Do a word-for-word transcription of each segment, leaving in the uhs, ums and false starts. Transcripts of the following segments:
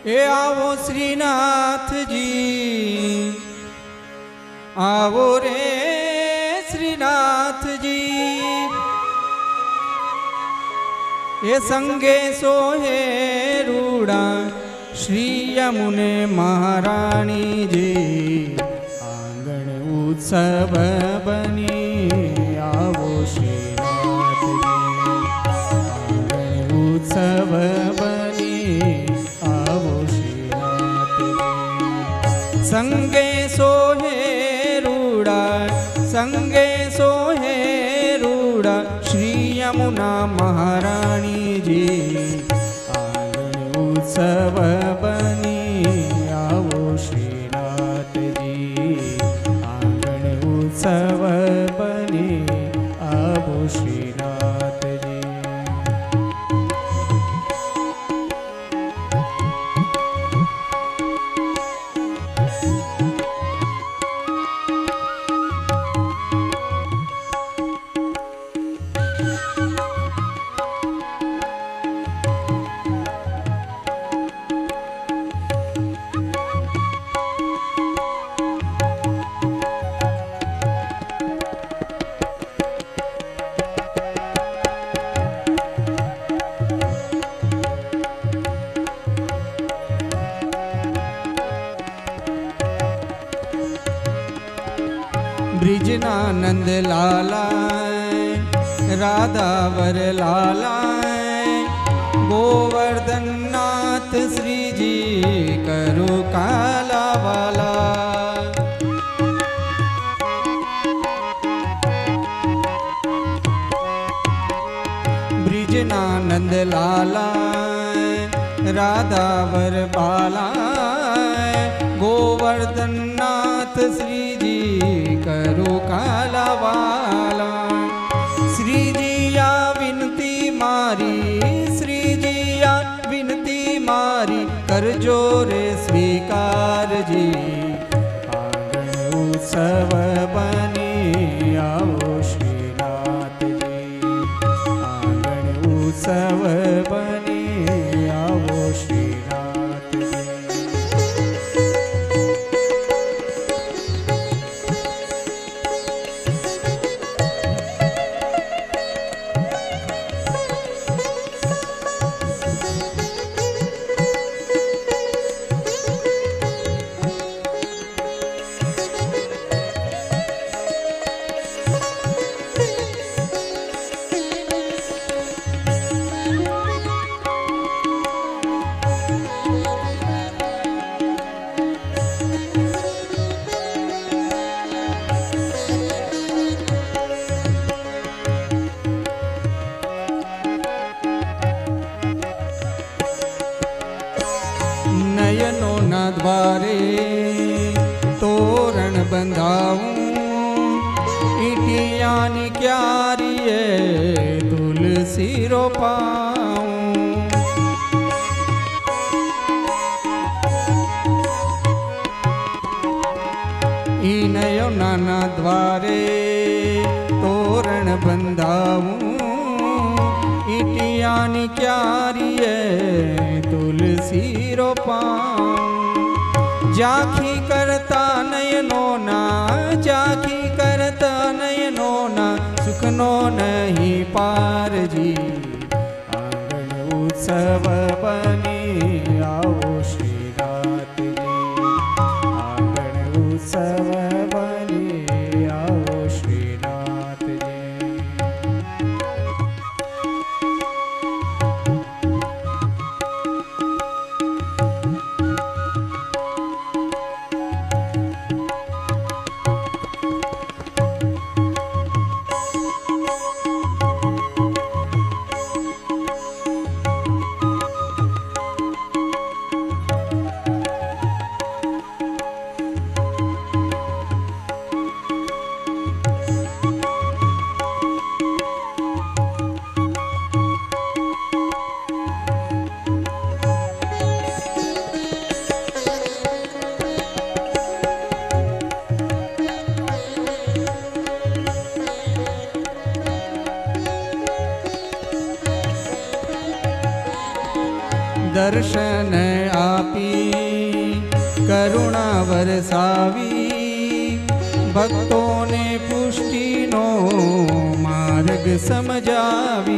ए आवो श्रीनाथ जी, आवो रे श्रीनाथ जी। ए संगे सोहे रूड़ा श्री यमुने महारानी जी। आंगण उत्सव बनी आवो श्रीनाथ जी। आंगण उत्सव बनी आवो श्रीनाथ जी। संगे सोहे रूड़ा संगे सोहे रूड़ा श्री यमुना महारानी जी। आंगण उत्सव बनी आवो श्रीनाथ जी। आंगण उत्सव बनी आवो श्रीनाथ जी। ब्रिजनानंद लाला राधा वर लाला गोवर्धन नाथ श्री जी करो काला वाला। ब्रिजनानंद लाला राधा वर बाला गोवर्धन नाथ श्री जी करो काला वाला। श्री जिया विनती मारी श्री जिया विनती मारी कर जोरे स्वीकार जी। आंगण उत्सव बनी आओ श्रीनाथ जी। आंगण उत्सव बनी आओ श्रीनाथ जी। नयनों न द्वारे तोरण बंधाऊं ईटियानी क्यारिये तुलसी रोपाऊं। ई नयो नाना द्वारे तोरण बंधाऊं ईटियानी क्यारिये तुलसी रोपाऊं। जाखी करता नयनो ना जाखी करता नयनो ना सुखनो नहीं पार जी। आंगण उत्सव बनी आओ श्रीनाथ जी। आंगण उत्सव बनी आओ श्रीनाथ जी। दर्शन आपी करुणा वरसावी भक्तों ने पुष्टि नो मार्ग समझावी।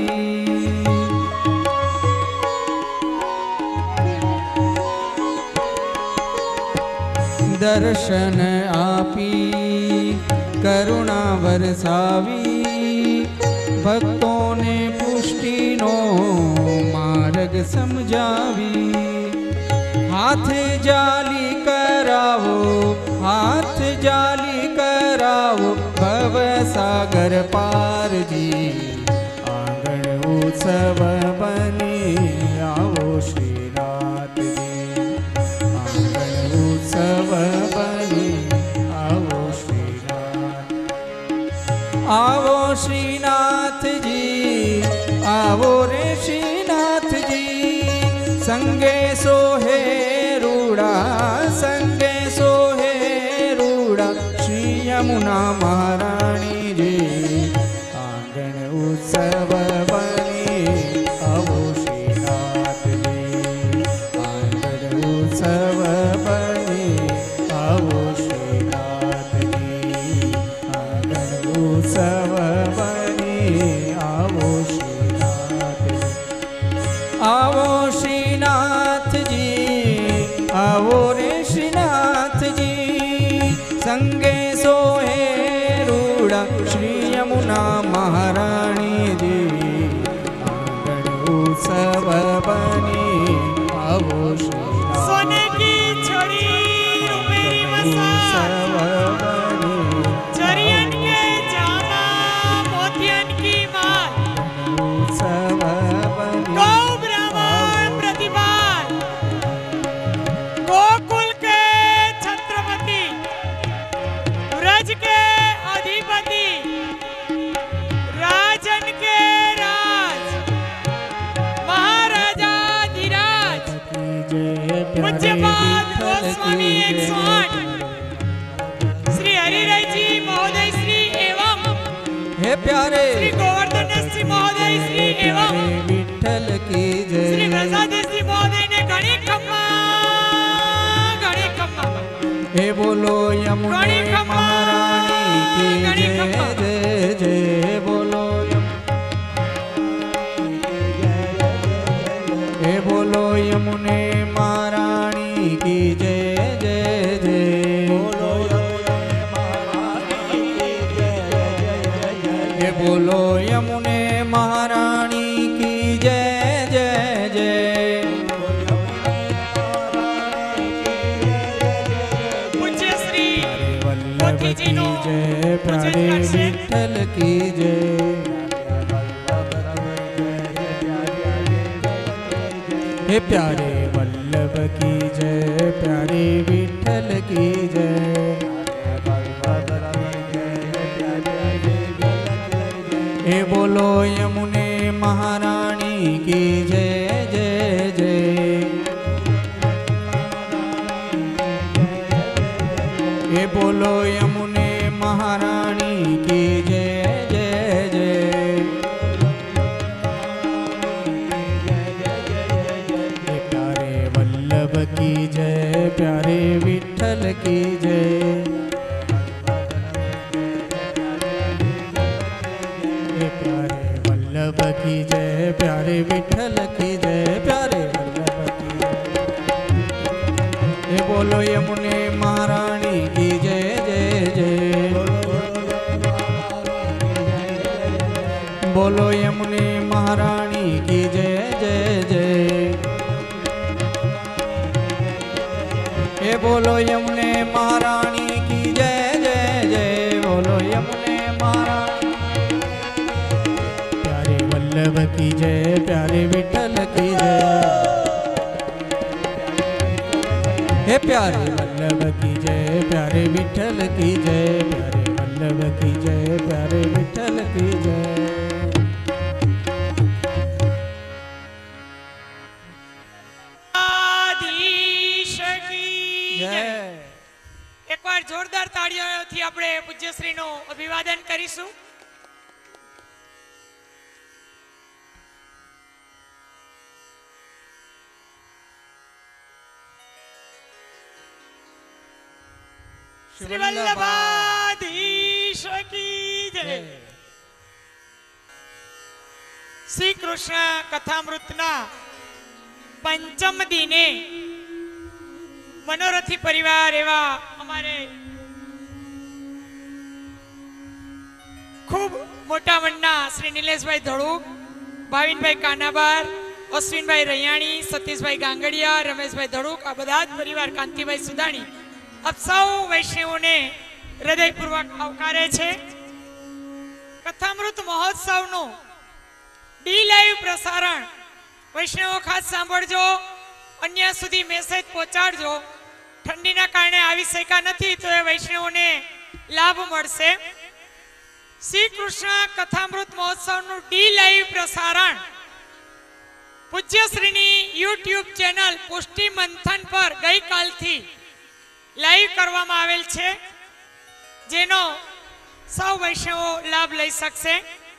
दर्शन आपी करुणा वरसावी भक्तों ने पुष्टि नो मार्ग समझावी। हाथ जाली करावो हाथ जाली करावो भव सागर पार जी आंगण उत्सव बने आओ श्रीनाथ जी आंगण उत्सव बने आओ श्रीनाथ। आओ श्रीनाथ जी आओ रे श्रीनाथ जी संगे सोहे रूड़ा संगे सोहे रूड़ा श्री यमुना महारानी जी आंगन उत्सव बने आओ श्रीनाथ जी आंगन उत्सव बने आओ श्रीनाथ जी आंगन उत्सव बने आओ श्रीनाथ जी। आओ श्रीनाथ जी आओ रे श्रीनाथ जी संगे सोहे रूड़ा श्री यमुना महारानी जी आंगन उत्सव बने आओ श्रीनाथ। सोने की छड़ी रुपेरी मसाल चरियन के जामा मोतियन की माल उत्सव बने गौ ब्राह्मण प्रतिभाल गोकुल के छत्रपति ब्रज के अधिपति राजन के राज महाराजा धीराज पूज्यपाद गोस्वामी एक सौ आठ श्री हरिराय जी महोदय श्री एवं हे प्यारे श्री गोवर्धन श्री महोदय श्री एवं विठल की जय श्री प्रसाद श्री महोदय ने घणी खम्मा घणी खम्मा हे बोलो यमुने महारानी की जय जय जय बोलो हे बोलो यमुने महारानी की जय जय जय हे बोलो यमुने महारानी की जय जय जय। पूज्य श्री वल्लभ मोती जी की नो जय प्यारे विठल की जय। हे प्यारे वल्लभ की जय प्यारे विठल की जय। हे बोलो यमुने महारानी की जय जय जय। हे बोलो यमुने महारानी की जय जय जय। हे प्यारे वल्लभ की जय प्यारे विठल की जय। हे प्यारे वल्लभ की जय प्यारे विठल की जय प्यारे वल्लभ की जय। हे बोलो यमुने महारानी की जय जय जय। बोलो यमुने महारानी की जय जय जय। हे बोलो यमुने महारानी की जय जय जय। बोलो यमुने महारानी प्यारे वल्लभ की जय प्यारे विठल की जय। हे प्यारे वल्लभ की जय प्यारे विठल की जय प्यारे वल्लभ की जय प्यारे विठल की जय। आधीश की जय। जय। एक बार जोरदार ताड़ीओथी આપણે પૂજ્યશ્રીનો અભિવાદન કરીશું। શ્રી વલ્લભાધીશ કી જય। શ્રી કૃષ્ણ કથામૃતના પંચમ દિને મનોરથી પરિવાર એવા અમારે ખૂબ મોટા મનના શ્રી નિલેશભાઈ ધડુક, ભાવિનભાઈ કાનાબાર, અશ્વિનભાઈ રૈયાણી, સતીશભાઈ ગાંગડિયા, રમેશભાઈ ધડુક, આ બધા જ પરિવાર, કાંતિભાઈ સુદાણી, આપ સૌ વૈષ્ણવોને હૃદયપૂર્વક આવકારે છે। કથામૃત મહોત્સવનું ડી લાઈવ પ્રસારણ વૈષ્ણવો ખાસ સાંભળજો, અન્ય સુધી મેસેજ પહોંચાડજો। ઠંડીના કારણે આવી શક્યા નથી તો એ વૈષ્ણવોને લાભ મળશે। શ્રી કૃષ્ણ કથામૃત મહોત્સવનું ડી લાઈવ પ્રસારણ પૂજ્યશ્રીની યુટ્યુબ ચેનલ પુષ્ટિ મંથન પર ગઈકાલથી લાઈવ કરવામાં આવેલ છે, જેનો સૌ વૈષ્ણવો લાભ લઈ શકશે।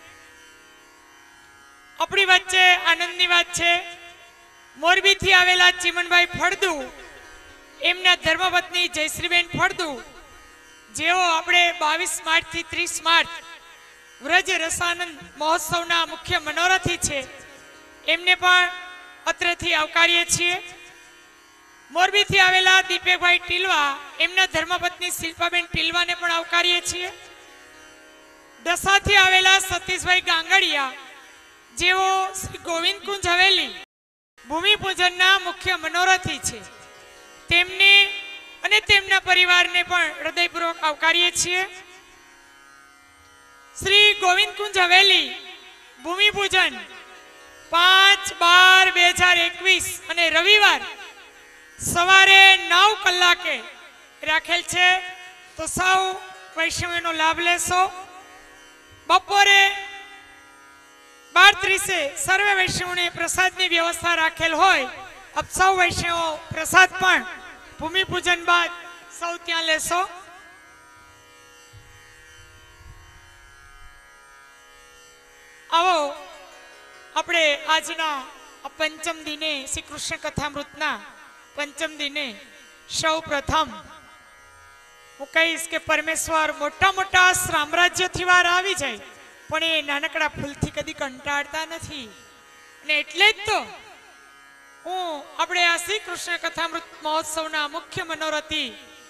આપણી વચ્ચે આનંદની વાત છે, મોરબીથી આવેલા ચીમનભાઈ ફળદુ, એમના ધર્મપત્ની જયશ્રીબેન ફળદુ, જેઓ આપણે બાવીસ માર્ચ થી ત્રીસ માર્ચ વ્રજ રસાનંદ મહોત્સવના મુખ્ય મનોરથી છે, એમને પણ અત્રેથી આવકારીએ છીએ। મોરબીથી આવેલા દીપકભાઈ ટીલવા, એમના ધર્મપત્ની શિલ્પાબેન ટીલવાને પણ આવકારીએ છીએ। દસાથી આવેલા સતીશભાઈ ગાંગડિયા, જેઓ શ્રી ગોવિંદ કુંજ હવેલી ભૂમિપૂજનના મુખ્ય મનોરથી છે, તેમને અને તેમના પરિવારને પણ હૃદયપૂર્વક આવકારીએ છીએ। શ્રી ગોવિંદ કુંજ હવેલી ભૂમિપૂજન પાંચ બાર બે હજાર એકવીસ અને રવિવાર સવારે નવ કલાકે રાખેલ છે, તો સૌ વૈષ્ણવનો લાભ લેશો। બપોરે બાર ત્રીસે સર્વે વૈષ્ણવને પ્રસાદની વ્યવસ્થા રાખેલ હોય, આપ સૌ વૈષ્ણવો પ્રસાદ પણ ભૂમિપૂજન બાદ સૌ ત્યાં લેશો। આવો આપણે આજના પંચમ દિને શ્રી કૃષ્ણ કથામૃતના પંચમ દિને સૌ પ્રથમ હું કહીશ કે પરમેશ્વર મોટા મોટા સામ્રાજ્યથી વાર આવી જાય પણ એ નાનકડા ફૂલથી કદી કંટાળતા નથી, અને એટલે જ તો હું આપણે આ શ્રી કૃષ્ણ કથામૃત મહોત્સવના મુખ્ય મનોરથી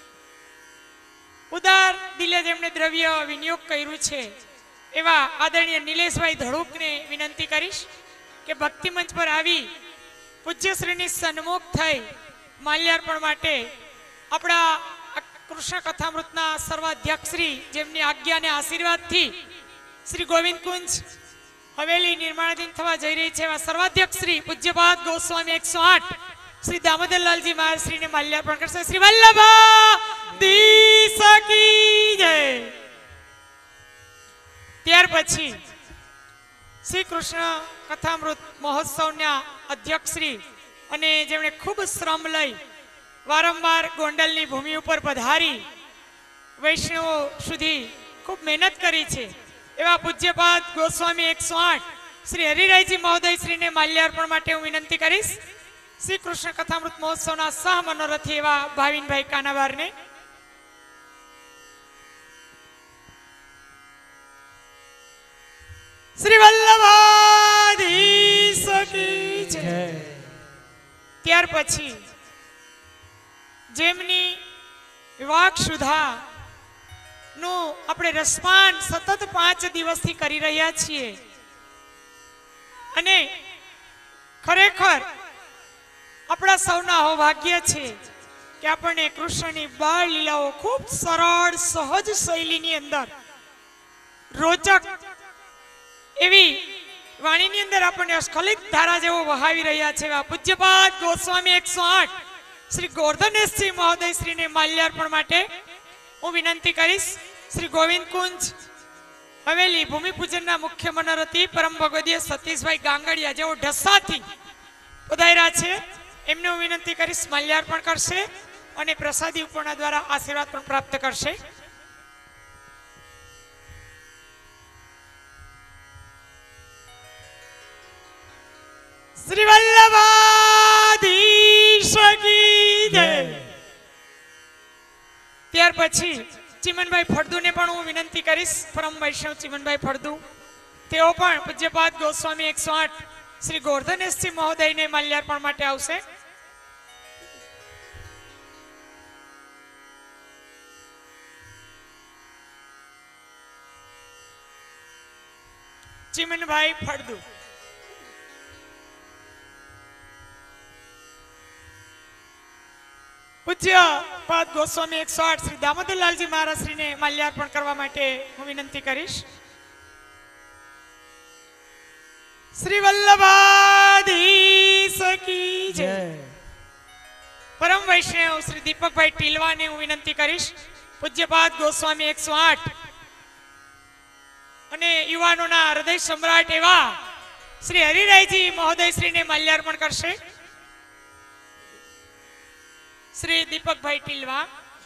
ઉદાર દિલે જેમણે દ્રવ્ય વિનિયોગ કર્યું છે એવા આદરણીય નિલેશભાઈ ધડુકને વિનંતી કરીશ કે ભક્તિ મંચ પર આવી પૂજ્યશ્રીની સન્મુખ થઈ માલ્યાર્પણ માટે આપણા કૃષ્ણ કથામૃતના સર્વાધ્યક્ષ શ્રી, જેમની આજ્ઞા અને આશીર્વાદથી શ્રી ગોવિંદ કુંજ હવેલી નિર્માણાધીન થવા જઈ રહી છે એવા સર્વાધ્યક્ષ શ્રી પૂજ્યપાદ ગોસ્વામી એકસો આઠ શ્રી દામોદરલાલજી મહારાજ શ્રીને માલ્યાર્પણ કરશે। શ્રી વલ્લભાધીશ કી જય। ત્યાર પછી શ્રી કૃષ્ણ કથામૃત મહોત્સવના અધ્યક્ષ શ્રી અને જેમણે ખૂબ શ્રમ લઈ વારંવાર ગોંડલની ભૂમિ ઉપર પધારી વૈષ્ણવો સુધી ખૂબ મહેનત કરી છે એવા પૂજ્યપાદ ગોસ્વામી એકસો આઠ શ્રી હરિરાયજી મહોદય શ્રીને માલ્યાર્પણ માટે હું વિનંતી કરીશ। શ્રી કૃષ્ણ કથામૃત મહોત્સવના સહ મનોરથી એવા ભાવિનભાઈ કાનાબારને। શ્રી વલ્લભાધીશ કી જય। ત્યાર પછી જેમની વિવાહ સુધા નું આપણે રસપાન સતત પાંચ દિવસથી કરી રહ્યા છીએ, અને ખરેખર આપણા સૌના સૌભાગ્ય છે કે આપણને કૃષ્ણની બાળ લીલાઓ ખૂબ સરળ સહજ શૈલીની અંદર રોચક એવી વાણીની અંદર આપણને અસ્ખલિત ધારા જેવો વહાવી રહ્યા છે। પૂજ્યપાદ ગોસ્વામી એકસો આઠ શ્રી ગોર્ધનેશજી મહોદય શ્રીને માલ્યાર્પણ માટે હું વિનંતી કરીશ। શ્રી ગોવિંદ કુંજ હવેલી ભૂમિપૂજનના મુખ્ય મનોરથી પરમ ભગવદીય સતીશભાઈ ગાંગડિયા, જેઓ ઢસાથી પધાર્યા છે, એમને હું વિનંતી કરીશ માલ્યાર્પણ કરશે અને પ્રસાદી ઉપરના દ્વારા આશીર્વાદ પણ પ્રાપ્ત કરશે। શ્રી વલ્લભાધીશ કી જય। ત્યાર પછી પછી ચિમનભાઈ ફળદુને પણ હું વિનંતી કરીશ, પરમ વૈષ્ણવ ચિમનભાઈ ફળદુ, તેઓ પણ પૂજ્યપાદ ગોસ્વામી એકસો આઠ શ્રી ગોર્ધનેશજી મહોદયને માલ્યાર્પણ માટે આવશે. ચિમનભાઈ ફળદુ. પૂજ્ય પાદ ગોસ્વામી એકસો આઠ શ્રી દામોદરલાલજી મહારાજ શ્રીને માલ્યાર્પણ કરવા માટે હું વિનંતી કરીશ. શ્રી વલ્લભાધીશ કી જય. પરમ વૈષ્ણવ શ્રી દીપકભાઈ ટીલવાને હું વિનંતી કરીશ, પૂજ્યપાદ ગોસ્વામી એકસો આઠ અને યુવાનોના હૃદય સમ્રાટ એવા શ્રી હરિરાયજી મહોદય શ્રીને માલ્યાર્પણ કરશે. श्री दीपक भाई टीलवा,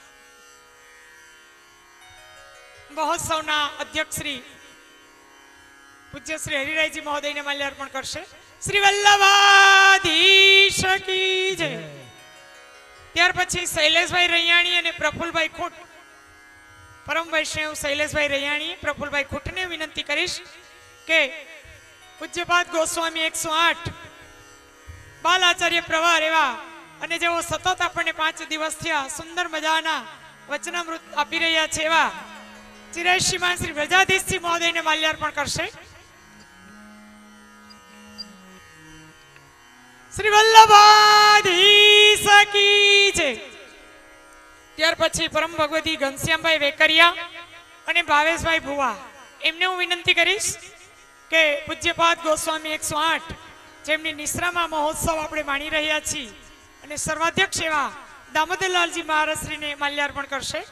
महोत्सवना अध्यक्ष श्री पूज्य श्री हरिराय जी महोदय ने माल्यार्पण करशे. श्री वल्लभाधीश की जय. त्यार पछी शैलेष भाई रैयाणी अने प्रफुल्ल भाई खूट, परम वैष्णव शैलेष भाई रैयाणी प्रफुल्ल भाई खूट ने विनंती करीश के पूज्यपाद गोस्वामी एकसो आठ बाल आचार्य प्रवाह एवा અને જેઓ સતત આપણને પાંચ દિવસ થયા સુંદર મજાના વચનામૃત આપી રહ્યા છે એવા ચિરાયશીમાન શ્રી વ્રજાધીશજી મહોદયને માલ્યાર્પણ કરશે. શ્રી વલ્લભાધીશ કી જય. ત્યાર પછી પરમ ભગવતી ઘનશ્યામભાઈ વેકરિયા અને ભાવેશભાઈ ભુવા, એમને હું વિનંતી કરીશ કે પૂજ્યપાદ ગોસ્વામી એકસો આઠ જેમની નિશ્રામાં મહોત્સવ આપણે માણી રહ્યા છીએ અને સર્વાધ્યક્ષ એવા દામોદરલાલજી મહારાજ શ્રીને માલ્યાર્પણ કરશે.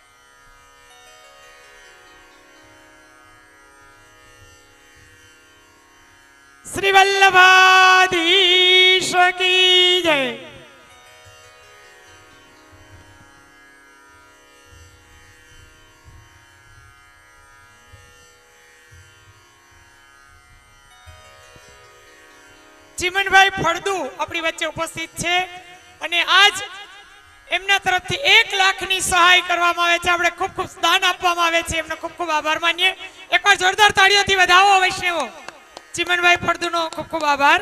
શ્રી વલ્લભાધીશ કી જય. ચિમનભાઈ ફળદુ આપણી વચ્ચે ઉપસ્થિત છે અને આજ એમના તરફથી એક લાખની સહાય કરવામાં આવે છે. આપણે ખૂબ ખૂબ દાન આપવામાં આવે છે, એમનો ખૂબ ખૂબ આભાર માનીએ. એકવાર જોરદાર તાળીઓથી વધાવો વૈષ્ણવો. ચિમનભાઈ ફળદુનો ખૂબ ખૂબ આભાર.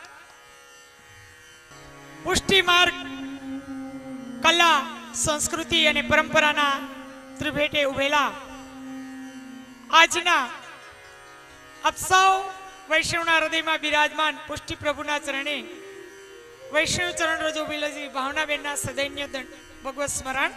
પુષ્ટિ માર્ગ કલા સંસ્કૃતિ અને પરંપરાના ત્રિભેટે ઉભેલા આજના આપ સૌ वैष्णवना हृदय में विराजमान पुष्टि प्रभुना चरणे वैष्णव चरण रजो बिलजी भावनाबेन सदैन्य दंड भगवत स्मरण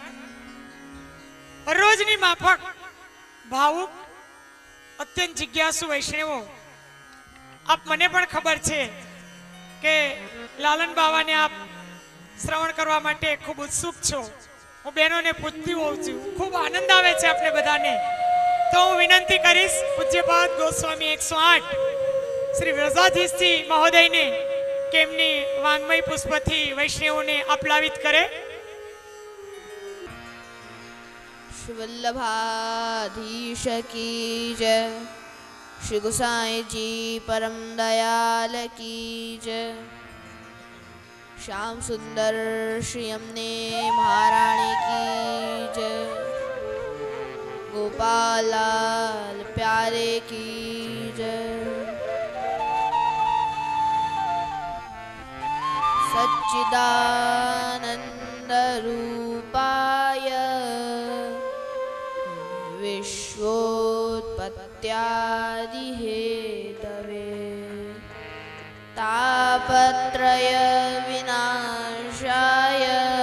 रोजनी माफक भावुक अत्यंत जिज्ञासु वैष्णवो, आप मने पण खबर छे के लालन बाबा ने आप श्रवण करवा माटे खूब उत्सुक छो. हूँ बहनों ने पूछती होऊं छुं, खूब आनंद आवे छे आपने बधाने. तो हूँ विनंती करीश पूज्यपाद गोस्वामी एकसो आठ श्री व्रजाधीश जी महोदय ने केमनी वांग्मय पुष्प थी वैष्णवों ने अपलावित करे. श्री वल्लभाधीश की जय. श्री गोसाई जी परम दयाल की जय. श्याम सुंदर श्री अम्ने महारानी की जय. गोपाल लाल प्यारे की जय. सच्चिदानंद रूपाय विश्वोत्पत्त्यादि हेतवे तापत्रय विनाशाय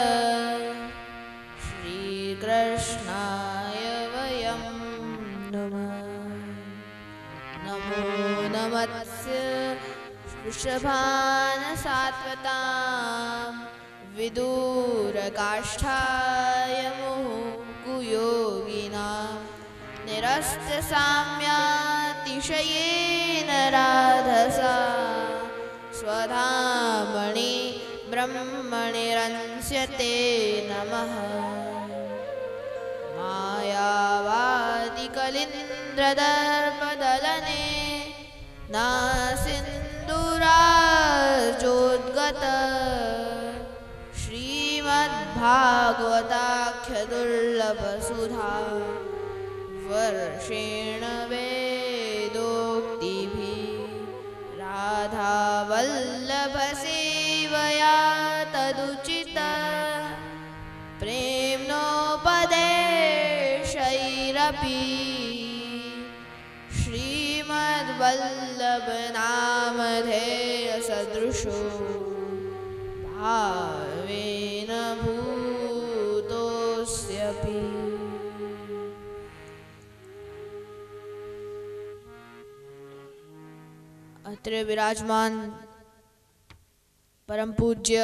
श्री कृष्णाय वयं नमः. नमो नमस्य वृषभान सात्वतां विदूरकाष्ठाय मुहुकुयोगिनां निरस्त साम्यातिशयेन राधसा स्वधामणि ब्रह्मणिरंस्यते नमः. मायावादिकलिन्द्रदर्पदलने नासिन्दुराजोद्गत श्रीमद्भागवताख्य साख्य दुर्लभ सुधा वर्षेण वेदोक्तिभिः राधा वल्लभ सेवया तदुचित प्रेम्नोपदेशैरपि श्रीमद्वल्लभ नामधेय सदृशो भावेन भूतोऽस्यपि। अत्र विराजमान परम पूज्य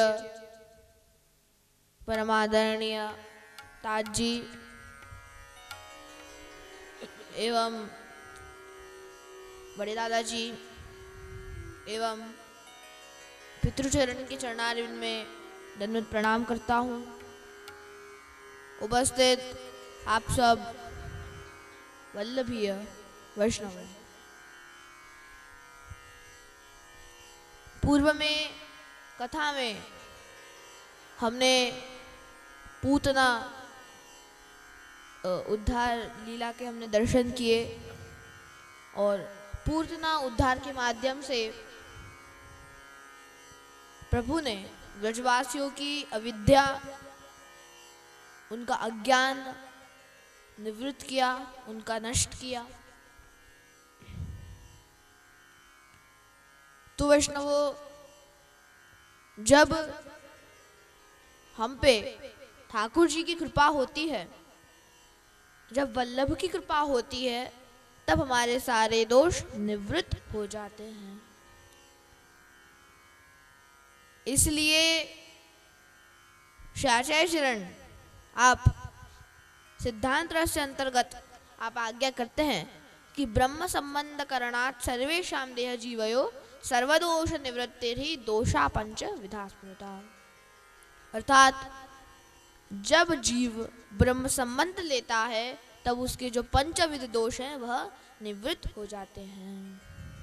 परमादरणीय ताजी एवं बड़े दादाजी एवं पितृचरण के चरणारविंद में दंडवत प्रणाम करता हूँ। उपस्थित आप सब वल्लभीय वैष्णव, पूर्व में कथा में हमने पूतना उद्धार लीला के हमने दर्शन किए और पूतना उद्धार के माध्यम से प्रभु ने ब्रजवासियों की अविद्या, उनका अज्ञान निवृत्त किया, उनका नष्ट किया। तो वैष्णवों, जब हम पे ठाकुर जी की कृपा होती है, जब वल्लभ की कृपा होती है, तब हमारे सारे दोष निवृत्त हो जाते हैं। इसलिए शाचार्य चरण आप सिद्धांत रस अंतर्गत आप आज्ञा करते हैं कि ब्रह्म संबंध करणात् सर्वेषां देह जीवयो सर्वदोष निवृत्तिर्हि दोषा पंच विधा स्मृता। अर्थात जब जीव ब्रह्म संबंध लेता है तब उसके जो पंचविध दोष हैं वह निवृत्त हो जाते हैं।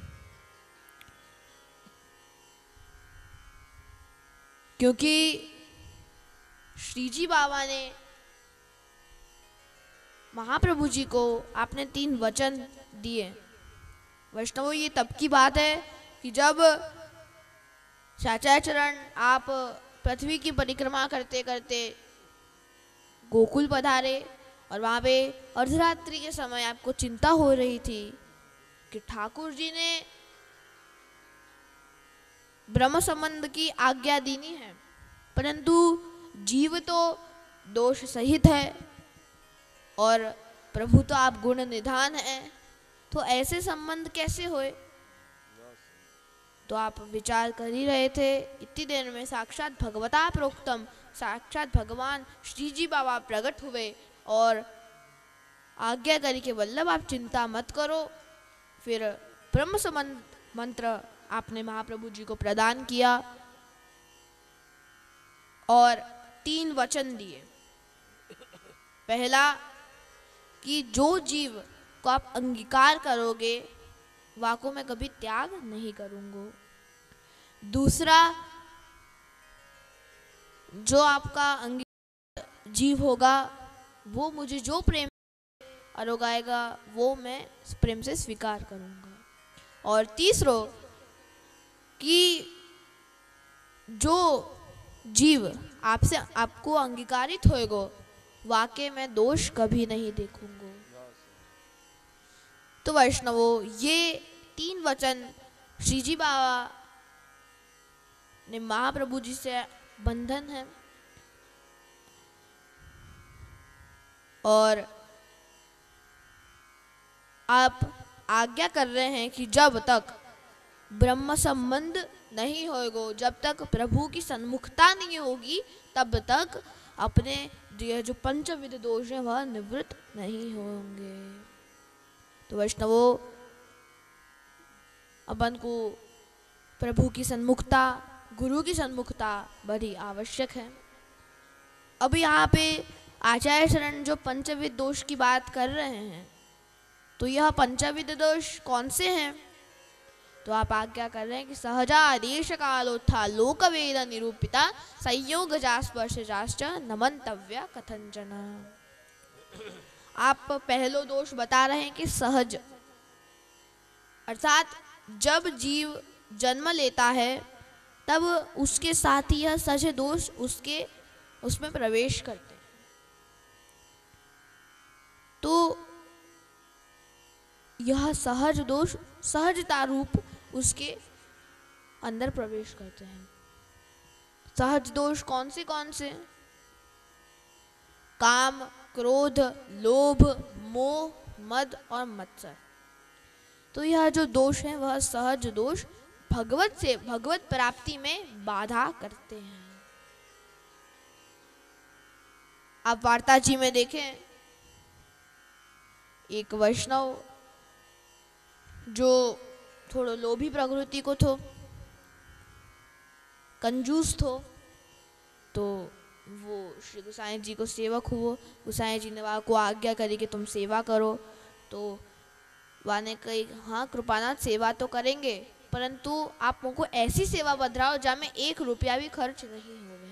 क्योंकि श्रीजी बाबा ने महाप्रभु जी को आपने तीन वचन दिए। वैष्णवों, ये तब की बात है कि जब शाचार्य चरण आप पृथ्वी की परिक्रमा करते करते गोकुल पधारे और वहाँ पे अर्धरात्रि के समय आपको चिंता हो रही थी कि ठाकुर जी ने ब्रह्म संबंध की आज्ञा दीनी है, परंतु जीव तो दोष सहित है और प्रभु तो आप गुण निधान हैं, तो ऐसे संबंध कैसे होए। तो आप विचार कर ही रहे थे। इतनी देर में साक्षात भगवता प्रोक्तम, साक्षात भगवान श्री जी बाबा प्रकट हुए और आज्ञा करी कि वल्लभ आप चिंता मत करो। फिर ब्रह्म संबंध मंत्र आपने महाप्रभु जी को प्रदान किया और तीन वचन दिए। पहला कि जो जीव को आप अंगीकार करोगे वाको मैं कभी त्याग नहीं करूंगा। दूसरा, जो आपका अंगीकार जीव होगा वो मुझे जो प्रेम अरोगाएगा वो मैं प्रेम से स्वीकार करूंगा। और तीसरो कि जो जीव आपसे आपको अंगीकारित होएगा वाकई में दोष कभी नहीं देखूंगा। तो वैष्णवों, ये तीन वचन श्री जी बाबा ने महाप्रभु जी से बंधन है और आप आज्ञा कर रहे हैं कि जब तक ब्रह्म संबंध नहीं होगा, जब तक प्रभु की सन्मुखता नहीं होगी, तब तक अपने यह जो पंचविध दोष है वह निवृत्त नहीं होंगे। तो वैष्णवों, अपन को प्रभु की सन्मुखता, गुरु की सन्मुखता बड़ी आवश्यक है। अब यहाँ पे आचार्य शरण जो पंचविध दोष की बात कर रहे हैं, तो यह पंचविध दोष कौन से हैं? तो आप आज्ञा कर रहे हैं कि सहजादेश कालोत्था लोकवेद निरूपिता संयोग जास्पर्श जाश्च नमंतव्य कथंचन। आप पहलो दोष बता रहे हैं कि सहज, अर्थात जब जीव जन्म लेता है तब उसके साथ ही यह सहज दोष उसके उसमें प्रवेश करते हैं। तो यह सहज दोष सहजता रूप उसके अंदर प्रवेश करते हैं। सहज दोष कौन से कौन से? काम, क्रोध, लोभ, मोह, मद और मत्सर। तो यह जो दोष है वह सहज दोष भगवत से भगवत प्राप्ति में बाधा करते हैं। आप वार्ता जी में देखें, एक वैष्णव जो थोड़ो लोभी प्रकृति को थो, कंजूस थो, तो वो श्री गोसाई जी को सेवक हुआ। गोसाई जी ने वहाँ को आज्ञा करी कि तुम सेवा करो। तो वाने कही हाँ कृपानाथ सेवा तो करेंगे, परंतु आप मुझको ऐसी सेवा बदराओ जहाँ में एक रुपया भी खर्च नहीं होवे।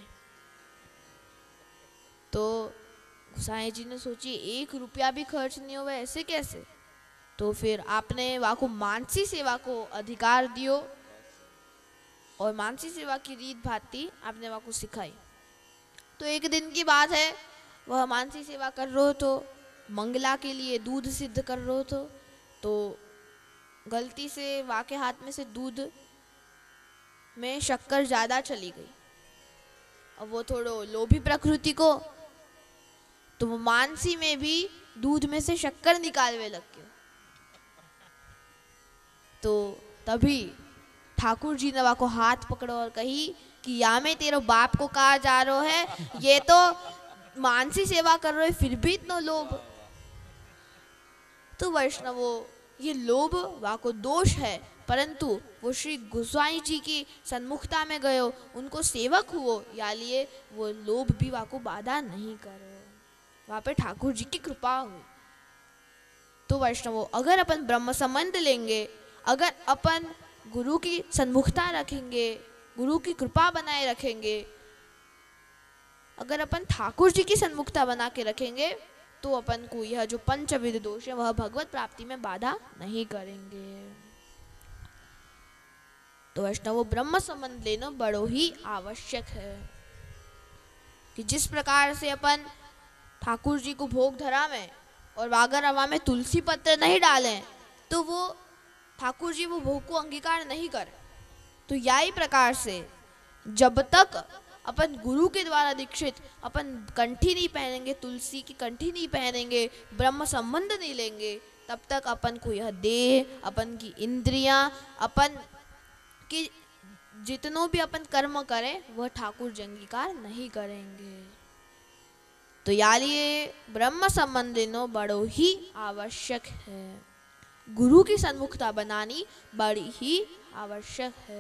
तो गोसाई जी ने सोची एक रुपया भी खर्च नहीं होवे, ऐसे कैसे? तो फिर आपने वहाँ को मानसी सेवा को अधिकार दियो और मानसी सेवा की रीत भाती आपने वहाँ को सिखाई। तो एक दिन की बात है, वह मानसी सेवा कर रहे तो मंगला के लिए दूध सिद्ध कर रहे तो तो गलती से वहाँ के हाथ में से दूध में शक्कर ज़्यादा चली गई। अब वो थोड़ो लोभी प्रकृति को, तो वो मानसी में भी दूध में से शक्कर निकालने लग गया। तो तभी ठाकुर जी ने वहाँ को हाथ पकड़ो और कही कि या में तेरो बाप को कहा जा रहा है, ये तो मानसी सेवा कर रहे फिर भी इतना लोभ। तो वैष्णवो ये लोभ वहाँ को दोष है, परंतु वो श्री गोसाई जी की सन्मुखता में गयो, उनको सेवक हुओ, या लिए वो लोभ भी वहाँ को बाधा नहीं करो। वहाँ पे ठाकुर जी की कृपा हुई। तो वैष्णवो अगर अपन ब्रह्म संबंध लेंगे, अगर अपन गुरु की सन्मुखता रखेंगे, गुरु की कृपा बनाए रखेंगे, अगर अपन ठाकुर जी की सन्मुखता बना के रखेंगे, तो अपन को यह जो पंचविध दोष है वह भगवत प्राप्ति में बाधा नहीं करेंगे। तो वैष्णव ब्रह्म संबंध लेना बड़ो ही आवश्यक है कि जिस प्रकार से अपन ठाकुर जी को भोग धरा में और वागर हवा में तुलसी पत्र नहीं डालें तो वो ठाकुर जी वो भोग को अंगीकार नहीं करे। तो यही प्रकार से जब तक अपन गुरु के द्वारा दीक्षित अपन कंठी नहीं पहनेंगे, तुलसी की कंठी नहीं पहनेंगे, ब्रह्म संबंध नहीं लेंगे, तब तक अपन को यह देह, अपन की इंद्रियां, अपन की जितनों भी अपन कर्म करें वह ठाकुर जी अंगीकार नहीं करेंगे। तो यालिए ब्रह्म संबंध लेना बड़ो ही आवश्यक है, गुरु की सन्मुखता बनानी बड़ी ही आवश्यक है।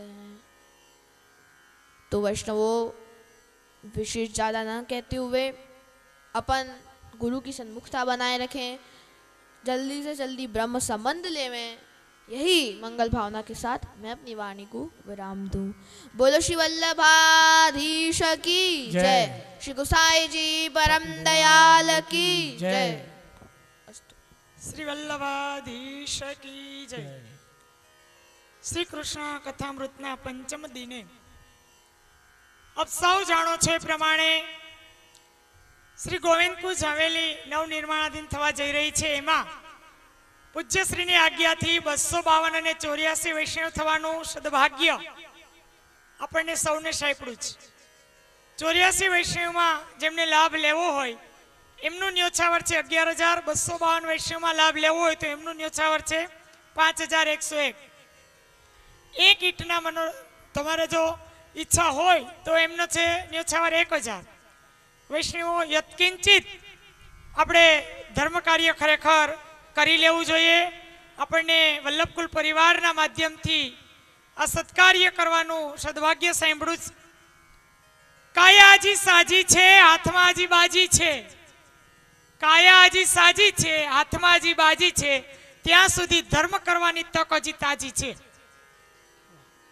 तो वैष्णवों विशेष ज़्यादा ना कहते हुए अपन गुरु की सन्मुखता बनाए रखें, जल्दी से जल्दी ब्रह्म संबंध लेवें, यही मंगल भावना के साथ मैं अपनी वाणी को विराम दूं। बोलो श्री वल्लभाधीश की जय, श्री गोसाई जी परम दयाल की जय। श्री वल्लभाधीश की जय। श्री कृष्ण कथामृतना पंचम दिने अब सौ जाणो छे प्रमाणे श्री गोविंदकुंज हवेली नवनिर्माणाधीन थवा जई रही छे। एमां पूज्यश्रीनी आज्ञाथी बसो बावन अने चौरासी वैष्णव थवानुं सद्भाग्य आपणे सौने सांप्युं छे। चौरासी वैष्णवमां जेमने लाभ लेवो होय एमनुं न्योछावर छे अगियार हजार, बसो बावन वैष्णवमां लाभ लेवो होय तो एमनुं न्योछावर छे पांच हजार एक सौ एक। एक ईटना मनो तमारे जो इच्छा होय तो एमनो छे न्योछावर एक हजार। वैष्णवो यत्किंचित आपणे धर्म कार्य खरेखर करी लेवुं जोईए। आपणे वल्लभकुल परिवारना माध्यमथी आ सत्कार्य करवानुं सद्भाग्य सांभळ्युं छे। काया हजी साजी छे, हाथमां हजी बाजी छे। काया हजी साजी छे, हाथमां हजी बाजी छे, त्यां सुधी धर्म करवानी तक हजी ताजी छे।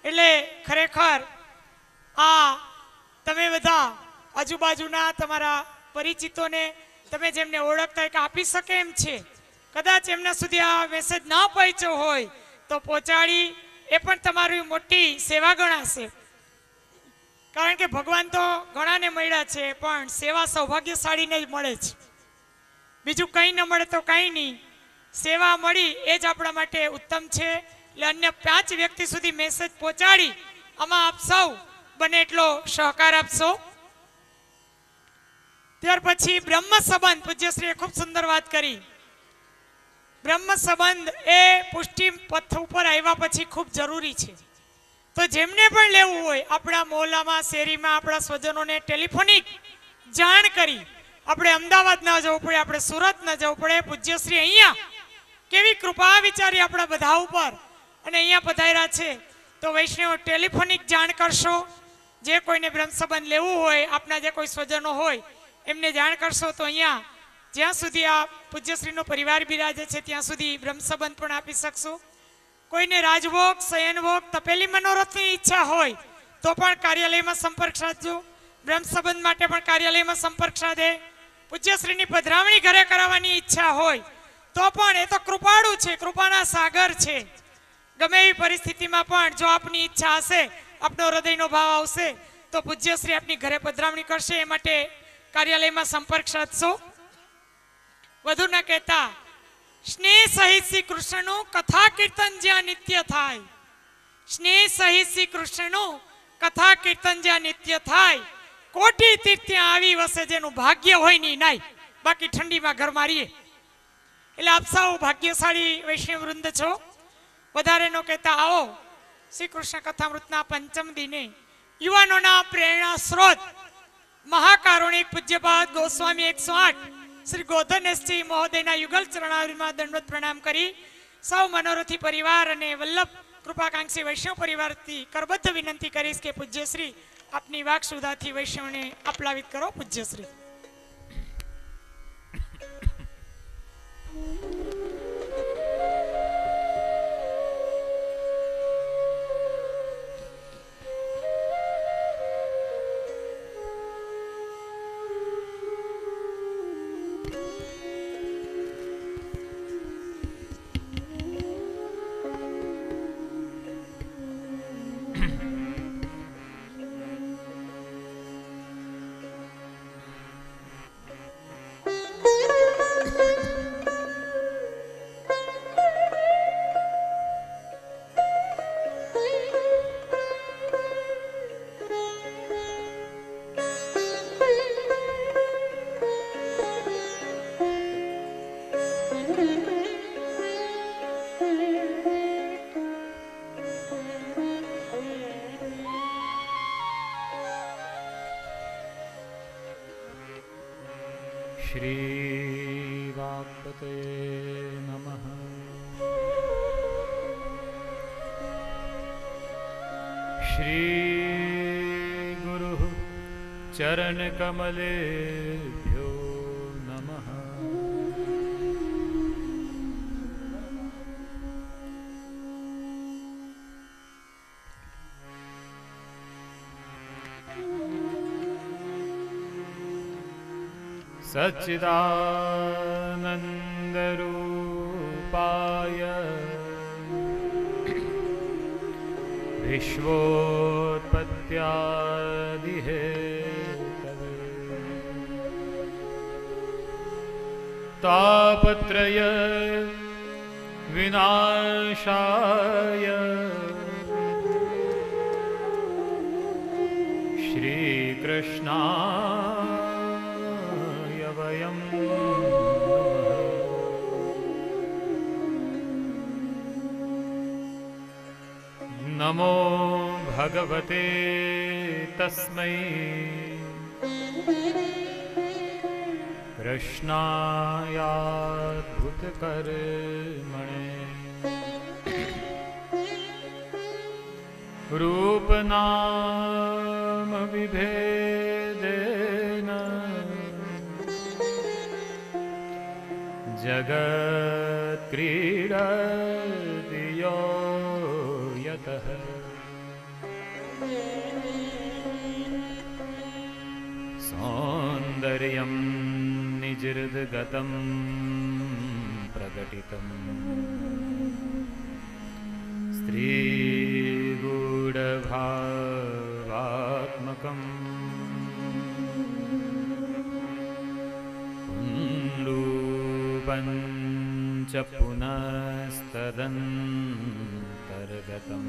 એટલે ખરેખર આ તમે બધા આજુબાજુના તમારા પરિચિતોને તમે જેમને ઓળખતા હોય કે આપી શકે એમ છે, કદાચ એમના સુધી આ મેસેજ ના પહોંચ્યો હોય તો પહોંચાડી એ પણ તમારી મોટી સેવા ગણાશે. કારણ કે ભગવાન તો ઘણાને મળ્યા છે, પણ સેવા સૌભાગ્યશાળીને જ મળે છે. બીજું કંઈ ન મળે તો કાંઈ નહીં, સેવા મળી એ જ આપણા માટે ઉત્તમ છે. એટલે અન્ય પાંચ વ્યક્તિ સુધી મેસેજ પહોંચાડી આમાં આપ સૌ બને એટલો સહકાર આપશો. ત્યાર પછી બ્રહ્મ સંબંધ, પૂજ્યશ્રીએ ખૂબ સુંદર વાત કરી. બ્રહ્મ સંબંધ એ પુષ્ટિ પથ ઉપર આવ્યા પછી ખૂબ જરૂરી છે. તો જેમને પણ લેવું હોય આપણા મોહલ્લામાં, શેરીમાં આપણા સ્વજનોને ટેલિફોનિક જાણ કરી. આપણે અમદાવાદ ન જવું પડે, આપણે સુરત ન જવું પડે. પૂજ્યશ્રી અહીંયા કેવી કૃપા વિચારી આપણા બધા ઉપર અને અહીંયા પધાર્યા છે. તો વૈષ્ણવ ટેલિફોનિક જાણ કરશો. જે કોઈને બ્રહ્મ સંબંધ લેવું હોય, આપના જે કોઈ સ્વજનો હોય એમને જાણ કરશો તો અહીંયા જ્યાં સુધી આ પૂજ્યશ્રીનો પરિવાર બિરાજે છે ત્યાં સુધી બ્રહ્મ સંબંધ પણ આપી શકશો. કોઈને રાજભોગ, શયનભોગ, તપેલી મનોરથની ઈચ્છા હોય તો પણ કાર્યાલયમાં સંપર્ક સાધજો. બ્રહ્મ સંબંધ માટે પણ કાર્યાલયમાં સંપર્ક સાધે. પૂજ્યશ્રીની પધરામણી ઘરે કરાવવાની ઈચ્છા હોય તો પણ એ તો કૃપાળુ છે, કૃપાના સાગર છે. ગમે એવી પરિસ્થિતિમાં પણ જો આપની ઈચ્છા હશે, આપનો હૃદયનો ભાવ આવશે તો પૂજ્યશ્રી આપની ઘરે પધરામણી કરશે. એ માટે કાર્યાલયમાં સંપર્ક સાધશો. વધુ ન કહેતા સ્નેહ સહિત શ્રી કૃષ્ણનું કથા કીર્તન જ્યાં નિત્ય થાય, સ્નેહ સહિત શ્રી કૃષ્ણનું કથા કીર્તન જ્યાં નિત્ય થાય, કોટી તીર્થ ત્યાં આવી વસે જેનું ભાગ્ય હોય નહીં નાય, બાકી ઠંડીમાં ઘર મારીએ. એટલે આપ સૌ ભાગ્યશાળી વૈષ્ણવ વૃંદ છો. વધારે નો કહેતા આવો શ્રી કૃષ્ણ કથામૃતના પંચમ દિને યુવાનોના પ્રેરણા સ્ત્રોત મહાકારુણિક પૂજ્યપાદ ગોસ્વામી એકસો આઠ શ્રી ગોધનેશજી મહોદયના યુગલ ચરણારવિંદમાં દંડવત પ્રણામ કરી સૌ મનોરથી પરિવાર અને વલ્લભ કૃપાકાંક્ષી વૈષ્ણવ પરિવારથી કરબદ્ધ વિનંતી કરીશ કે પૂજ્યશ્રી આપની વાક સુધાથી વૈષ્ણવને આપલાવિત કરો. પૂજ્યશ્રી. श्री वाक्पते नमः। श्री गुरु चरण कमलेभ्यो नमः। सच्चिदानन्दरूपाय विश्वोत्पत्त्यादिहेतवे तापत्रय विनाशाय श्रीकृष्णा वयं नमो भगवते तस्मै कृष्णायाद्भुतकर्मणे रूपनाम विभेदेन जगत् क्रीडति यो यतः सौन्दर्यं निजृद्गतं प्रकटितम् स्त्रीगूढभावात्मकम् पुंलूपञ्च पुनस्तदन्तर्गतम्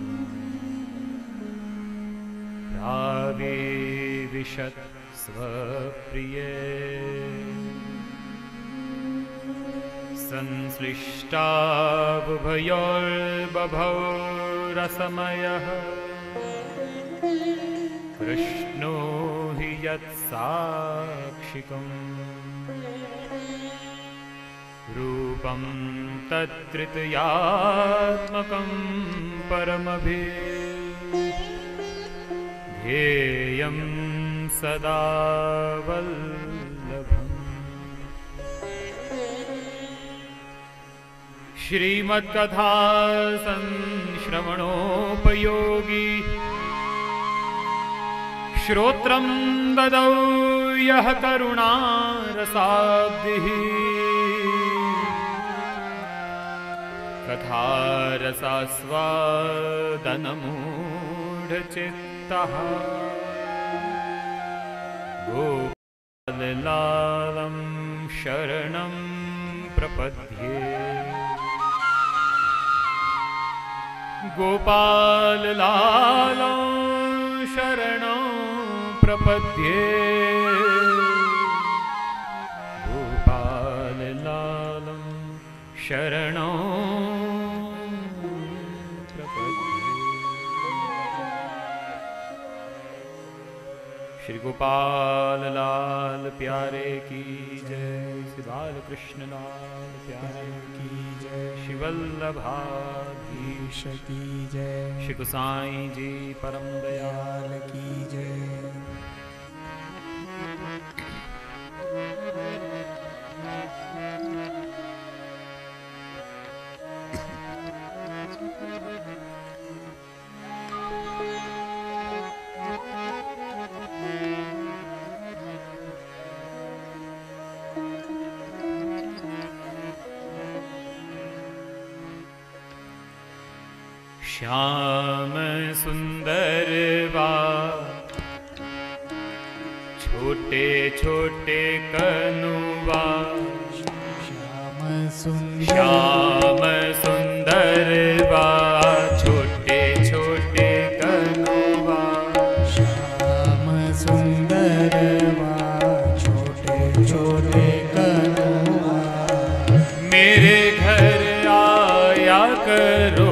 प्राविविशत् स्वप्रिये संश्लिष्टाबुभयोर्बभौ रसमयः कृष्णो हि यत्साक्षिकम् रूपं तत्तृतीयात्मकं परमभिधेयं सदा वल्लभम्। श्रीमद्कथा संश्रवणोपयोगी श्रोत्रं ददौ यः करुणारसाब्धिः कथारसास्वादनमूढचित्तः गोपाललालं शरणं प्रपद्ये गोपाललालं शरणं प्रपद्ये गोपाललालं शरणं प्रपद्ये। श्री गोपाल लाल प्यारे की जय, श्री बाल कृष्ण लाल प्यारे की जय, श्री वल्लभाधीश की जय, श्री गोसाई जी परम दयाल की जय। श्याम सुंदर बा छोटे छोटे कनुबा, श्याम सुंदर श्याम सुंदर बा छोटे छोटे कनुबा, श्याम सुंदर बा छोटे छोटे कनुबा। मेरे घर आया करो,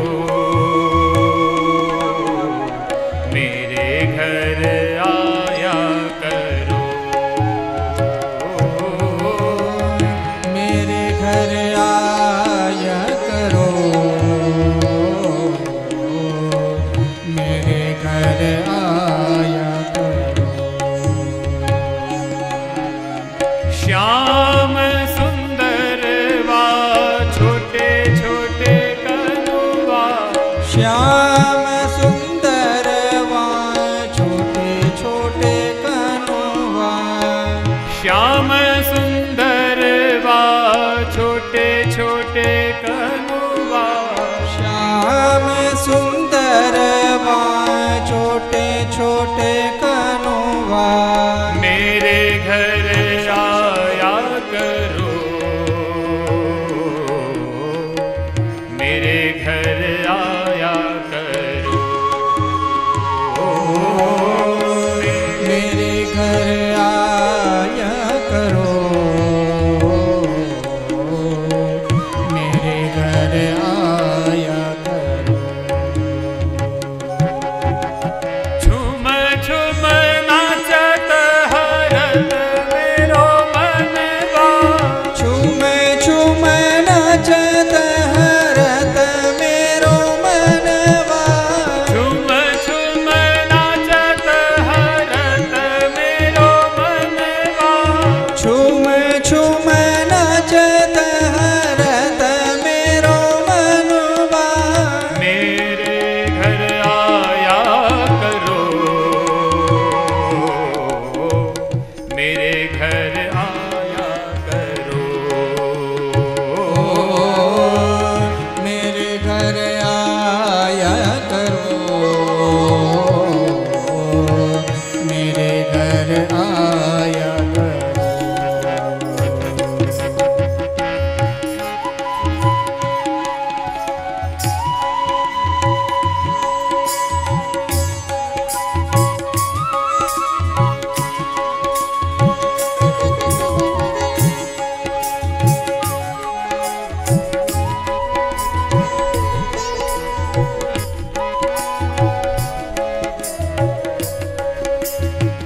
श्याम सुंदर वा छोटे छोटे कनुबा, श्याम सुंदर वा छोटे छोटे कनुबा, श्याम सुंदर वा छोटे छोटे कनुबा, श्याम सुंदर वा छोटे छोटे कनुबा। मेरे घर आया करो, मेरे घर आया करो, मेरे घर आया करो, मेरे घर आया करो। झूम झूम नाचत हरल में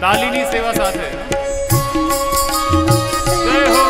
लालिनी सेवा સાથે જય હો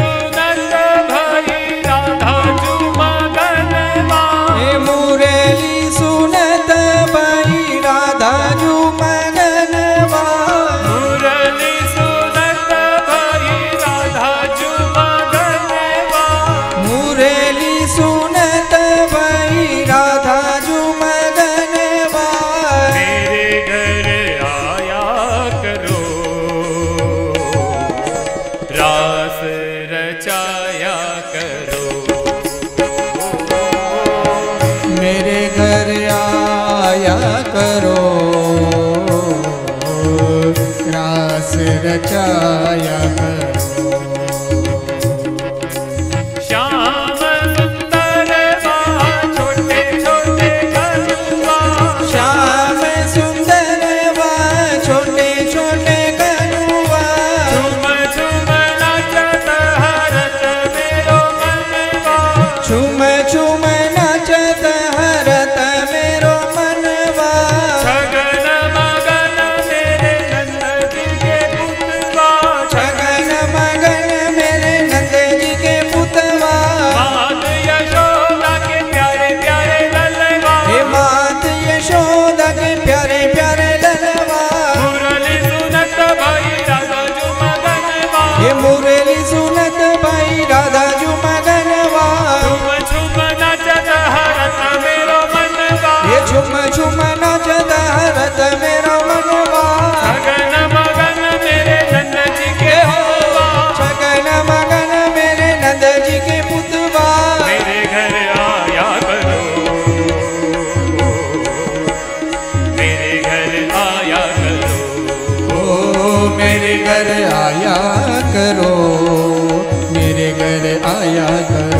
मुरली आया करो। श्याम सुंदर वा छोटे छोटे कनुआ, श्याम सुंदर वा छोटे छोटे कनुआ, झूम झूम नाचत हरत मेरो मनवा, झूम झूम नाचत हरत मेरो मनवा, छगन मगन मेरे नंद जी के पुतवा, छगन मगन मेरे नंद जी के पुतवा, मात यशोदा के प्यारे प्यारे ललवा, हे मात यशोदा के प्यारे प्यारे ललवा, मुरली सुनत भाई राधा जुमगनवा, हे मुरली सुनत भाई राधा जुमगनवा, झूम झूम नाचत हरत मेरो मनवा, ये झुम झुम नाचत हरत मेरो मनवा, छगन मगन मेरे नंद जी के पुतवा, छगन मगन मेरे नंद जी के पुतवा, मेरे घर आया करो, मेरे घर आया करो, ओ मेरे घर आया करो, मेरे घर आया करो,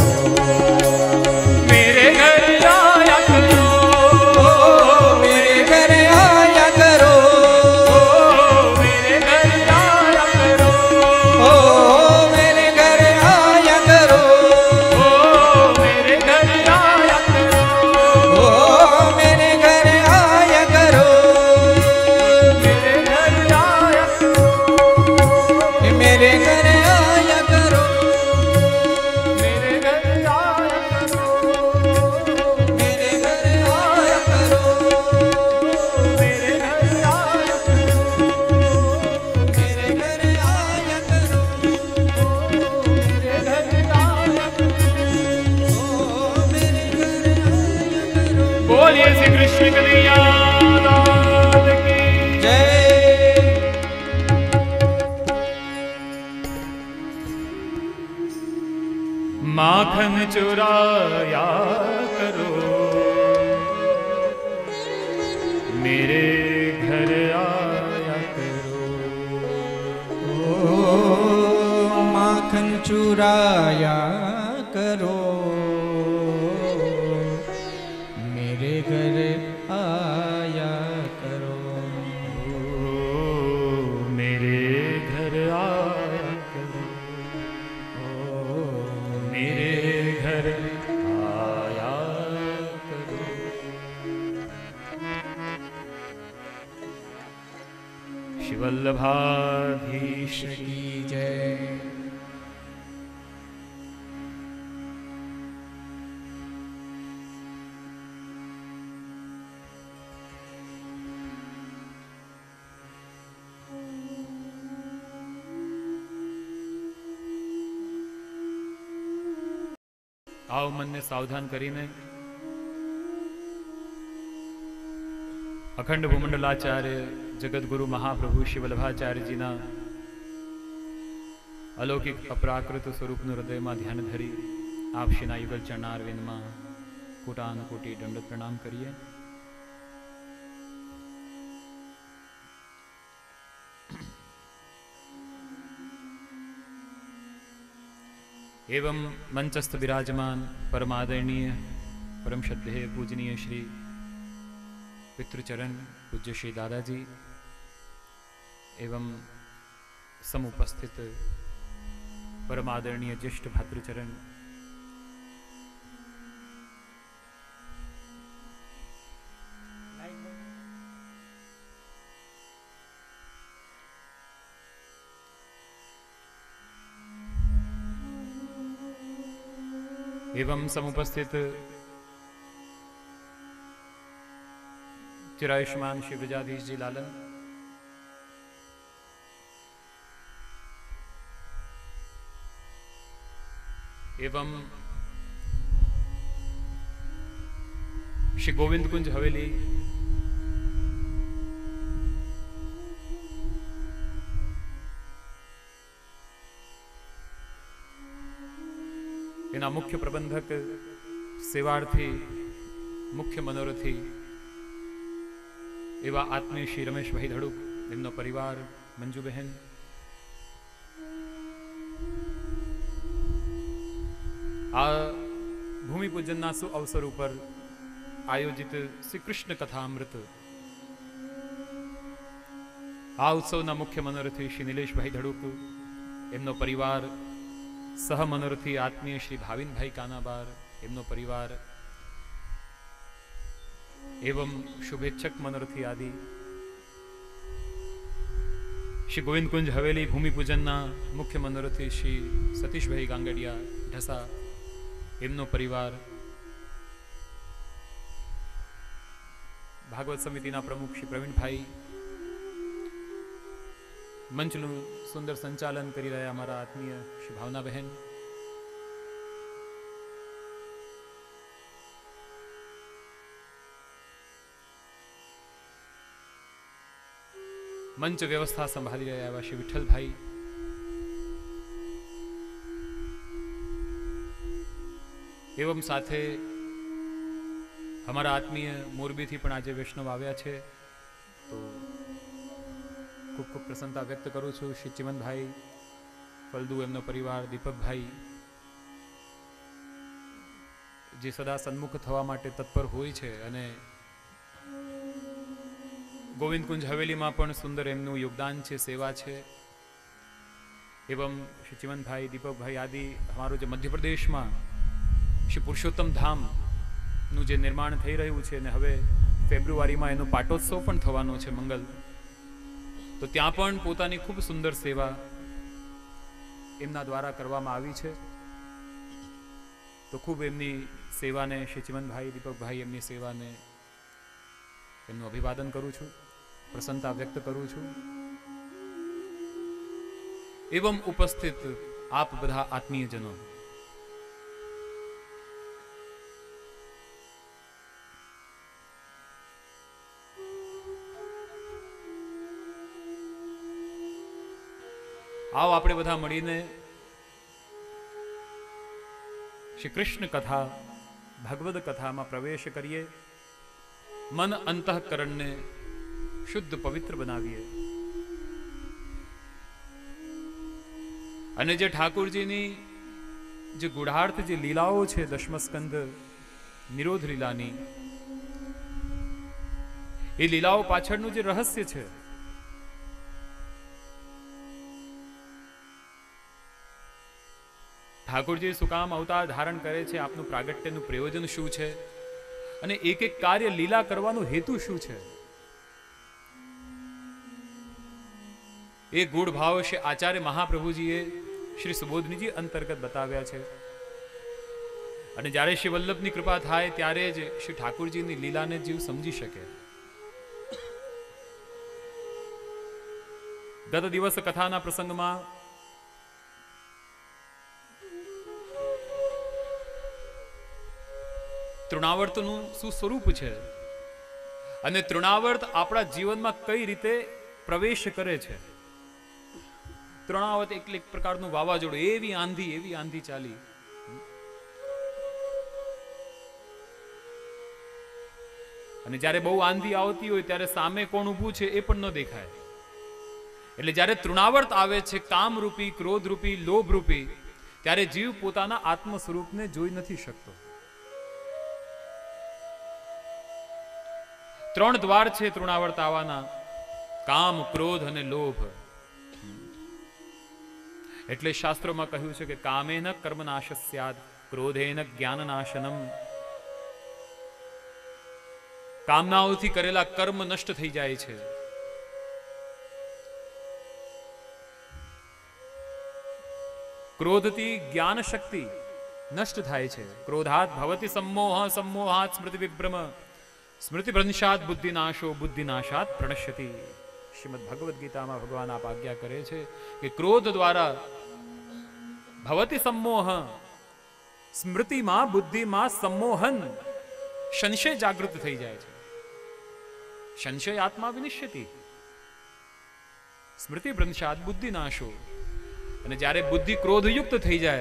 मेरे घर आया करो, ओ मेरे घर आया करो, ओ मेरे घर आया करो, ओ मेरे घर आया करो, ओ मेरे घर आया करो, ओ मेरे घर आया करो, मेरे घर आया करो, मेरे घर आया करो, मेरे घर आया करो, मेरे घर आया करो, मेरे घर आया करो, मेरे घर आया करो, मेरे घर आया करो। ओ मेरे घर आया करो। बोलिए श्री कृष्ण कन्हैया लाल की जय। माखन चुराया करो, मेरे घर आया करो, ओ माखन चुराया करो, मेरे घर आया करो, ओ मेरे घर आया करो, ओ मेरे घर आया करो। शिवल्लभाधीश की जय। આવ મનને સાવધાન કરીને અખંડ ભૂમંડલાચાર્ય જગતગુરુ મહાપ્રભુ શિવલ્લભાચાર્યજીના અલૌકિક અપ્રાકૃત સ્વરૂપનું હૃદયમાં ધ્યાન ધરી આપ શ્રીના યુગલ ચરણારવિંદમાં કોટાન કોટી દંડવત પ્રણામ કરીએ. एवं मंचस्थ विराजमान परमादरणीय परम श्रद्धेय पूजनीय श्री पितृचरण पूज्य श्री दादाजी एवं समुपस्थित परमादरणीय ज्येष्ठ भातृचरण एवं समुपस्थित चिरायुष्मान श्री ब्रजाधीश जी लालन एवं श्री गोविंद कुंज हवेली એના મુખ્ય પ્રબંધક સેવાર્થી મુખ્ય મનોરથી એવા આત્મીય શ્રી રમેશભાઈ ધડુક, એમનો પરિવાર, મંજુબહેન આ ભૂમિપૂજનના સુ અવસર ઉપર આયોજિત શ્રી કૃષ્ણ કથામૃત આ ઉત્સવના મુખ્ય મનોરથી શ્રી નિલેશભાઈ ધડુક, એમનો પરિવાર, સહ મનોરથી આત્મીય શ્રી ભાવિનભાઈ કાનાબાર, એમનો પરિવાર, एवं शुभेच्छक मनोरथी आदि श्री गोविंद कुंज हवेली भूमि पूजन मुख्य मनोरथी श्री सतीश भाई गांगडिया ढसा, एमनो परिवार, भागवत समिति प्रमुख श्री प्रवीण भाई, मंचनु सुंदर संचालन करी रहा अमरा आत्मीय श्री भावना बहन, मंच व्यवस्था संभाली रहा श्री विठल भाई, एवं साथे हमारा आत्मीय मोरबी थी पण आज वैष्णव आव्या छे, तो खूब खूब प्रसन्नता व्यक्त करूँ छूँ। श्री चिमन भाई, फलदू एमनो परिवार, दीपक भाई जे सदा सन्मुख थवा माटे तत्पर होय छे अने गोविंद कुंज हवेली में पण सुंदर एमनु योगदान है, सेवा है। एवं श्री चिमन भाई, दीपक भाई आदि हमारो जो मध्य प्रदेश में श्री पुरुषोत्तम धाम नु जे निर्माण थई रह्यु छे ने हवे फेब्रुआरी में एनो पाटोत्सव पण थवानो छे मंगल, तो त्यां पण पोतानी खूब सुंदर सेवा एमना द्वारा करवामां आवी छे, तो खूब एमनी सेवा ने श्री चिमन भाई, दीपक भाई एमनी सेवा ने एमनु अभिवादन करूँ छूँ, प्रसन्नता व्यक्त करूँ छूँ। एवं उपस्थित आप बधा आत्मीय जनों, आओ आपणे बधा मळीने श्री कृष्ण कथा, भगवद कथा में प्रवेश करिए, मन अंतःकरण ने शुद्ध पवित्र बनावीए अने जे ठाकुरजी नी जे गुढ़ार्थ जे लीलाओ छे दशम स्कंद निरोध लीलानी, ए लीलाओ पाछळनु जे रहस्य छे ठाकुरजी शुं काम अवतार धारण करे छे, आपनु प्रागट्यनु प्रयोजन शुं छे અને એક એક કાર્ય લીલા કરવાનો હેતુ શું છે, એ ગુણ ભાવ છે આચાર્ય મહાપ્રભુજીએ શ્રી સુબોધનીજી અંતર્ગત બતાવ્યા છે। અને જ્યારે શ્રી વલ્લભની કૃપા થાય ત્યારે જ શ્રી ઠાકુરજીની લીલાને જીવ સમજી શકે। ગત દિવસ કથાના પ્રસંગમાં तृणावर्तनु शू स्वरूप है अने तृणावर्त आपड़ा जीवन में कई रीते प्रवेश करे छे। तृणावर्त एक एक प्रकारनु वावाजोडुं, एवी आंधी एवी आंधी चाली, अने ज्यारे बहु आंधी आवती होय त्यारे सामे कोण ऊभुं छे ए पण न देखाय। एटले ज्यारे तृणावर्त आवे छे, काम रूपी, क्रोध रूपी, लोभ रूपी, त्यारे जीव पोताना आत्म स्वरूपने जोई नथी शकतो। त्रण द्वार छे तृणावर्त आवाना, काम, क्रोध अने लोभ। एटले शास्त्रों में कह્યું છે કે કામેન કર્મનાશ સ્યાદ, ક્રોધેન જ્ઞાનનાશનમ। કામનાઓથી કરેલા કર્મ નષ્ટ થઈ જાય છે, ક્રોધથી જ્ઞાન શક્તિ નષ્ટ થાય છે। ક્રોધાત ભવતિ सम्मोह, सम्मोहात् स्मृति विभ्रम, स्मृति भ्रंशात बुद्धिनाशो, बुद्धिनाशात प्रणश्यति। श्रीमद् भगवद गीता में भगवान आप आज्ञा करे छे कि क्रोध द्वारा भवति सम्मोह, स्मृति में, बुद्धि में सम्मोहन, संशय जागृत थई जाय छे। संशय आत्मा विनिश्यति, स्मृति भ्रंशात बुद्धिनाशो। अने ज्यारे बुद्धि क्रोधयुक्त थई जाए,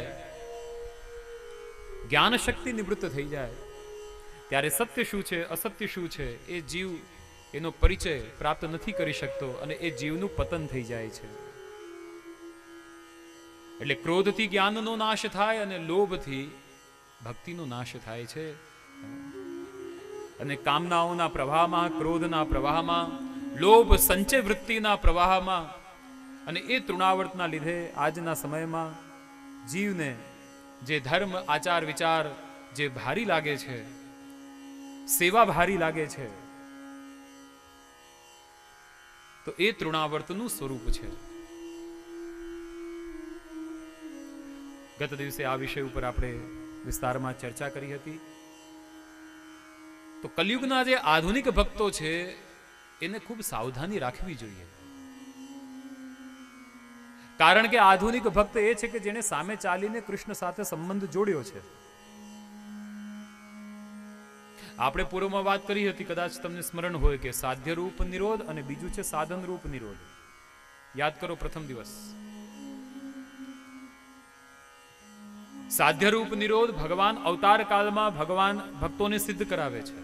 ज्ञान शक्ति निवृत्त थई जाए, त्यारे सत्य शू छे, असत्य शू छे, ए जीव एनो परिचय प्राप्त नहीं करी शकतो अने ए जीवनु पतन थई जाय छे। एटले क्रोधथी ज्ञाननो नाश थाय अने लोभथी ભક્તિનો નાશ થાય છે. અને કામનાઓના પ્રવાહમાં, ક્રોધના પ્રવાહમાં, લોભ સંચય વૃત્તિના પ્રવાહમાં અને એ તૃણાવર્તના લીધે આજના સમયમાં જીવને જે ધર્મ આચાર વિચાર જે ભારી લાગે છે, સેવા ભારી લાગે છે, તો એ તૃણાવર્તનું સ્વરૂપ છે. ગત દિવસે આ વિષય ઉપર આપણે વિસ્તારમાં ચર્ચા કરી હતી. તો કલયુગના જે આધુનિક ભક્તો છે એને ખૂબ સાવધાની રાખવી જોઈએ. કારણ કે આધુનિક ભક્ત એ છે કે જેને સામે ચાલીને કૃષ્ણ સાથે સંબંધ જોડ્યો છે. આપણે પૂર્વમાં વાત કરી હતી, કદાચ તમને સ્મરણ હોય, કે સાધ્ય રૂપ નિરોધ અને બીજું છે સાધન રૂપ નિરોધ. યાદ કરો પ્રથમ દિવસ. સાધ્ય રૂપ નિરોધ ભગવાન અવતાર કાળમાં ભગવાન ભક્તોને સિદ્ધ કરાવે છે,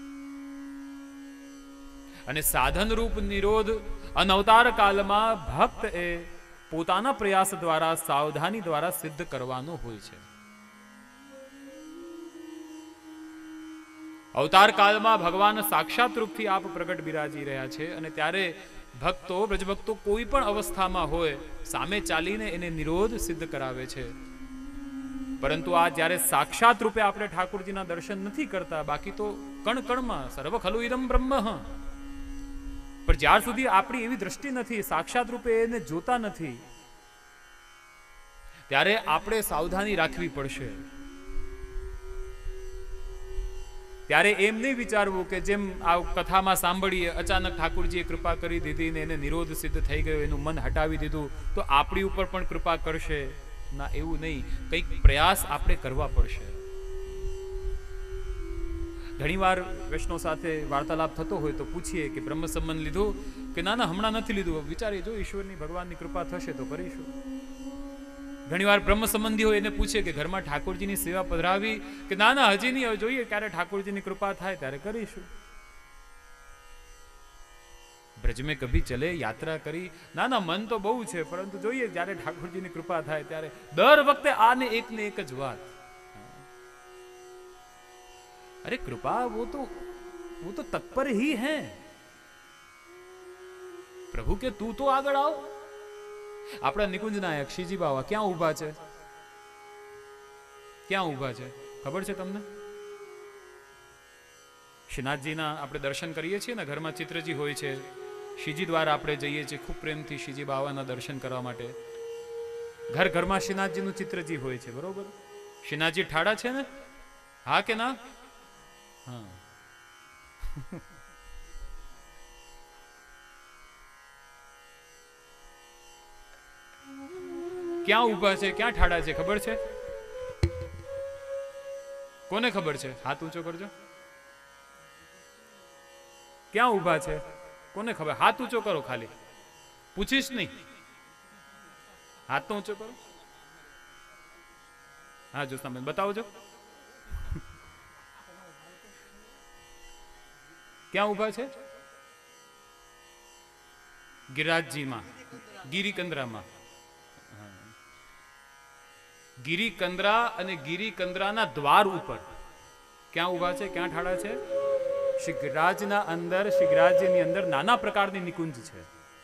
અને સાધન રૂપ નિરોધ અનવતાર કાળમાં ભક્ત એ પોતાના પ્રયાસ દ્વારા, સાવધાની દ્વારા સિદ્ધ કરવાનો હોય છે. અવતાર કાળમાં ભગવાન સાક્ષાત રૂપથી આપ પ્રગટ બિરાજી રહ્યા છે, અને ત્યારે ભક્તો, બ્રજભક્તો કોઈ પણ અવસ્થામાં હોય સામે ચાલીને એને નિરોધ સિદ્ધ કરાવે છે. પરંતુ આ જ્યારે સાક્ષાત રૂપે આપણે ઠાકોરજીના દર્શન નથી કરતા, બાકી તો કણ કણમાં સર્વ ખલુ ઇદમ બ્રહ્મ, પણ જ્યાર સુધી આપણી એવી દ્રષ્ટિ નથી, સાક્ષાત રૂપે એને જોતા નથી, ત્યારે આપણે સાવધાની રાખવી પડશે. ત્યારે એમ નહીં વિચારવું કે જેમ આ કથામાં સાંભળીએ, અચાનક ઠાકોરજીએ કૃપા કરી દીધી ને એને નિરોધ સિદ્ધ થઈ ગયો, એનું મન હટાવી દીધું, તો આપણી ઉપર પણ કૃપા કરશે. ના, એવું નહીં. કંઈક પ્રયાસ આપણે કરવા પડશે. ઘણીવાર વૈષ્ણવ સાથે વાર્તાલાપ થતો હોય તો પૂછીએ કે બ્રહ્મ સંબંધ લીધું કે ના ના હમણાં નથી લીધું, વિચારીએ જો ઈશ્વરની ભગવાનની કૃપા થશે તો કરીશું. ઘણીવાર બ્રહ્મ સંબંધી હોય એને પૂછે કે ઘરમાં ઠાકોરજીની સેવા પધરાવી કે ના ના હજી નહીં, હવે જોઈએ ક્યારે ઠાકોરજીની કૃપા થાય ત્યારે કરીશું. બ્રજ મેં કભી ચલે યાત્રા કરી, ના ના મન તો બહુ છે, પરંતુ જોઈએ જ્યારે ઠાકોરજીની કૃપા થાય ત્યારે. દર વખતે આને એક ને એક જ વાત, अरे कृपा वो तो वो तो तत्पर ही है. प्रभु के तू तो આગળ આવ. આપણા નિકુંજ નાયક શ્રીજી બાવા ક્યાં ઊભા છે? ક્યાં ઊભા છે ખબર છે તમને? શ્રીનાથજીના આપણે દર્શન કરીએ છીએ ને, ઘરમાં ચિત્રજી હોય છે, શ્રીજી દ્વારા આપણે જઈએ છીએ ખૂબ પ્રેમથી શ્રીજી બાવાના દર્શન કરવા માટે. ઘર ઘરમાં શ્રીનાથજીનું ચિત્રજી હોય છે, બરોબર? શ્રીનાથજી ઠાડા છે ને? હા કે ના? હા. ક્યાં ઊભા છે, ક્યાં ઠાડા છે ખબર છે? કોને ખબર છે? હાથ ઊંચો કરજો. ક્યાં ઊભા છે કોને ખબર? હાથ ઊંચો કરો, ખાલી પૂછીશ નહીં, હાથ તો ઊંચો કરો. હા જોસ્તાબેન બતાવજો ક્યાં ઊભા છે? ગિરિરાજજીમાં, ગિરિકંદરામાં. ગિરિકંદરા અને ગિરિકંદરાના દ્વાર ઉપર ક્યાં ઊભા છે, ક્યાં ઠાડા છે? શ્રી ગિરિરાજના અંદર, શ્રી ગિરિરાજની અંદર નાના પ્રકારની નિકુંજ છે,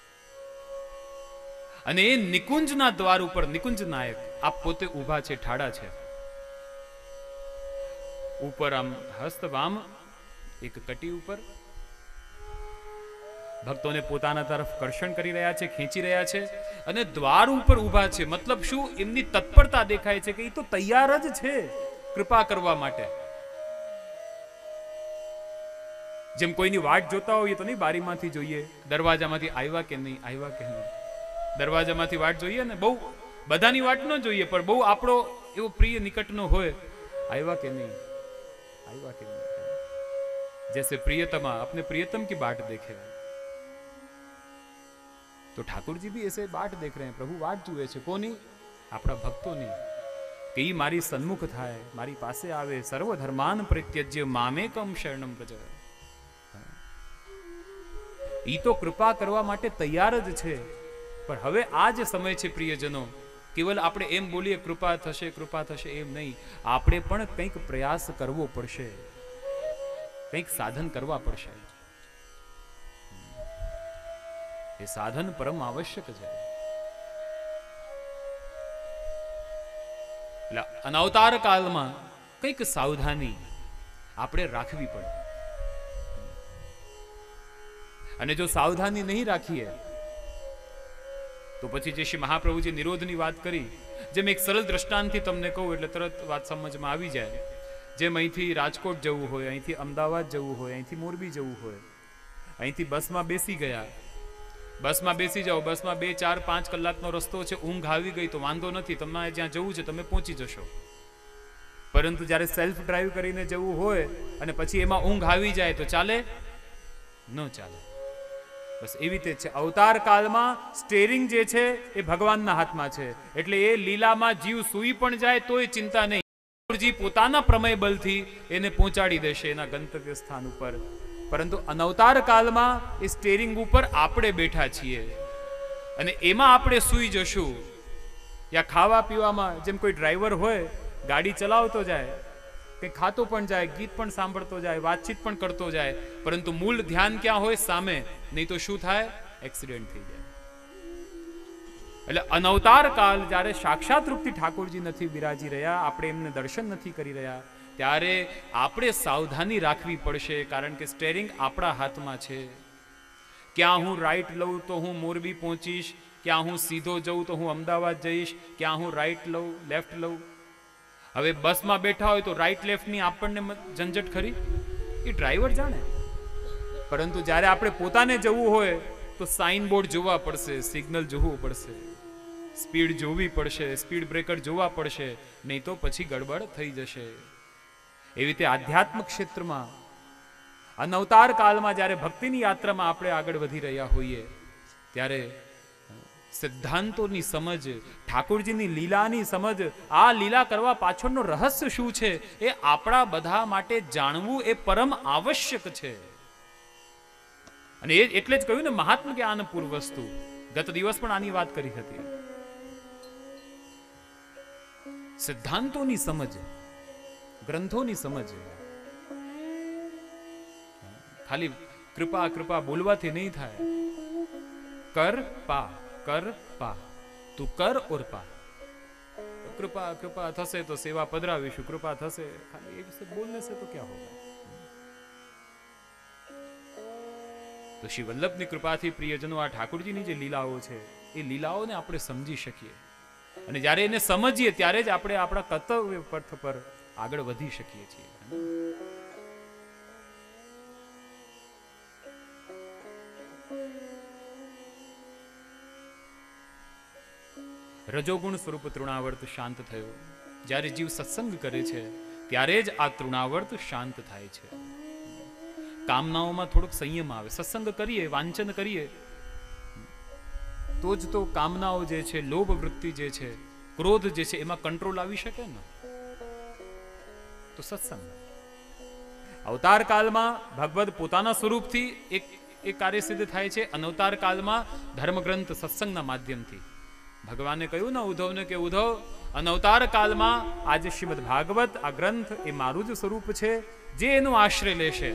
અને એ નિકુંજના દ્વાર ઉપર નિકુંજ નાયક આપ પોતે ઊભા છે, ઠાડા છે. ઉપર આમ હસ્ત વામ એક કટી ઉપર ભક્તોને પોતાના તરફ કર્ષણ કરી રહ્યા છે, ખેંચી રહ્યા છે, અને દ્વાર ઉપર ઊભા છે. મતલબ શું? એમની તત્પરતા દેખાય છે કે એ તો તૈયાર જ છે કૃપા કરવા માટે. જેમ કોઈની વાટ જોતા હોઈએ તો નહીં, બારીમાંથી જોઈએ, દરવાજામાંથી આવ્યા કે નહીં, આવ્યા કે નહીં. દરવાજામાંથી વાટ જોઈએ ને, બહુ બધાની વાટ ન જોઈએ, પણ બહુ આપણો એવો પ્રિય નિકટનો હોય, આવ્યા કે નહીં, આવ્યા કે નહીં. जैसे प्रियतमा अपने प्रियतम की बाट देखे, तो ठाकुर जी भी ऐसे बाट देख रहे हैं. प्रभु वाट जुए છે કોની? આપણા ભક્તોની, કે ઈ મારી સન્મુખ થાય, મારી પાસે આવે. સર્વ ધર્માન પરિત્યજ્ય મામેકમ શરણમ વ્રજ. ઈ તો કૃપા કરવા માટે તૈયાર જ છે. પણ હવે આ જે સમય છે પ્રિયજનો, કેવલ આપણે એમ બોલીએ કૃપા થશે કૃપા થશે એમ નહીં, આપણે પણ કંઈક પ્રયાસ કરવો પડશે, કંઈક સાધન કરવા પડશે. એ સાધન પરમ આવશ્યક છે. એટલે અનવતાર કાળમાં કંઈક સાવધાની આપણે રાખવી પડે. અને જો સાવધાની નહીં રાખીએ તો પછી જે શ્રી મહાપ્રભુજી નિરોધની વાત કરી, જેમ એક સરળ દ્રષ્ટાંતથી તમને કહું એટલે તરત વાત સમજમાં આવી જાય. જેમ અહીંથી રાજકોટ જવું હોય, અહીંથી અમદાવાદ જવું હોય, અહીંથી મોરબી જવું હોય, અહીંથી બસમાં બેસી ગયા, બસમાં બેસી જાઓ, બસમાં બે ચાર પાંચ કલાકનો રસ્તો છે, ઊંઘ આવી ગઈ તો વાંધો નથી, તમારે જ્યાં જવું છે તમે પહોંચી જશો. પરંતુ જ્યારે સેલ્ફ ડ્રાઈવ કરીને જવું હોય અને પછી એમાં ઊંઘ આવી જાય તો ચાલે? ન ચાલે. બસ એવી રીતે છે અવતાર કાળમાં સ્ટેરિંગ જે છે એ ભગવાનના હાથમાં છે. એટલે એ લીલામાં જીવ સૂઈ પણ જાય તોય ચિંતા નહીં, ઠાકોરજી પોતાના પ્રમેય બલથી એને પહોંચાડી દેશે એના ગંતવ્ય સ્થાન ઉપર. પરંતુ અનવતાર કાળમાં એ સ્ટેરિંગ ઉપર આપણે બેઠા છીએ અને એમાં આપણે સૂઈ જશું. યા ખાવા પીવામાં જેમ કોઈ ડ્રાઈવર હોય, ગાડી ચલાવતો જાય, કંઈ ખાતો પણ જાય, ગીત પણ સાંભળતો જાય, વાતચીત પણ કરતો જાય, પરંતુ મૂળ ધ્યાન ક્યાં હોય? સામે. નહીં તો શું થાય? એક્સિડન્ટ થઈ જાય. એટલે અનવતાર કાળ જ્યારે સાક્ષાત રૂપથી ઠાકોરજી નથી બિરાજી રહ્યા, આપણે એમને દર્શન નથી કરી રહ્યા, ત્યારે આપણે સાવધાની રાખવી પડશે. કારણ કે સ્ટેરિંગ આપણા હાથમાં છે. ક્યાં હું રાઈટ લઉં તો હું મોરબી પહોંચીશ, ક્યાં હું સીધો જઉં તો હું અમદાવાદ જઈશ, ક્યાં હું રાઈટ લઉં લેફ્ટ લઉં. હવે બસમાં બેઠા હોય તો રાઈટ લેફ્ટની આપણને ઝંઝટ ખરી? એ ડ્રાઈવર જાણે. પરંતુ જ્યારે આપણે પોતાને જવું હોય તો સાઇન બોર્ડ જોવા પડશે, સિગ્નલ જોવું પડશે, સ્પીડ જોવી પડશે, સ્પીડ બ્રેકર જોવા પડશે, નહીં તો પછી ગડબડ થઈ જશે. એવી રીતે આધ્યાત્મ ક્ષેત્રમાં અનવતાર કાળમાં જ્યારે ભક્તિની યાત્રામાં આપણે આગળ વધી રહ્યા હોઈએ ત્યારે સિદ્ધાંતોની સમજ, ઠાકોરજીની લીલાની સમજ, આ લીલા કરવા પાછળનો રહસ્ય શું છે એ આપણા બધા માટે જાણવું એ પરમ આવશ્યક છે. અને એ એટલે જ કહ્યું ને મહાત્મ જ્ઞાન પૂર્વ વસ્તુ. ગત દિવસ પણ આની વાત કરી હતી. સિદ્ધાંતોની સમજ, ગ્રંથોની સમજ ખાલી કૃપા કૃપા બોલવાથી નહીં થાય. કર પા, કર પા, તું કર ઓર પા. કૃપા કૃપા થશે તો સેવા પધરાવીશું, કૃપા થશે ખાલી એક से बोलने से तो क्या होगा. તો શ્રી વલ્લભની કૃપાથી પ્રિયજનો આ ઠાકોરજીની જે લીલાઓ છે એ લીલાઓને આપણે સમજી શકીએ અને જ્યારે એને સમજીએ ત્યારે જ આપણે આપણા કર્તવ્ય પથ પર આગળ વધી શકીએ છીએ. રજોગુણ સ્વરૂપ તૃણાવર્ત શાંત થયો. જ્યારે જીવ સત્સંગ કરે છે ત્યારે જ આ તૃણાવર્ત શાંત થાય છે. કામનાઓમાં થોડોક સંયમ આવે. સત્સંગ કરીએ, વાંચન કરીએ તો જ તો કામનાઓ જે છે, લોભ વૃત્તિ જે છે, ક્રોધ જે છે એમાં કંટ્રોલ આવી શકે ને. તો સત્સંગ અવતાર કાળમાં ભગવદ પોતાના સ્વરૂપથી એક એક કાર્ય સિદ્ધ થાય છે. અનવતાર કાળમાં ધર્મગ્રંથ સત્સંગના માધ્યમથી ભગવાને કહ્યું ને ઉદ્ધવને કે ઉદ્ધવ, અનવતાર કાળમાં આજે શ્રીમદ ભાગવત આ ગ્રંથ એ મારું જ સ્વરૂપ છે. જે એનો આશ્રય લેશે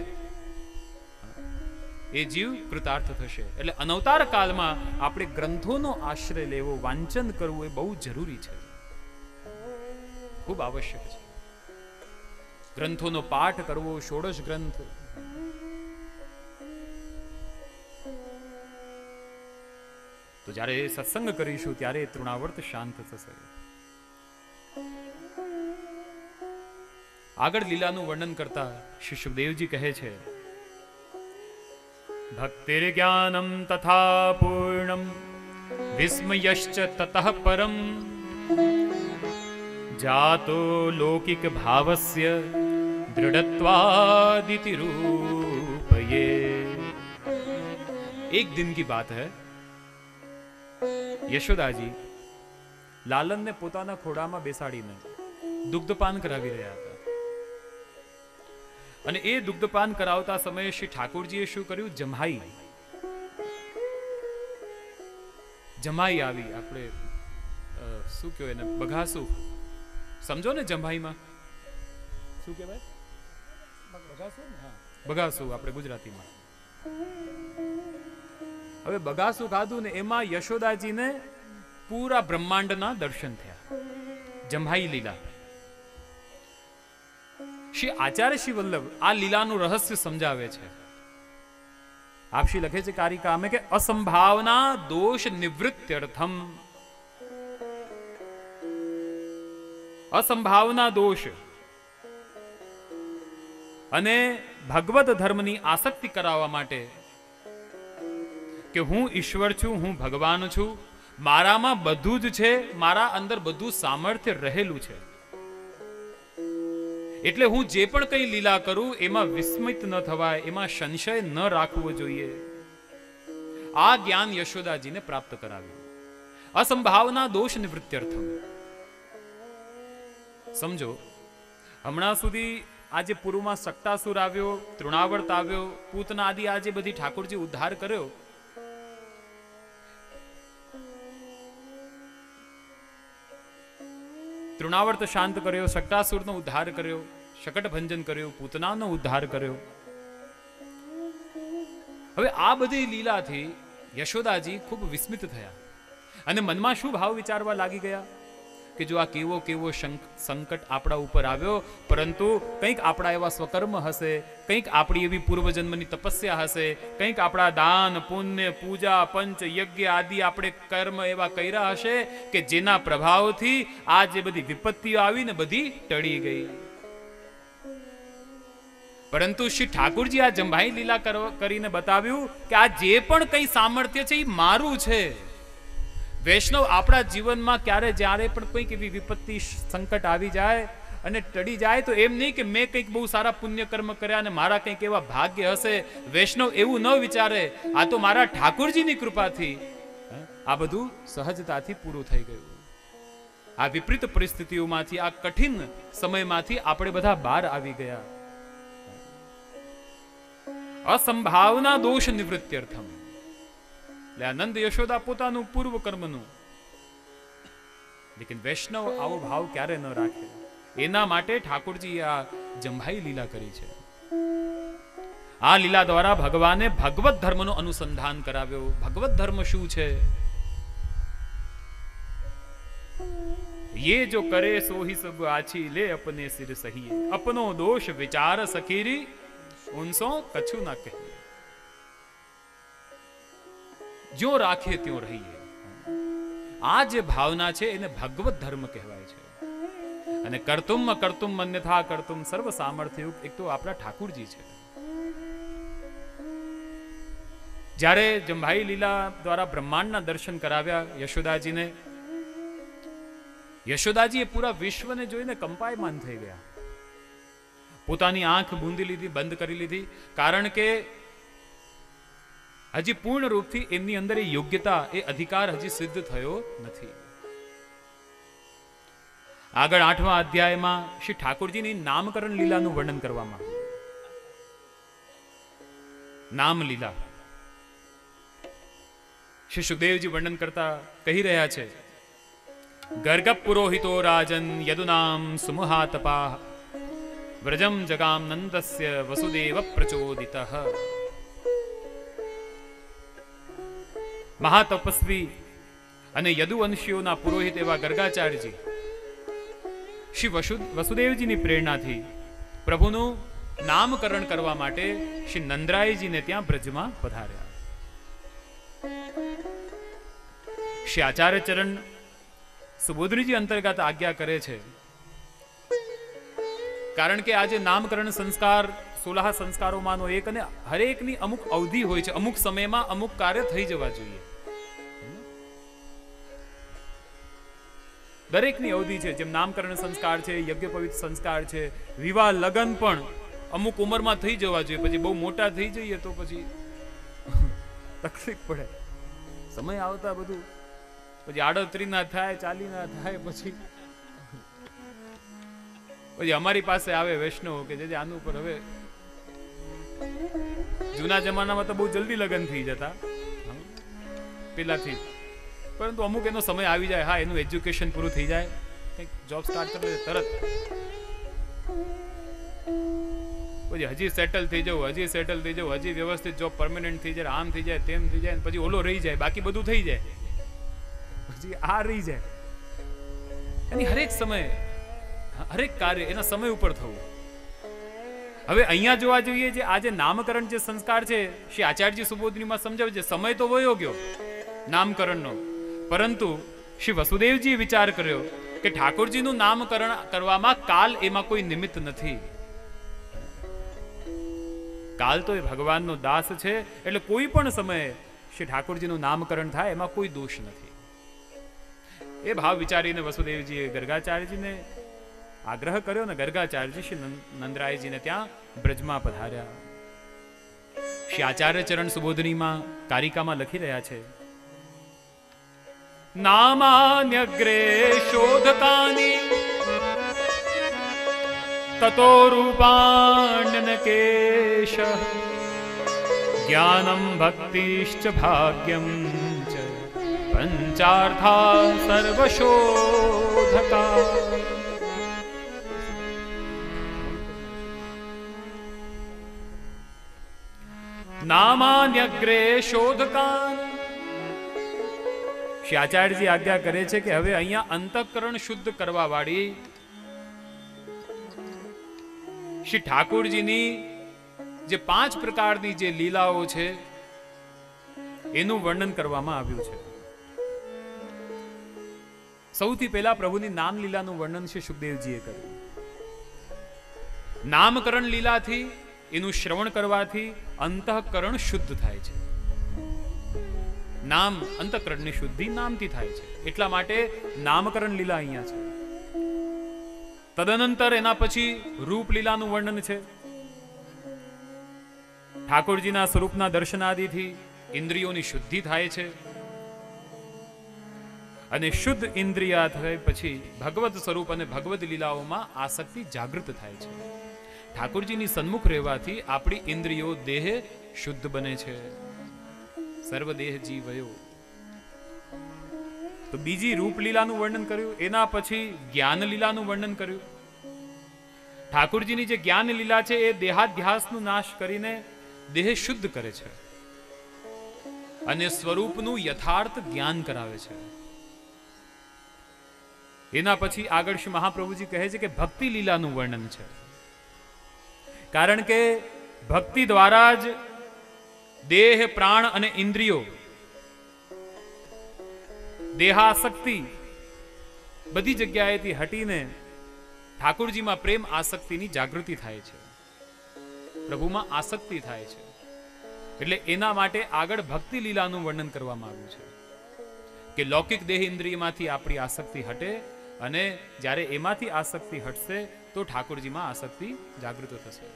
એ જીવ કૃતાર્થ થશે. એટલે અનવતાર કાળમાં આપણે ગ્રંથોનો આશ્રય લેવો, વાંચન કરવું એ બહુ જરૂરી છે, ખૂબ આવશ્યક છે. ગ્રંથોનો પાઠ કરવો, ષોડશ ગ્રંથ. તો જ્યારે સત્સંગ કરીશું ત્યારે તૃણાવર્ત શાંત થશે. આગળ લીલાનું વર્ણન કરતા શ્રી સુખદેવજી કહે છે, ભક્તિર જ્ઞાનમ તથા પૂર્ણમ વિસ્મયશ્ચ તતઃ પરમ જાતો લૌકિક ભાવસ્ય दृढ़त्वादिति रूपये. एक दिन की बात है, યશોદાજી લાલનને પોતાના ખોડામાં બેસાડીને દુગ્ધપાન કરાવી રહ્યા હતા અને એ દુગ્ધપાન કરાવતા સમયે શ્રી ઠાકોરજીએ શું કર્યું? જમાઈ જમાઈ આવી. આપણે શું કયો એને, બઘાસુ સમજો ને જંભાઈમાં શું કહેવાય? બઘાસુ ને? હા, બઘાસુ આપણે ગુજરાતીમાં. હવે બઘાસુ ખાધું ને એમાં યશોદાજીને પૂરા બ્રહ્માંડના દર્શન થયા. જંભાઈ લીલા. શ્રી આચાર્ય શ્રી વલ્લભ આ લીલાનું રહસ્ય સમજાવે છે. આપશી લખે છે કારિકામે કે અસંભાવના દોષ નિવૃત્ત્યર્થમ, અસંભાવના દોષ અને ભગવત ધર્મની આસક્તિ કરાવવા માટે કે હું ઈશ્વર છું, હું ભગવાન છું, મારામાં બધું જ છે, મારા અંદર બધું સામર્થ્ય રહેલું છે, એટલે હું જે પણ કંઈ લીલા કરું એમાં વિસ્મિત ન થવાય, એમાં સંશય ન રાખવો જોઈએ. આ જ્ઞાન યશોદાજીને પ્રાપ્ત કરાવ્યું. અસંભાવના દોષ નિવૃત્ત્યર્થમ. સમજો, હમણાં સુધી આજે પૂર્વમાં સક્તાસુર આવ્યો, તૃણાવર્ત આવ્યો, પૂતના આદિ આજે બધી ઠાકોરજી ઉદ્ધાર કર્યો. તૃણાવર્ત શાંત કર્યો, સક્તાસુરનો ઉદ્ધાર કર્યો, શકટ ભંજન કર્યો, પૂતનાનો ઉદ્ધાર કર્યો. હવે આ બધી લીલાથી યશોદાજી ખૂબ વિસ્મિત થયા અને મનમાં શું ભાવ વિચારવા લાગી ગયા કે જો આ કેવો કેવો સંકટ આપણા ઉપર આવ્યો, પરંતુ કંઈક આપણા એવા સ્વકર્મ હશે, કંઈક આપણી એવી પૂર્વજન્મની તપસ્યા હશે, કંઈક આપણા દાન પુણ્ય પૂજા પંચ યજ્ઞ આદિ આપણે કર્મ એવા કર્યા હશે કે જેના પ્રભાવથી આ જે બધી વિપત્તિઓ આવીને બધી ટળી ગઈ. પરંતુ શ્રી ઠાકુરજી આ જંભાઈ લીલા કરીને બતાવ્યું કે આ જે પણ કંઈ સામર્થ્ય છે એ મારું છે. વૈષ્ણવ આપણા જીવનમાં ક્યારે જ્યારે પણ કોઈક એવી વિપત્તિ સંકટ આવી જાય અને ટળી જાય તો એમ નહીં કે મેં કંઈક બહુ સારા પુણ્ય કર્મ કર્યા અને મારા કંઈક એવા ભાગ્ય હશે. વૈષ્ણવ એવું ન વિચારે, આ તો મારા ઠાકોરજીની કૃપાથી આ બધું સહજતાથી પૂરું થઈ ગયું. આ વિપરીત પરિસ્થિતિઓમાંથી, આ કઠિન સમયમાંથી આપણે બધા બહાર આવી ગયા. અસંભાવના દોષ નિવૃત્ત્યર્થમ. એટલે આનંદ યશોદા પોતાનું પૂર્વ કર્મનું, લેકિન વૈષ્ણવ આવો ભાવ ક્યારે ન રાખે. એના માટે ઠાકોરજી આ જંભાઈ લીલા કરી છે. આ લીલા દ્વારા ભગવાને ભગવત ધર્મનું અનુસંધાન કરાવ્યો. ભગવત ધર્મ શું છે? ये जो करे सो ही सब आछी ले अपने सिर सही, अपनो दोष विचार सखीरी उनसो कछु ना कही. जो राखे त्यों रहीए. આ જે ભાવના છે એને ભગવત ધર્મ કહેવાય છે. અને કર્તુમ કર્તુમ અન્યથા કર્તુમ સર્વ સામર્થ્યયુક્ત એક તો આપણા ઠાકુરજી છે. જ્યારે જંભાઈ લીલા દ્વારા બ્રહ્માંડના દર્શન કરાવ્યા યશોદાજીને, યશોદાજી એ પૂરા વિશ્વને જોઈને કંપાયમાન થઈ ગયા. પોતાની આંખ બૂંદી લીધી, બંધ કરી લીધી, કારણ કે હજી પૂર્ણ રૂપથી એમની અંદર એ યોગ્યતા, એ અધિકાર હજી સિદ્ધ થયો નથી. આગળ આઠમા અધ્યાયમાં શ્રી ઠાકોરજીની નામકરણ લીલાનું વર્ણન કરવામાં આવ્યું. નામ લીલા શ્રી સુખદેવજી વર્ણન કરતા કહી રહ્યા છે, ગર્ગ પુરોહિતો રાજન યદુનામ સુમહાતપા વ્રજમ જગામ નંદસ્ય વસુદેવ પ્રચોદિતઃ. મહાતપસ્વી અને યદુવંશીઓના પુરોહિત એવા ગર્ગાચાર્યજી શ્રી વસુદેવજીની પ્રેરણાથી પ્રભુનું નામકરણ કરવા માટે શ્રી નંદરાયજીને ત્યાં બ્રજમાં પધાર્યા. શ્રી આચાર્ય ચરણ સુબોધનીજી અંતર્ગત આજ્ઞા કરે છે, કારણ કે આજે નામકરણ સંસ્કાર સોળા સંસ્કારોમાંનો એક, અને હરેકની અમુક અવધિ હોય છે, અમુક સમયમાં અમુક કાર્ય થઈ જવા જોઈએ. દરેકની અવધિ છે. જેમ નામકરણ સંસ્કાર છે, યજ્ઞ પવિત્ર સંસ્કાર છે, વિવાહ લગ્ન પણ અમુક ઉંમરમાં થઈ જવા જોઈએ. પછી બહુ મોટા થઈ જઈએ તો પછી તકલીફ પડે. સમય આવતા બધું પછી આડત્રી ના થાય, ચાલી ના થાય, પછી પછી અમારી પાસે આવે વૈષ્ણવ કે જે આનું પર હવે જૂના જમાનામાં તો બહુ જલ્દી લગ્ન થઈ જતા પેલાથી, પરંતુ અમુક એનો સમય આવી જાય, હા એનું એજ્યુકેશન પૂરું થઈ જાય, કંઈક જોબ સ્ટાર્ટ કરી લે તરત પછી હજી સેટલ થઈ જવું, હજી સેટલ થઈ જવું, હજી વ્યવસ્થિત જોબ પરમેનન્ટ થઈ જાય, આમ થઈ જાય, તેમ થઈ જાય, પછી ઓલો રહી જાય, બાકી બધું થઈ જાય, પછી આ રહી જાય. એની હરેક સમય હરેક કાર્ય એના સમય ઉપર થવું. હવે અહીંયા જોવા જોઈએ જે આજે નામકરણ જે સંસ્કાર છે, શ્રી આચાર્યજી સુબોધનીમાં સમજાવે છે, સમય તો વયો ગયો નામકરણનો, પરંતુ શ્રી વસુદેવજીએ વિચાર કર્યો કે ઠાકોરજીનું નામકરણ કરવામાં કાલ એમાં કોઈ નિમિત્ત નથી. કાલ તો એ ભગવાનનો દાસ છે, એટલે કોઈ પણ સમયે શ્રી ઠાકોરજીનું નામકરણ થાય એમાં કોઈ દોષ નથી. એ ભાવ વિચારીને વસુદેવજીએ ગર્ગાચાર્યજીને આગ્રહ કર્યો ને ગર્ગાચાર્યજી શ્રી નંદરાયજીને ત્યાં બ્રજમાં પધાર્યા. શ્રી આચાર્ય ચરણ સુબોધનીમાં કારિકામાં લખી રહ્યા છે, નામાન્યગ્રે શોધકાની તતો રૂપાણ્યનકેશ જ્ઞાનમ ભક્તિશ્ચ ભાગ્યમ ચ પંચાર્થા સર્વશોધકા. નામાન્યગ્રે શોધકાન. શ્રી આચાર્યજી આજ્ઞા કરે છે કે હવે અહીંયા અંતઃકરણ શુદ્ધ કરવા વાળી શ્રી ઠાકોરજીની જે પાંચ પ્રકારની જે લીલાઓ છે એનું વર્ણન કરવામાં આવ્યું છે. સૌથી પહેલા પ્રભુની નામ લીલાનું વર્ણન શ્રી સુખદેવજીએ કર્યું. નામકરણ લીલાથી, એનું શ્રવણ કરવાથી અંતઃકરણ શુદ્ધ થાય છે. નામ અંતઃકરણની શુદ્ધિ નામથી થાય છે, એટલા માટે નામકરણ લીલા અહીંયા છે. તદનંતર એના પછી રૂપ લીલાનું વર્ણન છે. ઠાકોરજીના સ્વરૂપના દર્શનાદિથી ઇન્દ્રિયોની શુદ્ધિ થાય છે, અને શુદ્ધ ઇન્દ્રિય થાય પછી ભગવત સ્વરૂપ અને ભગવત લીલાઓમાં આસક્તિ જાગૃત થાય છે. ઠાકોરજીની સન્મુખ રહેવાથી આપણી ઇન્દ્રિયો દેહ શુદ્ધ બને છે. સર્વદેહ જીવયો. તો બીજી રૂપ લીલાનું વર્ણન કર્યું, એના પછી જ્ઞાન લીલાનું વર્ણન કર્યું. ઠાકોરજીની જે જ્ઞાન લીલા છે એ દેહાધ્યાસનું નાશ કરીને દેહ શુદ્ધ કરે છે અને સ્વરૂપનું યથાર્થ જ્ઞાન કરાવે છે. એના પછી આગળ શ્રી મહાપ્રભુજી કહે છે કે ભક્તિ લીલાનું વર્ણન છે, કારણ કે ભક્તિ દ્વારા જ દેહ, પ્રાણ અને ઇન્દ્રિયો, દેહાસક્તિ બધી જગ્યાએથી હટીને ઠાકોરજીમાં પ્રેમ આસક્તિની જાગૃતિ થાય છે, પ્રભુમાં આસક્તિ થાય છે. એટલે એના માટે આગળ ભક્તિ લીલાનું વર્ણન કરવામાં આવ્યું છે કે લૌકિક દેહ ઇન્દ્રિયમાંથી આપણી આસક્તિ હટે, અને જ્યારે એમાંથી આસક્તિ હટશે તો ઠાકોરજીમાં આસક્તિ જાગૃત થશે.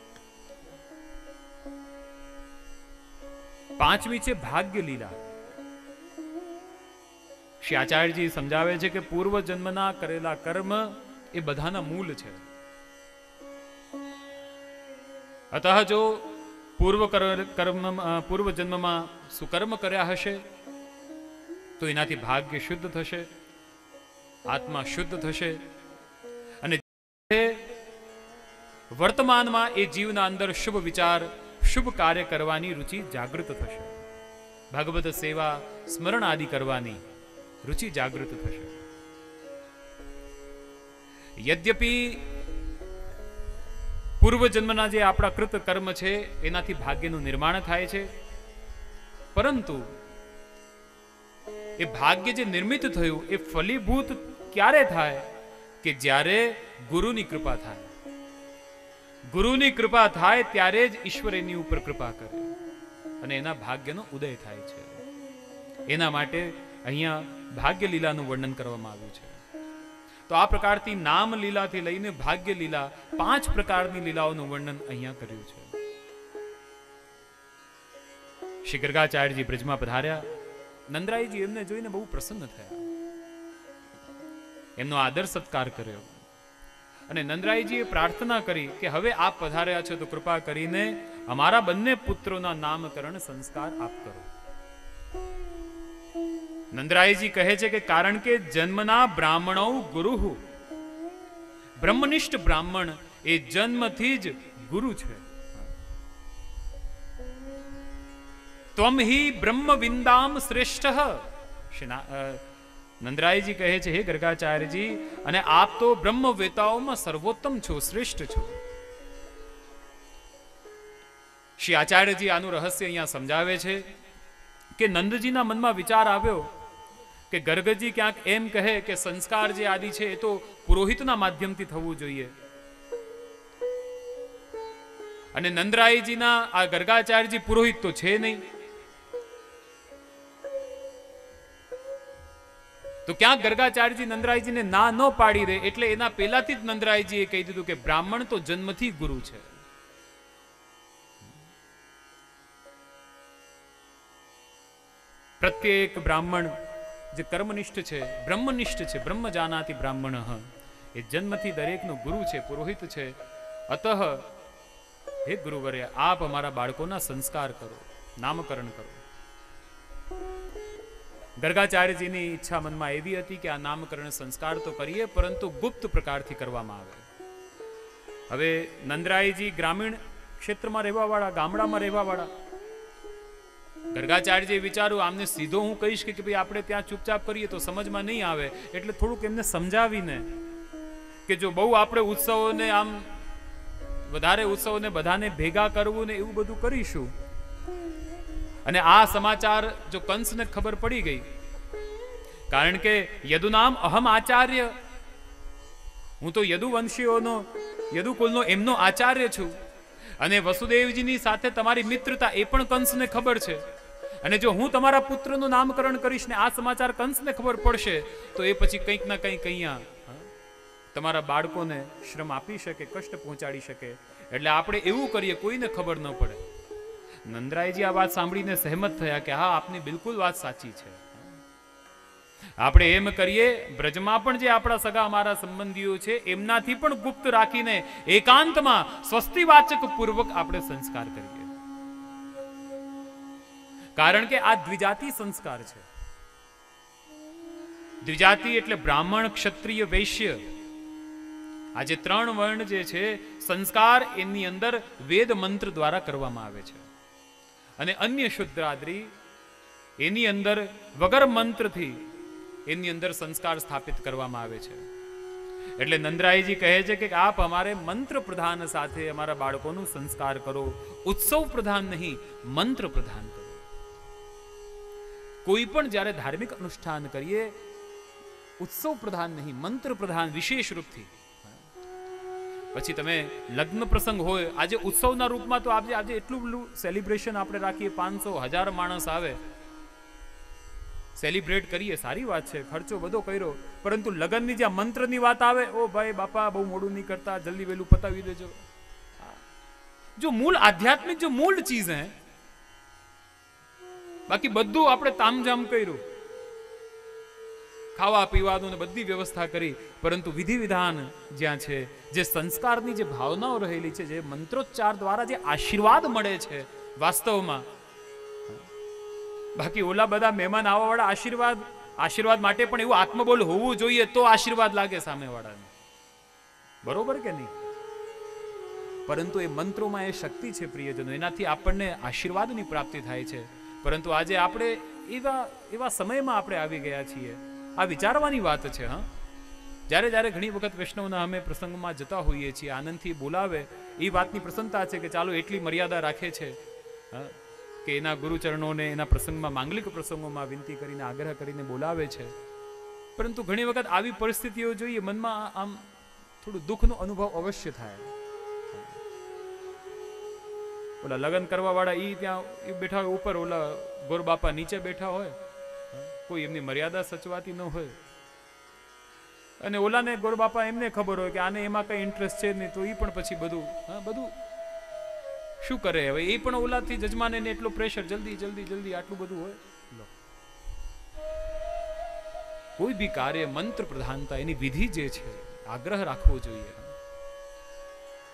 પાંચમી છે ભાગ્ય લીલા. શ્રી આચાર્યજી સમજાવે છે કે પૂર્વ જન્મના કરેલા કર્મ એ બધાના મૂળ છે. અતઃ જો પૂર્વ કર્મ પૂર્વ જન્મમાં સુકર્મ કર્યા હશે તો એનાથી ભાગ્ય શુદ્ધ થશે, આત્મા શુદ્ધ થશે, અને વર્તમાનમાં એ જીવના અંદર શુભ વિચાર, શુભ કાર્ય કરવાની રુચિ જાગૃત થશે. ભગવત સેવા, સ્મરણ આદિ કરવાની રુચિ જાગૃત થશે. યદ્યપિ પૂર્વ જન્મના જે આપણા કૃત કર્મ છે એનાથી ભાગ્યનું નિર્માણ થાય છે, પરંતુ એ ભાગ્ય જે નિર્મિત થયું એ ફલીભૂત ક્યારે થાય કે જ્યારે ગુરુની કૃપા થાય. ગુરુની કૃપા થાય ત્યારે જ ઈશ્વર એની ઉપર કૃપા કરે અને એના ભાગ્યનો ઉદય થાય છે. એના માટે અહીંયા ભાગ્ય લીલાનું વર્ણન કરવામાં આવ્યું છે. તો આ પ્રકારથી નામ લીલાથી લઈને ભાગ્ય લીલા, પાંચ પ્રકારની લીલાઓનું વર્ણન અહીંયા કર્યું છે. શ્રી ગર્ગાચાર્યજી બ્રજમાં પધાર્યા. નંદરાયજી એમને જોઈને બહુ પ્રસન્ન થયા, એમનો આદર સત્કાર કર્યો, અને નંદરાયજીએ પ્રાર્થના કરી કે હવે આપ પધાર્યા છો તો કૃપા કરીને અમારા બંને પુત્રોના નામકરણ સંસ્કાર આપ કરો. નંદરાયજી કહે છે કે કારણ કે જન્મના બ્રાહ્મણો ગુરુ, બ્રહ્મનિષ્ઠ બ્રાહ્મણ એ જન્મથી જ ગુરુ છે. ત્વમ હિ બ્રહ્મવિંદામ શ્રેષ્ઠ. નંદરાયજી કહે છે, હે ગર્ગાચાર્યજી, અને આપ તો બ્રહ્મવેતાઓમાં સર્વોત્તમ છો, શ્રેષ્ઠ છો. શ્રી આચાર્યજી આનું રહસ્ય અહીંયા સમજાવે છે કે નંદજીના મનમાં વિચાર આવ્યો કે ગર્ગજી ક્યાંક એમ કહે કે સંસ્કાર જે આદિ છે એ તો પુરોહિતના માધ્યમથી થવું જોઈએ, અને નંદરાયજીના આ ગર્ગાચાર્યજી પુરોહિત તો છે નહીં, તો ક્યાંક ગર્ગાચાર્યજી નંદરાયજીને ના ન પાડી દે, એટલે એના પહેલાથી જ નંદરાયજીએ કહી દીધું કે બ્રાહ્મણ તો જન્મથી ગુરુ છે. પ્રત્યેક બ્રાહ્મણ જે કર્મનિષ્ઠ છે, બ્રહ્મનિષ્ઠ છે, બ્રહ્મ જાનાતિ બ્રાહ્મણ, એ જન્મથી દરેકનો ગુરુ છે, પુરોહિત છે. અતઃ હે ગુરુવર્ય, આપ અમારા બાળકોના સંસ્કાર કરો, નામકરણ કરો. ગર્ગાચાર્યજીની ઈચ્છા મનમાં એવી હતી કે આ નામકરણ સંસ્કાર તો કરીએ, પરંતુ ગુપ્ત પ્રકારથી કરવામાં આવે. હવે નંદરાયજી ગ્રામીણ ક્ષેત્રમાં રહેવાવાળા, ગામડામાં રહેવાવાળા, ગર્ગાચાર્યજીએ વિચાર્યું આમને સીધો હું કહીશ કે ભાઈ આપણે ત્યાં ચૂપચાપ કરીએ તો સમજમાં નહીં આવે, એટલે થોડુંક એમને સમજાવીને કે જો બહુ આપણે ઉત્સવોને આમ વધારે ઉત્સવોને બધાને ભેગા કરવું ને એવું બધું કરીશું, અને આ સમાચાર જો કંસને ખબર પડી ગઈ, કારણ કે યદુનામ અહમ આચાર્ય, હું તો યદુવંશીઓનો, યદુકુલનો એમનો આચાર્ય છું, અને વસુદેવજીની સાથે તમારી મિત્રતા એ પણ કંસને ખબર છે, અને જો હું તમારા પુત્રનું નામકરણ કરીશ ને આ સમાચાર કંસને ખબર પડશે તો એ પછી કંઈક ના કંઈક અહીંયા તમારા બાળકોને શ્રમ આપી શકે, કષ્ટ પહોંચાડી શકે. એટલે આપણે એવું કરીએ કોઈને ખબર ન પડે. નંદરાયજી આ વાત સાંભળીને સહેમત થયા કે હા, આપની બિલકુલ વાત સાચી છે. આપણે એમ કરીએ, બ્રજમાં પણ જે આપણા સગા અમારા સંબંધીઓ છે એમનાથી પણ ગુપ્ત રાખીને એકાંતમાં સ્વસ્તિવાચક પૂર્વક આપણે સંસ્કાર કરીએ, કારણ કે આ દ્વિજાતિ સંસ્કાર છે. દ્વિજાતિ એટલે બ્રાહ્મણ, ક્ષત્રિય, વૈશ્ય, આ જે ત્રણ વર્ણ જે છે સંસ્કાર એની અંદર વેદ મંત્ર દ્વારા કરવામાં આવે છે, અને અન્ય શુદ્રાદ્રી એની અંદર વગર મંત્રથી એની અંદર સંસ્કાર સ્થાપિત કરવામાં આવે છે. એટલે નંદરાયજી કહે છે કે આપ અમારે મંત્ર પ્રધાન સાથે અમારા બાળકોનું સંસ્કાર કરો, ઉત્સવ પ્રધાન નહીં, મંત્ર પ્રધાન કરો. કોઈ પણ જ્યારે ધાર્મિક અનુષ્ઠાન કરીએ ઉત્સવ પ્રધાન નહીં, મંત્ર પ્રધાન વિશેષ રૂપથી. પછી તમે લગ્ન પ્રસંગ હોય, આજે ઉત્સવના રૂપમાં તો આજે આજે એટલું બધું સેલિબ્રેશન આપણે રાખીએ, પાંચસો હજાર માણસ આવે, સેલિબ્રેટ કરીએ, સારી વાત છે, ખર્ચો બધો કર્યો, પરંતુ લગ્નની જ્યાં મંત્રની વાત આવે, ઓ ભાઈ બાપા બહુ મોડું નહીં કરતા, જલ્દી વહેલું પતાવી દેજો. જો મૂળ આધ્યાત્મિક જો મૂળ ચીજ હે, બાકી બધું આપણે તામઝામ કર્યું, ખાવા પીવાનું ને બધી વ્યવસ્થા કરી, પરંતુ વિધિ વિધાન જ્યાં છે, જે સંસ્કારની જે ભાવનાઓ રહેલી છે, જે મંત્રોચ્ચાર દ્વારા જે આશીર્વાદ મળે છે વાસ્તવમાં, બાકી ઓલા બધા મહેમાન આવવા વાળા આશીર્વાદ આશીર્વાદ માટે પણ એવું આત્મબોલ હોવું જોઈએ તો આશીર્વાદ લાગે સામેવાળાને, બરોબર કે નહીં? પરંતુ એ મંત્રોમાં એ શક્તિ છે પ્રિયજનો, એનાથી આપણને આશીર્વાદની પ્રાપ્તિ થાય છે. પરંતુ આજે આપણે એવા એવા સમયમાં આપણે આવી ગયા છીએ, આ વિચારવાની વાત છે. હા, જ્યારે જ્યારે ઘણી વખત વૈષ્ણવના અમે પ્રસંગમાં જતા હોઈએ છીએ, આનંદથી બોલાવે, એ વાતની પ્રસન્નતા છે કે ચાલો એટલી મર્યાદા રાખે છે કે એના ગુરુચરણોને એના પ્રસંગમાં, માંગલિક પ્રસંગોમાં વિનંતી કરીને, આગ્રહ કરીને બોલાવે છે. પરંતુ ઘણી વખત આવી પરિસ્થિતિઓ જોઈએ, મનમાં આમ થોડું દુઃખનો અનુભવ અવશ્ય થાય. ઓલા લગ્ન કરવા વાળા ઈ ત્યાં બેઠા હોય ઉપર, ઓલા ગોર બાપા નીચે બેઠા હોય, કોઈ એમની મર્યાદા સચવાતી ન હોય, અને ઓલાને ગોર બાપા એમને ખબર હોય કે આને એમાં કઈ ઇન્ટરેસ્ટ છે નહીં, તો એ પણ પછી બધું હા બધું શું કરે? હવે એ પણ ઓલાથી જજમાને એટલો પ્રેશર, જલ્દી જલ્દી જલ્દી આટલું બધું હોય. કોઈ બી કાર્ય મંત્ર પ્રધાનતા, એની વિધિ જે છે, આગ્રહ રાખવો જોઈએ.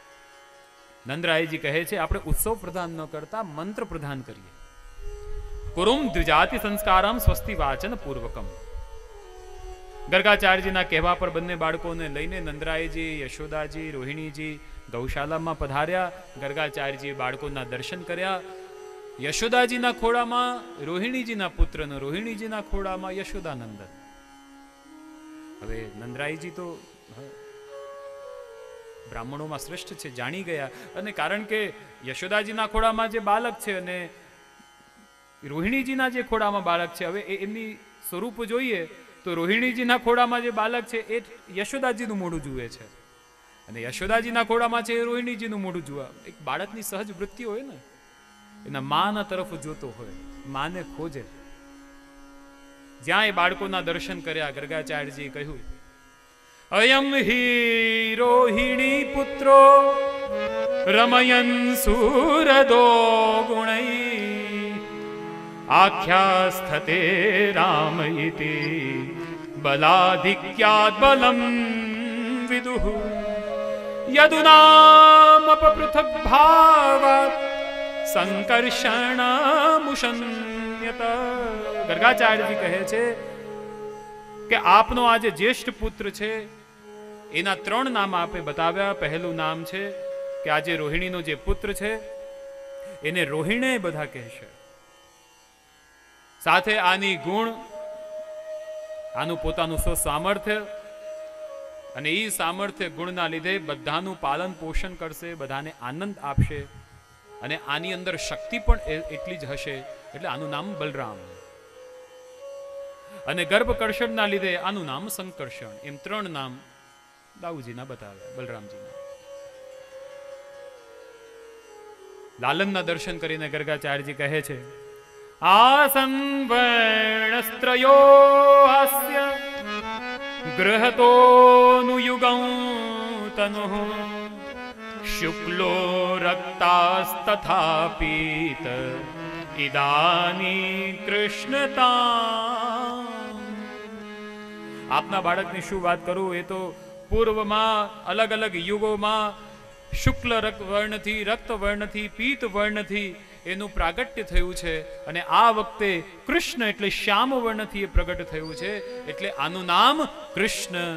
નંદરાયજી કહે છે આપણે ઉત્સવ પ્રધાન ન કરતા મંત્ર પ્રધાન કરીએ. કુરુમ દ્વિજાતિ સંસ્કારમ સ્વસ્તિ વાચન પૂર્વકમ. ગર્ગાચાર્યજીના કહેવા પર બંને બાળકોને લઈને નંદરાયજી, યશોદાજી, રોહિણીજી ગૌશાલામાં પધાર્યા. ગર્ગાચાર્યજીએ બાળકોના દર્શન કર્યા. યશોદાજીના ખોળામાં રોહિણીજીના પુત્રનો, રોહિણીજીના ખોળામાં યશોદાનંદન. હવે નંદરાયજી તો બ્રાહ્મણોમાં શ્રેષ્ઠ છે, જાણી ગયા. અને કારણ કે યશોદાજીના ખોળામાં જે બાળક છે અને રોહિણીજીના જે ખોળામાં બાળક છે, હવે એમની સ્વરૂપ જોઈએ તો રોહિણીજીના ખોળામાં જે બાળક છે એ યશોદાજીનું મોઢું જુએ છે, અને યશોદાજીના ખોળામાં છે એ રોહિણીજીનું મોઢું જોવા. એક બાળકની સહજ વૃત્તિ હોય ને, એના માના તરફ જોતો હોય, માને ખોજે. જ્યાં એ બાળકોના દર્શન કર્યા, ગર્ગાચાર્યજીએ કહ્યું, અયમ હિ રોહિણી પુત્રો રમયન સુરદો ગુણૈ આખ્યાસ્થતે રામ ઇતિ બલાધિક્યાદ બલમ વિદુઃ યદુનામપપૃથક ભાવાત સંકર્ષણમુષન્યત. ગર્ગાચાર્યજી કહે છે કે આપનો આ જે જ્યેષ્ઠ પુત્ર છે એના ત્રણ નામ આપે બતાવ્યા. પહેલું નામ છે કે આ જે રોહિણીનો જે પુત્ર છે એને રોહિણે બધા કહેશે. સાથે આની ગુણ, આનું પોતાનું સ્વ સામર્થ્ય, અને એ સામર્થ્ય ગુણના લીધે બધાનું પાલન પોષણ કરશે, બધાને આનંદ આપશે, અને આની અંદર શક્તિ પણ એટલી જ હશે, એટલે આનું નામ બલરામ. અને ગર્ભકર્ષણના લીધે આનું નામ સંકર્ષણ. એમ ત્રણ નામ દાઉજીના બતાવ્યા, બલરામજીના. લાલનના દર્શન કરીને ગર્ગાચાર્યજી કહે છે, આસન વર્ણસ્ત્રયો હાસ્ય ગૃહતોનુયુગં તનુઃ શુક્લો રક્તાસ્તથા પીત ઇદાની કૃષ્ણતા. આપના બાળકની શું વાત કરું, એ તો પૂર્વમાં અલગ અલગ યુગોમાં શુક્લ વર્ણથી, રક્ત વર્ણથી, પીત વર્ણથી એનું પ્રાગટ્ય થયું છે, અને આ વખતે કૃષ્ણ એટલે શ્યામ વર્ણથી એ પ્રગટ થયું છે, એટલે આનું નામ કૃષ્ણ.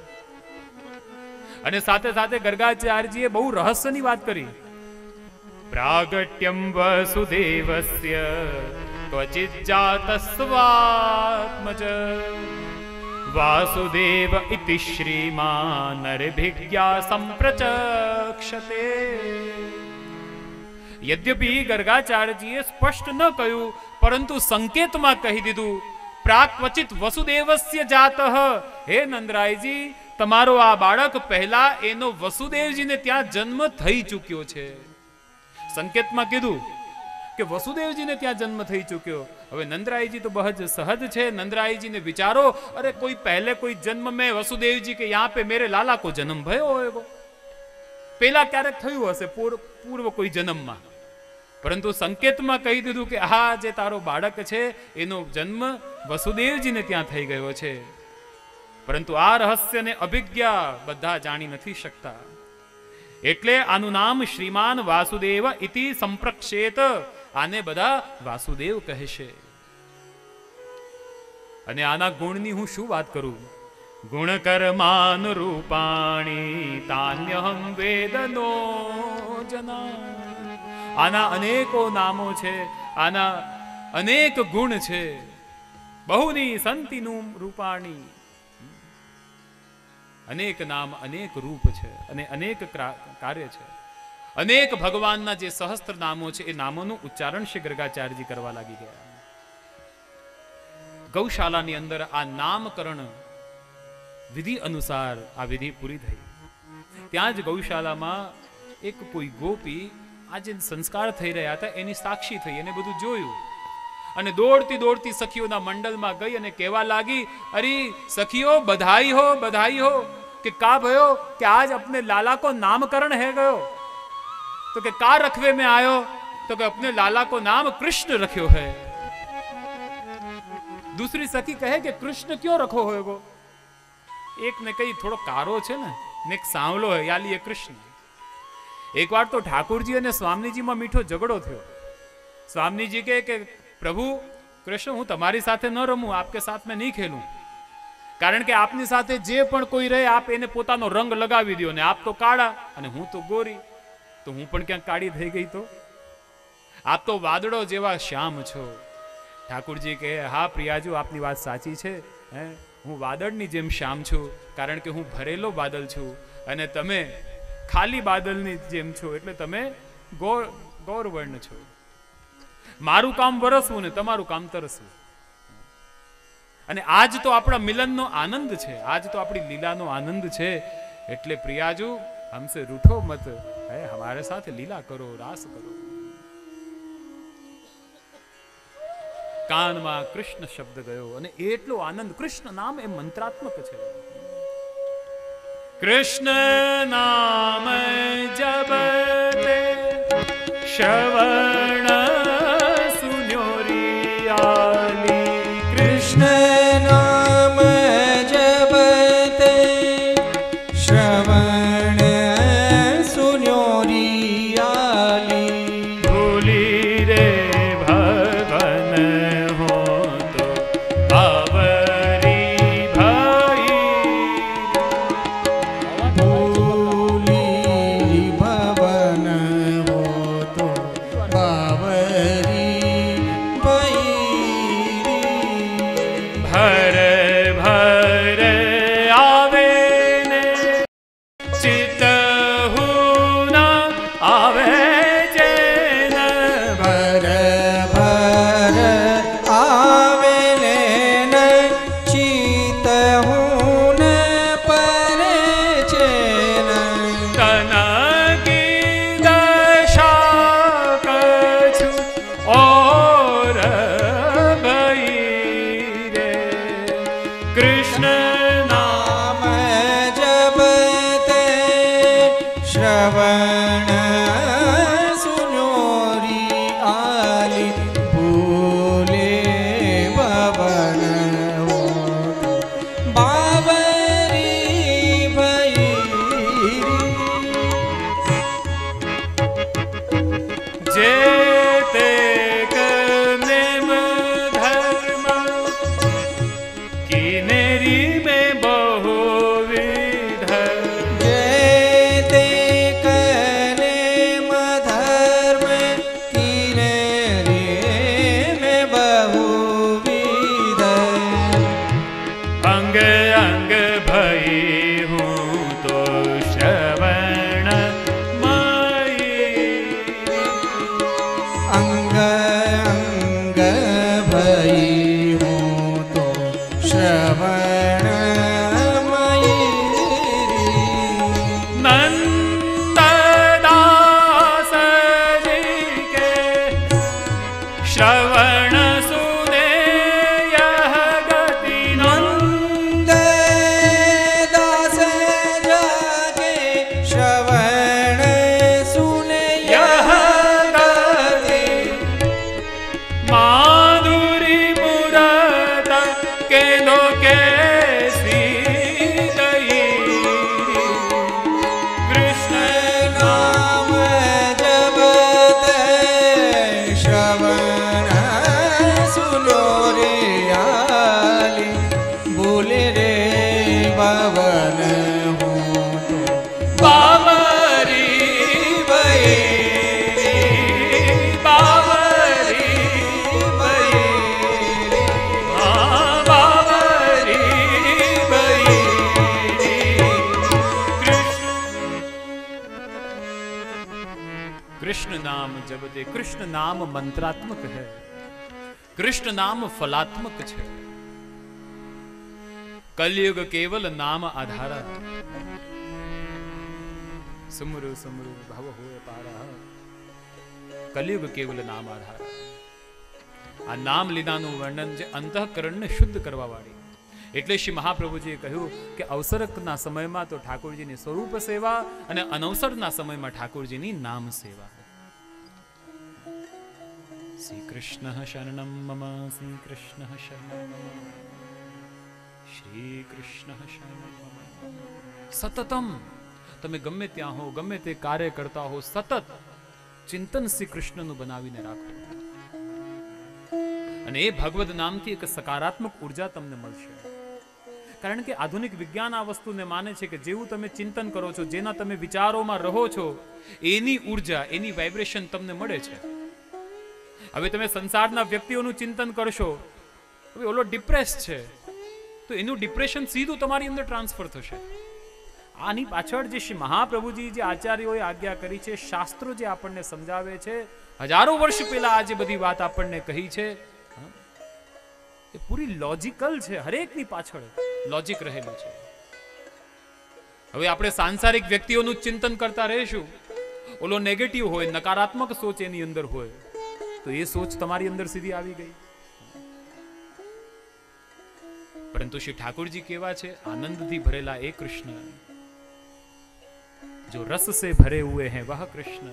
અને સાથે સાથે ગર્ગાચાર્યજીએ બહુ રહસ્યની વાત કરી. પ્રાગટ્યમ વસુદેવસ્ય ક્વચિત જાતસ્વાત્મજ વાસુદેવ ઇતિ શ્રીમાન નરભિજ્ઞા સંપ્રચક્ષતે. યદ્યપિ ગર્ગાચાર્યજીએ સ્પષ્ટ ન કહ્યું, પરંતુ સંકેતમાં કહી દીધું, પ્રાક્વચિત વસુદેવસ્ય જાતઃ. હે નંદરાયજી, તમારો આ બાળક પહેલા એનો વસુદેવજીને ત્યાં જન્મ થઈ ચૂક્યો છે. સંકેતમાં કીધું કે વસુદેવજીને ત્યાં જન્મ થઈ ચૂક્યો. હવે નંદરાયજી તો બહુ જ સહજ છે. નંદરાયજીને વિચારો, અરે કોઈ પહેલે કોઈ જન્મ મેં વસુદેવજી કે યહાં પે મેરે લાલા કો જન્મ ભયો હોયગો, પેલા ક્યારેક થયું હશે પૂર્વ કોઈ જન્મમાં. પરંતુ સંકેતમાં કહી દીધું કે આ જે તારો બાળક છે એનો જન્મ વસુદેવજીને ત્યાં થઈ ગયો છે. પરંતુ આ રહસ્યને અભિજ્ઞા બધા જાણી નથી શકતા, એટલે આનું નામ શ્રીમાન વાસુદેવ ઇતિ સંપ્રક્ષેત. આને બધા વાસુદેવ કહેશે. અને આના ગુણની હું શું વાત કરું, ગુણકર્માન રૂપાણી તાન્યહમ વેદનો જના. આના અનેકો નામો છે, આના અનેક ગુણ છે. બહુની સંતિનું રૂપાણી, અનેક નામ, અનેક રૂપ છે, અને અનેક કાર્ય છે. અનેક ભગવાનના જે સહસ્ત્ર નામો છે એ નામોનું ઉચ્ચારણ શ્રી ગર્ગાચાર્યજી કરવા લાગી ગયા. ગૌશાલાની અંદર આ નામકરણ વિધિ અનુસાર આ વિધિ પૂરી થઈ. ત્યાં જ ગૌશાલામાં એક કોઈ ગોપી આ જે સંસ્કાર થઈ રહ્યા હતા એની સાક્ષી થઈ, એને બધું જોયું, અને દોડતી દોડતી સખીઓના મંડળમાં ગઈ અને કહેવા લાગી, અરે સખીઓ બધાઈ હો, બધાઈ હો, कि का भयो कि आज अपने लाला को नामकरण है गयो. तो कि का रखवे में आयो, तो कि अपने लाला को नाम कृष्ण रखियो है. दूसरी सखी कहे कि कृष्ण क्यों रखो होएगो. एक ने कही थोड़ो कारो छे ने, ने एक सांवलो है, या लिए कृष्ण. एक बार तो ठाकुर जी ने स्वामी जी में मीठो झगड़ो थयो. स्वामी जी कहे कि પ્રભુ કૃષ્ણ હું તમારી સાથે ન રમું, આપકે સાથ મેં નહીં ખેલું, કારણ કે આપની સાથે જે પણ કોઈ રહે આપ એને પોતાનો રંગ લગાવી દો ને આપ તો કાળા અને હું તો ગોરી, તો હું પણ ક્યાંક કાળી થઈ ગઈ, તો આપ તો વાદળો જેવા શ્યામ છો. ઠાકુરજી કહે હા પ્રિયાજુ આપની વાત સાચી છે, હે હું વાદળની જેમ શ્યામ છું, કારણ કે હું ભરેલો બાદલ છું અને તમે ખાલી બાદલની જેમ છો, એટલે તમે ગોર ગૌરવર્ણ છો. મારું કામ વરસવું ને તમારું કામ તરસવું. અને આજ તો આપણા મિલનનો આનંદ છે, આજ તો આપણી લીલાનો આનંદ છે. એટલે પ્રિયાજુ હમસે રૂઠો મત, હે હમારે સાથે લીલા કરો, રાસ કરો. કાનમાં કૃષ્ણ શબ્દ ગયો અને એટલો આનંદ. કૃષ્ણ નામ એ મંત્રાત્મક છે. કૃષ્ણ નામ જબતે શ્રવણ સુન્યોરિયાલી. કૃષ્ણ નામ જપતે શ્રવણ સુન્યોરિયાલી. ભૂલી રે ભગન હો તો બાબરી ભાઈ. ભૂલી ભવન હો તો બાવરી ભૈરી. ભર ભર આવે ને ચિત્ત હું ના આવે છે ને. ભર ભર આવે ને ચિત હું ને પરે છે ને. તન કી દશા કછું ઓર ભઈ રે. કૃષ્ણ નામ નામ જપતે શ્રવણ સુન્યોરી આલી. ભૂલે ભવન હો તો બાવરી ભૈરી. જે તે કનેમ ધર્મ કિનેરી में बहुविध. જે તે કરે મધર્મ કિને રે મે બહુવિધ. અંગ અંગ ભઈ હું તો શ્રવણ મયી. અંગ અંગ ભઈ હું તો શ્રવણ નંદદાસજી કે શ્રવણ સુને યહ ગતિ. નંદ દાસ જાગે શ્રવણ સુને યહ ગતિ. માધુરી મુરત કેનો કેસી ગઈ. કૃષ્ણ નામ જપતે શ્રવણ સુનો રે આલી. બોલે રે ભવન હું તો બાબરી ભઈ. બાબરી ભૈરી. આ બાબરી ભઈ. કૃષ્ણ કૃષ્ણ નામ જપતે. કૃષ્ણ નામ મંત્રાત્મક है, कृष्ण नाम फलात्मक છે. कलयुग केवल नाम आधारा. सुमरु सुमरु भव होए पारा. कलयुग केवल नाम आधारा. આ નામ લીધાનું વર્ણન જે અંતઃકરણને શુદ્ધ કરવા વાળી. એટલે શ્રી મહાપ્રભુજીએ કહ્યું કે અવસરકના સમયમાં તો ઠાકોરજીની સ્વરૂપ સેવા અને અનવસરના સમયમાં ઠાકોરજીની નામ સેવા. શ્રી કૃષ્ણ શરણમ મમ. શ્રી કૃષ્ણ શરણમ મમ. શ્રી કૃષ્ણ શરણમ મમ. સતતમ તમે ગમે ત્યાં હો, ગમે તે કાર્ય કરતા હો, સતત ચિંતન શ્રી કૃષ્ણનું બનાવીને રાખો. અને એ ભગવદ નામથી એક સકારાત્મક ઉર્જા તમને મળશે. કારણ કે આધુનિક વિજ્ઞાન આ વસ્તુને માને છે કે જેવું તમે ચિંતન કરો છો, જેના તમે વિચારોમાં રહો છો, એની ઉર્જા, એની વાઇબ્રેશન તમને મળે છે. હવે તમે સંસારના વ્યક્તિઓનું ચિંતન કરશો, હવે ઓલો ડિપ્રેસ છે તો એનું ડિપ્રેશન સીધું તમારી અંદર ટ્રાન્સફર થશે. આની પાછળ જે શ્રી મહાપ્રભુજી, જે આચાર્યોએ આજ્ઞા કરી છે, શાસ્ત્રો જે આપણને સમજાવે છે, હજારો વર્ષ પહેલા આ જે બધી વાત આપણને કહી છે, એ પૂરી લોજિકલ છે. હરેકની પાછળ લોજિક રહેલું છે. હવે આપણે સાંસારિક વ્યક્તિઓનું ચિંતન કરતા રહીશું, ઓલો નેગેટિવ હોય, નકારાત્મક સોચ એની અંદર હોય, તો એ સોચ તમારી અંદર સીધી આવી ગઈ. પરંતુ શ્રી ઠાकुरજી કેવા છે? આનંદથી ભરેલા એ કૃષ્ણ, જો રસ સે ભરે હુએ હૈ વહ કૃષ્ણ,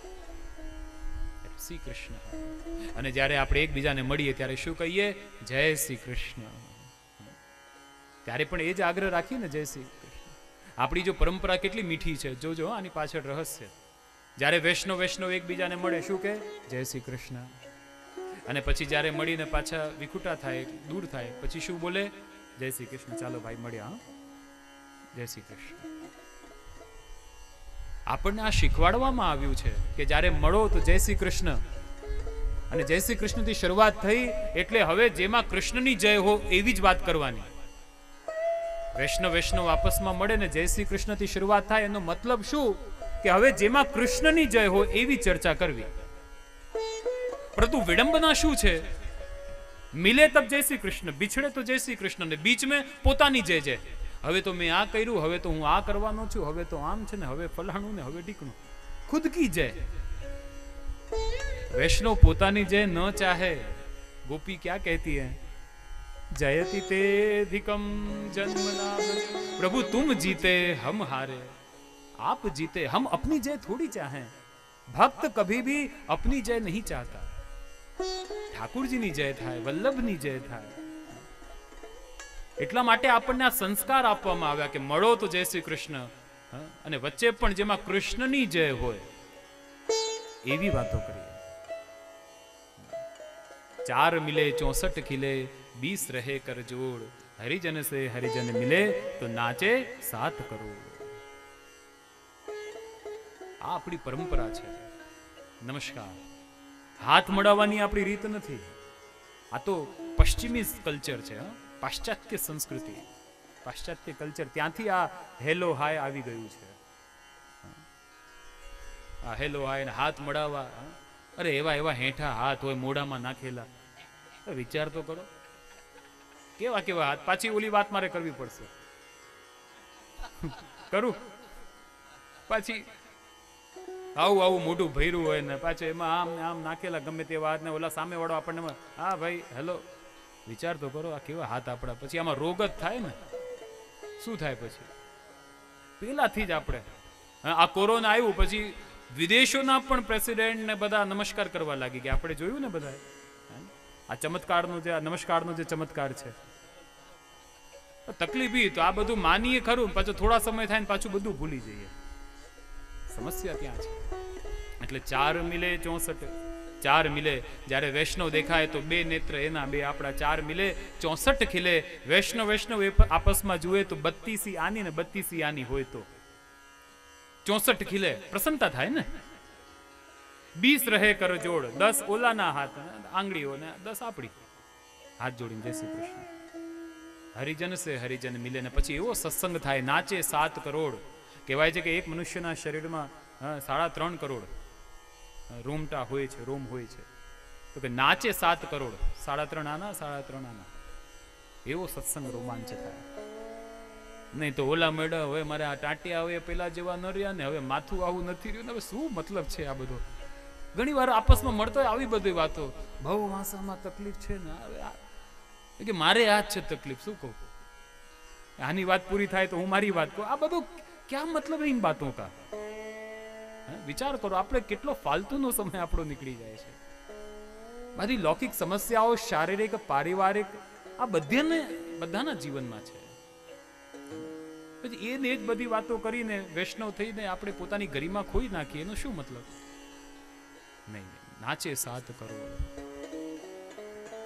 શ્રી કૃષ્ણ. અને જ્યારે આપણે એકબીજાને મળીએ ત્યારે શું કહીએ? જય શ્રી કૃષ્ણ. ત્યારે પણ એ જ આગ્રહ રાખીએ ને, જય શ્રી કૃષ્ણ. આપણી જો પરંપરા કેટલી મીઠી છે, જોજો આની પાછળ રહસ્ય. જ્યારે વૈષ્ણવ વૈષ્ણવ એકબીજાને મળે શું કહે? જય શ્રી કૃષ્ણ. અને પછી જ્યારે મળીને પાછા વિખુટા થાય, દૂર થાય, પછી શું બોલે? જય શ્રી કૃષ્ણ. ચાલો ભાઈ મળ્યા, જય શ્રી કૃષ્ણ. આપણને આ શીખવાડવામાં આવ્યું છે કે જ્યારે મળો તો જય શ્રી કૃષ્ણ. અને જય શ્રી કૃષ્ણથી શરૂઆત થઈ એટલે હવે જેમાં કૃષ્ણની જય હો એવી જ વાત કરવાની. વૈષ્ણવ વૈષ્ણવ આપસમાં મળે ને જય શ્રી કૃષ્ણથી શરૂઆત થાય, એનો મતલબ શું? કે હવે જેમાં કૃષ્ણની જય હો એવી ચર્ચા કરવી. પરંતુ વિડંબના શું છે? મિલે તબ જય શ્રી કૃષ્ણ, બિછડે તો જય શ્રી કૃષ્ણ, ને બીચ में પોતાની જય જય. હવે તો મેં આ કર્યું, હવે તો હું આ કરવાનો છું, હવે તો આમ છે ને, હવે ફલાણું ને, હવે ઢીકણું. ખુદ કી જય. વૈષ્ણવ પોતાની જય ન ચાહે. ગોપી क्या कहती है? जयति ते अधिकम जन्मना, प्रभु तुम जीते हम हारे, आप जीते हम अपनी जय थोड़ी चाहें. भक्त कभी भी अपनी जय नहीं चाहता. ઠાકુરજીની જય થાય, વલ્લભની જય થાય. એટલા માટે આપણને આ સંસ્કાર આપવામાં આવ્યા કે મળો તો જય શ્રી કૃષ્ણ, અને વચ્ચે પણ જેમાં કૃષ્ણની જય હોય એવી વાતો કરીએ. ચાર મિલે ચોસઠ ખીલે, बीस रहे कर जोड़, हरिजन से हरिजन मिले तो नाचे सात करोड़. આ આપણી પરંપરા છે. નમસ્કાર. હાથ મળાવવાની આપણી રીત નથી. આ તો પશ્ચિમી કલ્ચર છે, પાશ્ચાત્ય સંસ્કૃતિ, પાશ્ચાત્ય કલ્ચર. ત્યાંથી આ હેલો હાય આવી ગયું છે. આ હેલો હાય ને હાથ મળાવવા, અરે એવા એવા હેઠા હાથ હોય મોઢામાં નાખેલા. વિચાર તો કરો કેવા કેવા હાથ. પાછી ઓલી વાત મારે કરવી પડશે, કરું પાછી. આવું આવું મોઢું ભર્યું હોય ને પાછું એમાં આમ ને આમ નાખેલા ગમે તેવા હાથ ને ઓલા સામે વાળો આપણને હા ભાઈ હેલો. વિચાર તો કરો આ કેવા હાથ આપણા. પછી આમાં રોગ જ થાય ને. શું થાય પછી? પેલાથી જ આપણે આ કોરોના આવ્યું પછી વિદેશોના પણ પ્રેસિડેન્ટ ને બધા નમસ્કાર કરવા લાગી ગયા. આપણે જોયું ને બધા આ ચમત્કારનો જે આ નમસ્કારનો જે ચમત્કાર છે. તકલીફ તો આ બધું માનીએ ખરું, પાછું થોડા સમય થાય ને પાછું બધું ભૂલી જઈએ. સમસ્યા ત્યાં છે. એટલે ચાર મિલે ચોસઠ, ચાર મિલે. જ્યારે વૈષ્ણવ દેખાય તો બે નેત્ર એના, બે આપણા. ચાર મિલે ચોસઠ ખીલે. વૈષ્ણવ વૈષ્ણવ આપસમાં જુએ તો બત્તીસી આની ને બત્તીસી આની હોય તો ચોસઠ ખીલે. પ્રસન્નતા થાય ને. બીસ રહે કર જોડ, દસ ઓલાના હાથ આંગળીઓ ને દસ આપણી. હાથ જોડીને જય શ્રી કૃષ્ણ. હરિજન સે હરિજન મિલે. ને પછી એવો સત્સંગ થાય, નાચે સાત કરોડ. કહેવાય છે કે એક મનુષ્યના શરીરમાં સાડા ત્રણ કરોડ રોમટા હોય છે, રોમ હોય છે. તો કે નાચે સાત કરોડ, સાડા ત્રણ આના, સાડા ત્રણ આના. એવો સત્સંગ રોમાંચ થાય. નહીં તો ઓલા મેળા હવે મારે આ ટાંટિયા હવે પેલા જેવા ન રહ્યા ને, હવે માથું આવું નથી રહ્યું ને, હવે શું મતલબ છે આ બધો? ઘણી વાર આપસમાં મળતો હોય આવી બધી વાતો. બહુ વાંસામાં તકલીફ છે ને, હવે કે મારે આ જ છે તકલીફ. શું કહું? આની વાત પૂરી થાય તો હું મારી વાત કહું. આ બધું ક્યાં મતલબ इन बातों का? વિચાર કરો, આપણે કેટલો ફાલતુનો સમય આપણો નીકળી જાય છે. બધી લૌકિક સમસ્યાઓ, શારીરિક, પારિવારિક, આ બધાને બધાના જીવનમાં છે. પછી એને જ બધી વાતો કરીને વૈષ્ણવ થઈને આપણે પોતાની ગરિમા ખોઈ નાખીએ, એનો શું મતલબ? નહીં. નાચે સાત કરોડ.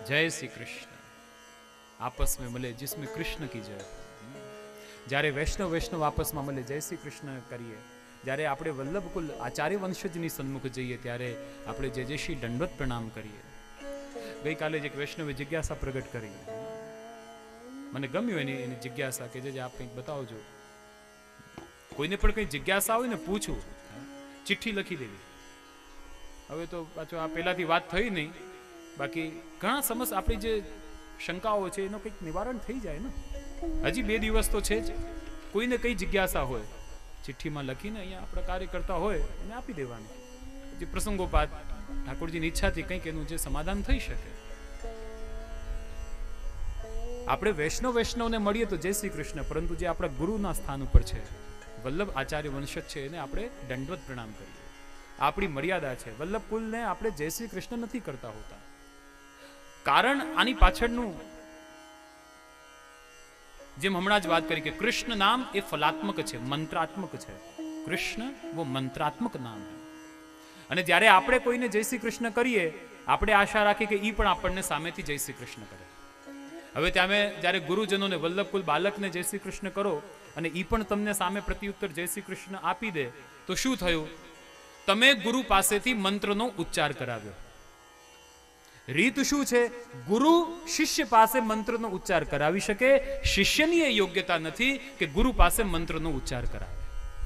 जय श्री कृष्ण आपस में मिले जिसमें कृष्ण की जय। જ્યારે વૈષ્ણવ વૈષ્ણવ આપસમાં મળે જય શ્રી કૃષ્ણ કરીએ, જ્યારે આપણે વલ્લભકુલ આચાર્ય વંશજની સન્મુખ જઈએ ત્યારે આપણે જય જય શ્રી દંડવત પ્રણામ કરીએ. ગઈકાલે જ એક વૈષ્ણવે જિજ્ઞાસા પ્રગટ કરી, મને ગમ્યું એની એની જિજ્ઞાસા કે જે આપ કંઈક બતાવજો. કોઈને પણ કંઈ જિજ્ઞાસા હોય ને પૂછું, ચિઠ્ઠી લખી દેવી. હવે તો પાછો આ પહેલાથી વાત થઈ નહીં, બાકી ઘણા સમસ્યા આપણી જે શંકાઓ છે એનો કંઈક નિવારણ થઈ જાય ને. હજી બે દિવસ તો છે જ. કોઈને કઈ જિજ્ઞાસા હોય ચિઠ્ઠીમાં લખીને અહીંયા આપણા કાર્ય કરતા હોય એને આપી દેવાનું. પછી પ્રસંગોપાત ઠાકોરજીની ઈચ્છાથી કંઈક એનું જે સમાધાન થઈ શકે. આપણે વૈષ્ણવ વૈષ્ણવને મળીએ તો જય શ્રી કૃષ્ણ, પરંતુ જે આપણા ગુરુના સ્થાન ઉપર છે, વલ્લભ આચાર્ય વંશજ છે, એને આપણે દંડવત પ્રણામ કરીએ. આપણી મર્યાદા છે. વલ્લભ કુલને આપણે જય શ્રી કૃષ્ણ નથી કરતા હોતા. કારણ આની પાછળનું, જેમ હમણાં જ વાત કરી કે કૃષ્ણ નામ એ ફલાત્મક છે, મંત્રાત્મક છે. કૃષ્ણ વો મંત્રાત્મક નામ છે. અને જ્યારે આપણે કોઈને જય શ્રી કૃષ્ણ કરીએ, આપણે આશા રાખીએ કે ઈ પણ આપણને સામેથી જય શ્રી કૃષ્ણ કરે. હવે તમે જ્યારે ગુરુજનોને, વલ્લભકુલ બાલકને જય શ્રી કૃષ્ણ કરો અને ઈ પણ તમને સામે પ્રત્યુત્તર જય શ્રી કૃષ્ણ આપી દે, તો શું થયું? તમે ગુરુ પાસેથી મંત્રનો ઉચ્ચાર કરાવ્યો. રીત શું છે? ગુરુ શિષ્ય પાસે મંત્રનો ઉચ્ચાર કરાવી શકે, શિષ્યની એ યોગ્યતા નથી કે ગુરુ પાસે મંત્રનો ઉચ્ચાર કરાવે.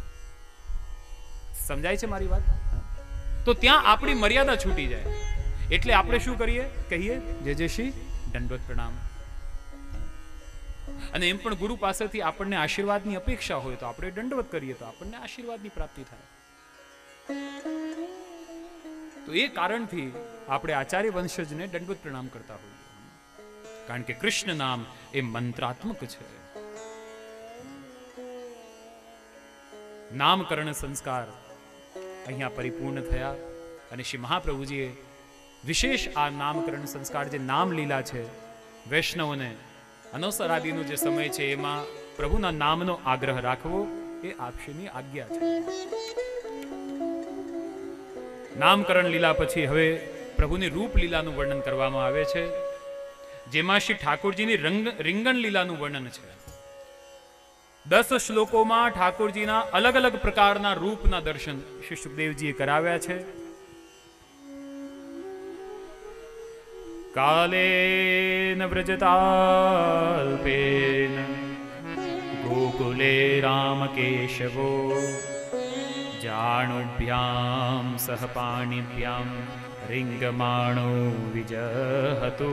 સમજાય છે મારી વાત? તો ત્યાં આપણી મર્યાદા છૂટી જાય. એટલે આપણે શું કરીએ? કહીએ જય જય શ્રી દંડવત પ્રણામ. અને એમ પણ ગુરુ પાસેથી આપણને આશીર્વાદની અપેક્ષા હોય તો આપણે દંડવત કરીએ તો આપણને આશીર્વાદની પ્રાપ્તિ થાય. તો એ કારણથી આપણે આચાર્ય વંશજને દંડવત પ્રણામ કરતા હોઈએ, કારણ કે કૃષ્ણ નામ એ મંત્રાત્મક છે. નામકરણ સંસ્કાર અહીંયા પરિપૂર્ણ થયા અને શ્રી મહાપ્રભુજીએ વિશેષ આ નામકરણ સંસ્કાર, જે નામ લીલા છે, વૈષ્ણવને અનવસરાદીનો જે સમય છે એમાં પ્રભુના નામનો આગ્રહ રાખવો એ આપશીની આજ્ઞા છે. નામકરણ લીલા પછી હવે પ્રભુની રૂપ લીલાનું વર્ણન કરવામાં આવે છે, જેમાં શ્રી ઠાકોરજીની રંગ રીંગણ લીલાનું વર્ણન છે. દસ શ્લોકોમાં ઠાકોરજીના અલગ અલગ પ્રકારના રૂપના દર્શન શ્રી સુખદેવજીએ કરાવ્યા છે. કાલેન વ્રજતાલ્પેન ગોકુલે રામ કેશવો જાણુભ્યામ સહ પાણીભ્યામ રીંગમાણો વિજહતુ.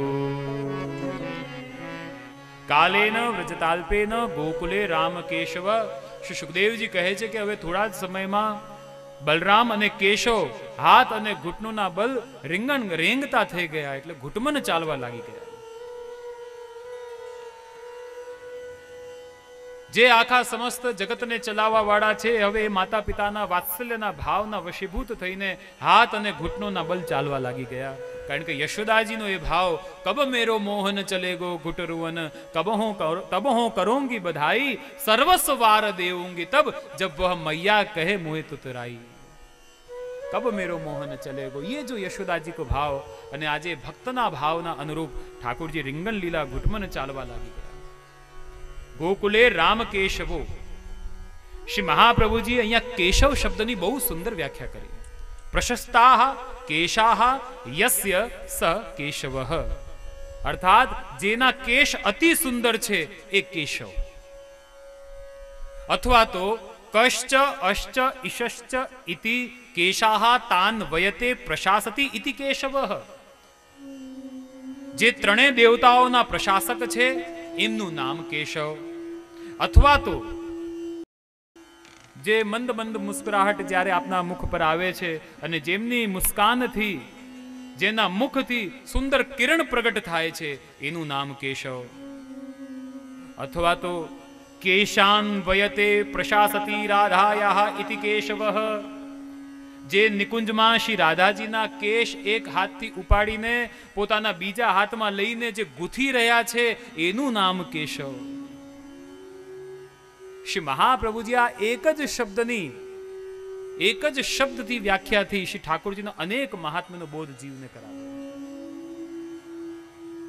કાલેન વ્રજતાલ્પેન ગોકુલે રામ કેશવ. શ્રી સુખદેવજી કહે છે કે હવે થોડા જ સમયમાં બલરામ અને કેશવ હાથ અને ઘૂંટણોના બલ રીંગણ રેંગતા થઈ ગયા, એટલે ઘૂંટમન ચાલવા લાગી ગયા. જે આખા સમસ્ત જગતને ચલાવવા વાળા છે, હવે એ માતા પિતાના વાત્સલ્યના ભાવના વશીભૂત થઈને હાથ અને ઘૂંટણોના બલ ચાલવા લાગી ગયા. કારણ કે યશોદાજીનો એ ભાવ, કબ મેરો મોહન ચલેગો ઘુટરુવન, કબ હું તબ હું કરોંગી બધાઈ, સર્વસ્વ વાર દેऊंगी તબ જબ વહ મૈયા કહે મોહે તુતરાઈ. કબ મેરો મોહન ચલેગો, ये जो यशोदाजी को भाव, અને આજે ભક્તના ભાવના અનુરૂપ ઠાકોરજી રીંગણ લીલા ઘૂંટમન ચાલવા લાગી ગયા. ગોકુલે રામ કેશવો. શ્રી મહાપ્રભુજી અહીંયા કેશવ શબ્દની બહુ સુંદર વ્યાખ્યા કરી. પ્રશસ્તાહ કેશાહ યસ્ય સ કેશવઃ, અર્થાત જેના કેશ અતિ સુંદર છે એ કેશવ. અથવા તો કશ્ચ અશ્ચ ઈશશ્ચ ઇતિ કેશાહ તાન વયતે પ્રશાસતિ ઇતિ કેશવઃ. જે ત્રણેય દેવતાઓના પ્રશાસક છે એમનું નામ કેશવ. અથવા તો જે મંદ મંદ મુસ્કરાહટ જ્યારે આપના મુખ પર આવે છે અને જેમની મુસ્કાનથી, જેના મુખથી સુંદર કિરણ પ્રગટ થાય છે, એનું નામ કેશવ. અથવા તો કેશાન વયતે પ્રશાસતી રાધાયાહ ઇતિ કેશવઃ. જે નિકુંજમાં શ્રી રાધાજીના કેશ એક હાથથી ઉપાડીને પોતાના બીજા હાથમાં લઈને જે ગૂંથી રહ્યા છે એનું નામ કેશવ. શ્રી મહાપ્રભુજી આ એક જ શબ્દની, એક જ શબ્દથી વ્યાખ્યાથી શ્રી ઠાકોરજીનો અનેક મહાત્મ્યનો બોધ જીવને કરાવે.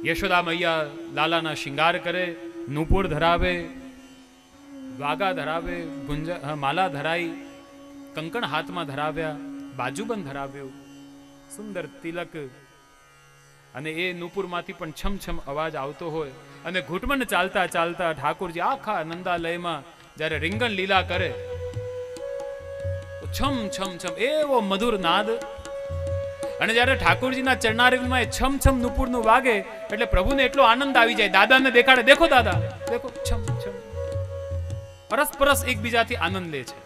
યશોદા મૈયા લાલાના શિંગાર કરે, નૂપુર ધરાવે, વાગા ધરાવે, ગુંજા માલા ધરાઈ, કંકણ હાથમાં ધરાવ્યા, બાજુબંધ ધરાવ્યો, સુંદર તિલક, અને એ નૂપુરમાંથી પણ છમ છમ અવાજ આવતો હોય. અને ઘૂંટમણ ચાલતા ચાલતા ઠાકોરજી આખા નંદાલયમાં જ્યારે રીંગણ લીલા કરે, છમ છમ છમ એવો મધુર નાદ. અને જ્યારે ઠાકોરજીના ચરણારવિંદમાં એ છમ છમ નૂપુરનું વાગે એટલે પ્રભુને એટલો આનંદ આવી જાય, દાદાને દેખાડે, દેખો દાદા, દેખો, છમ છમ. પરસ્પરસ એકબીજાથી આનંદ લે છે.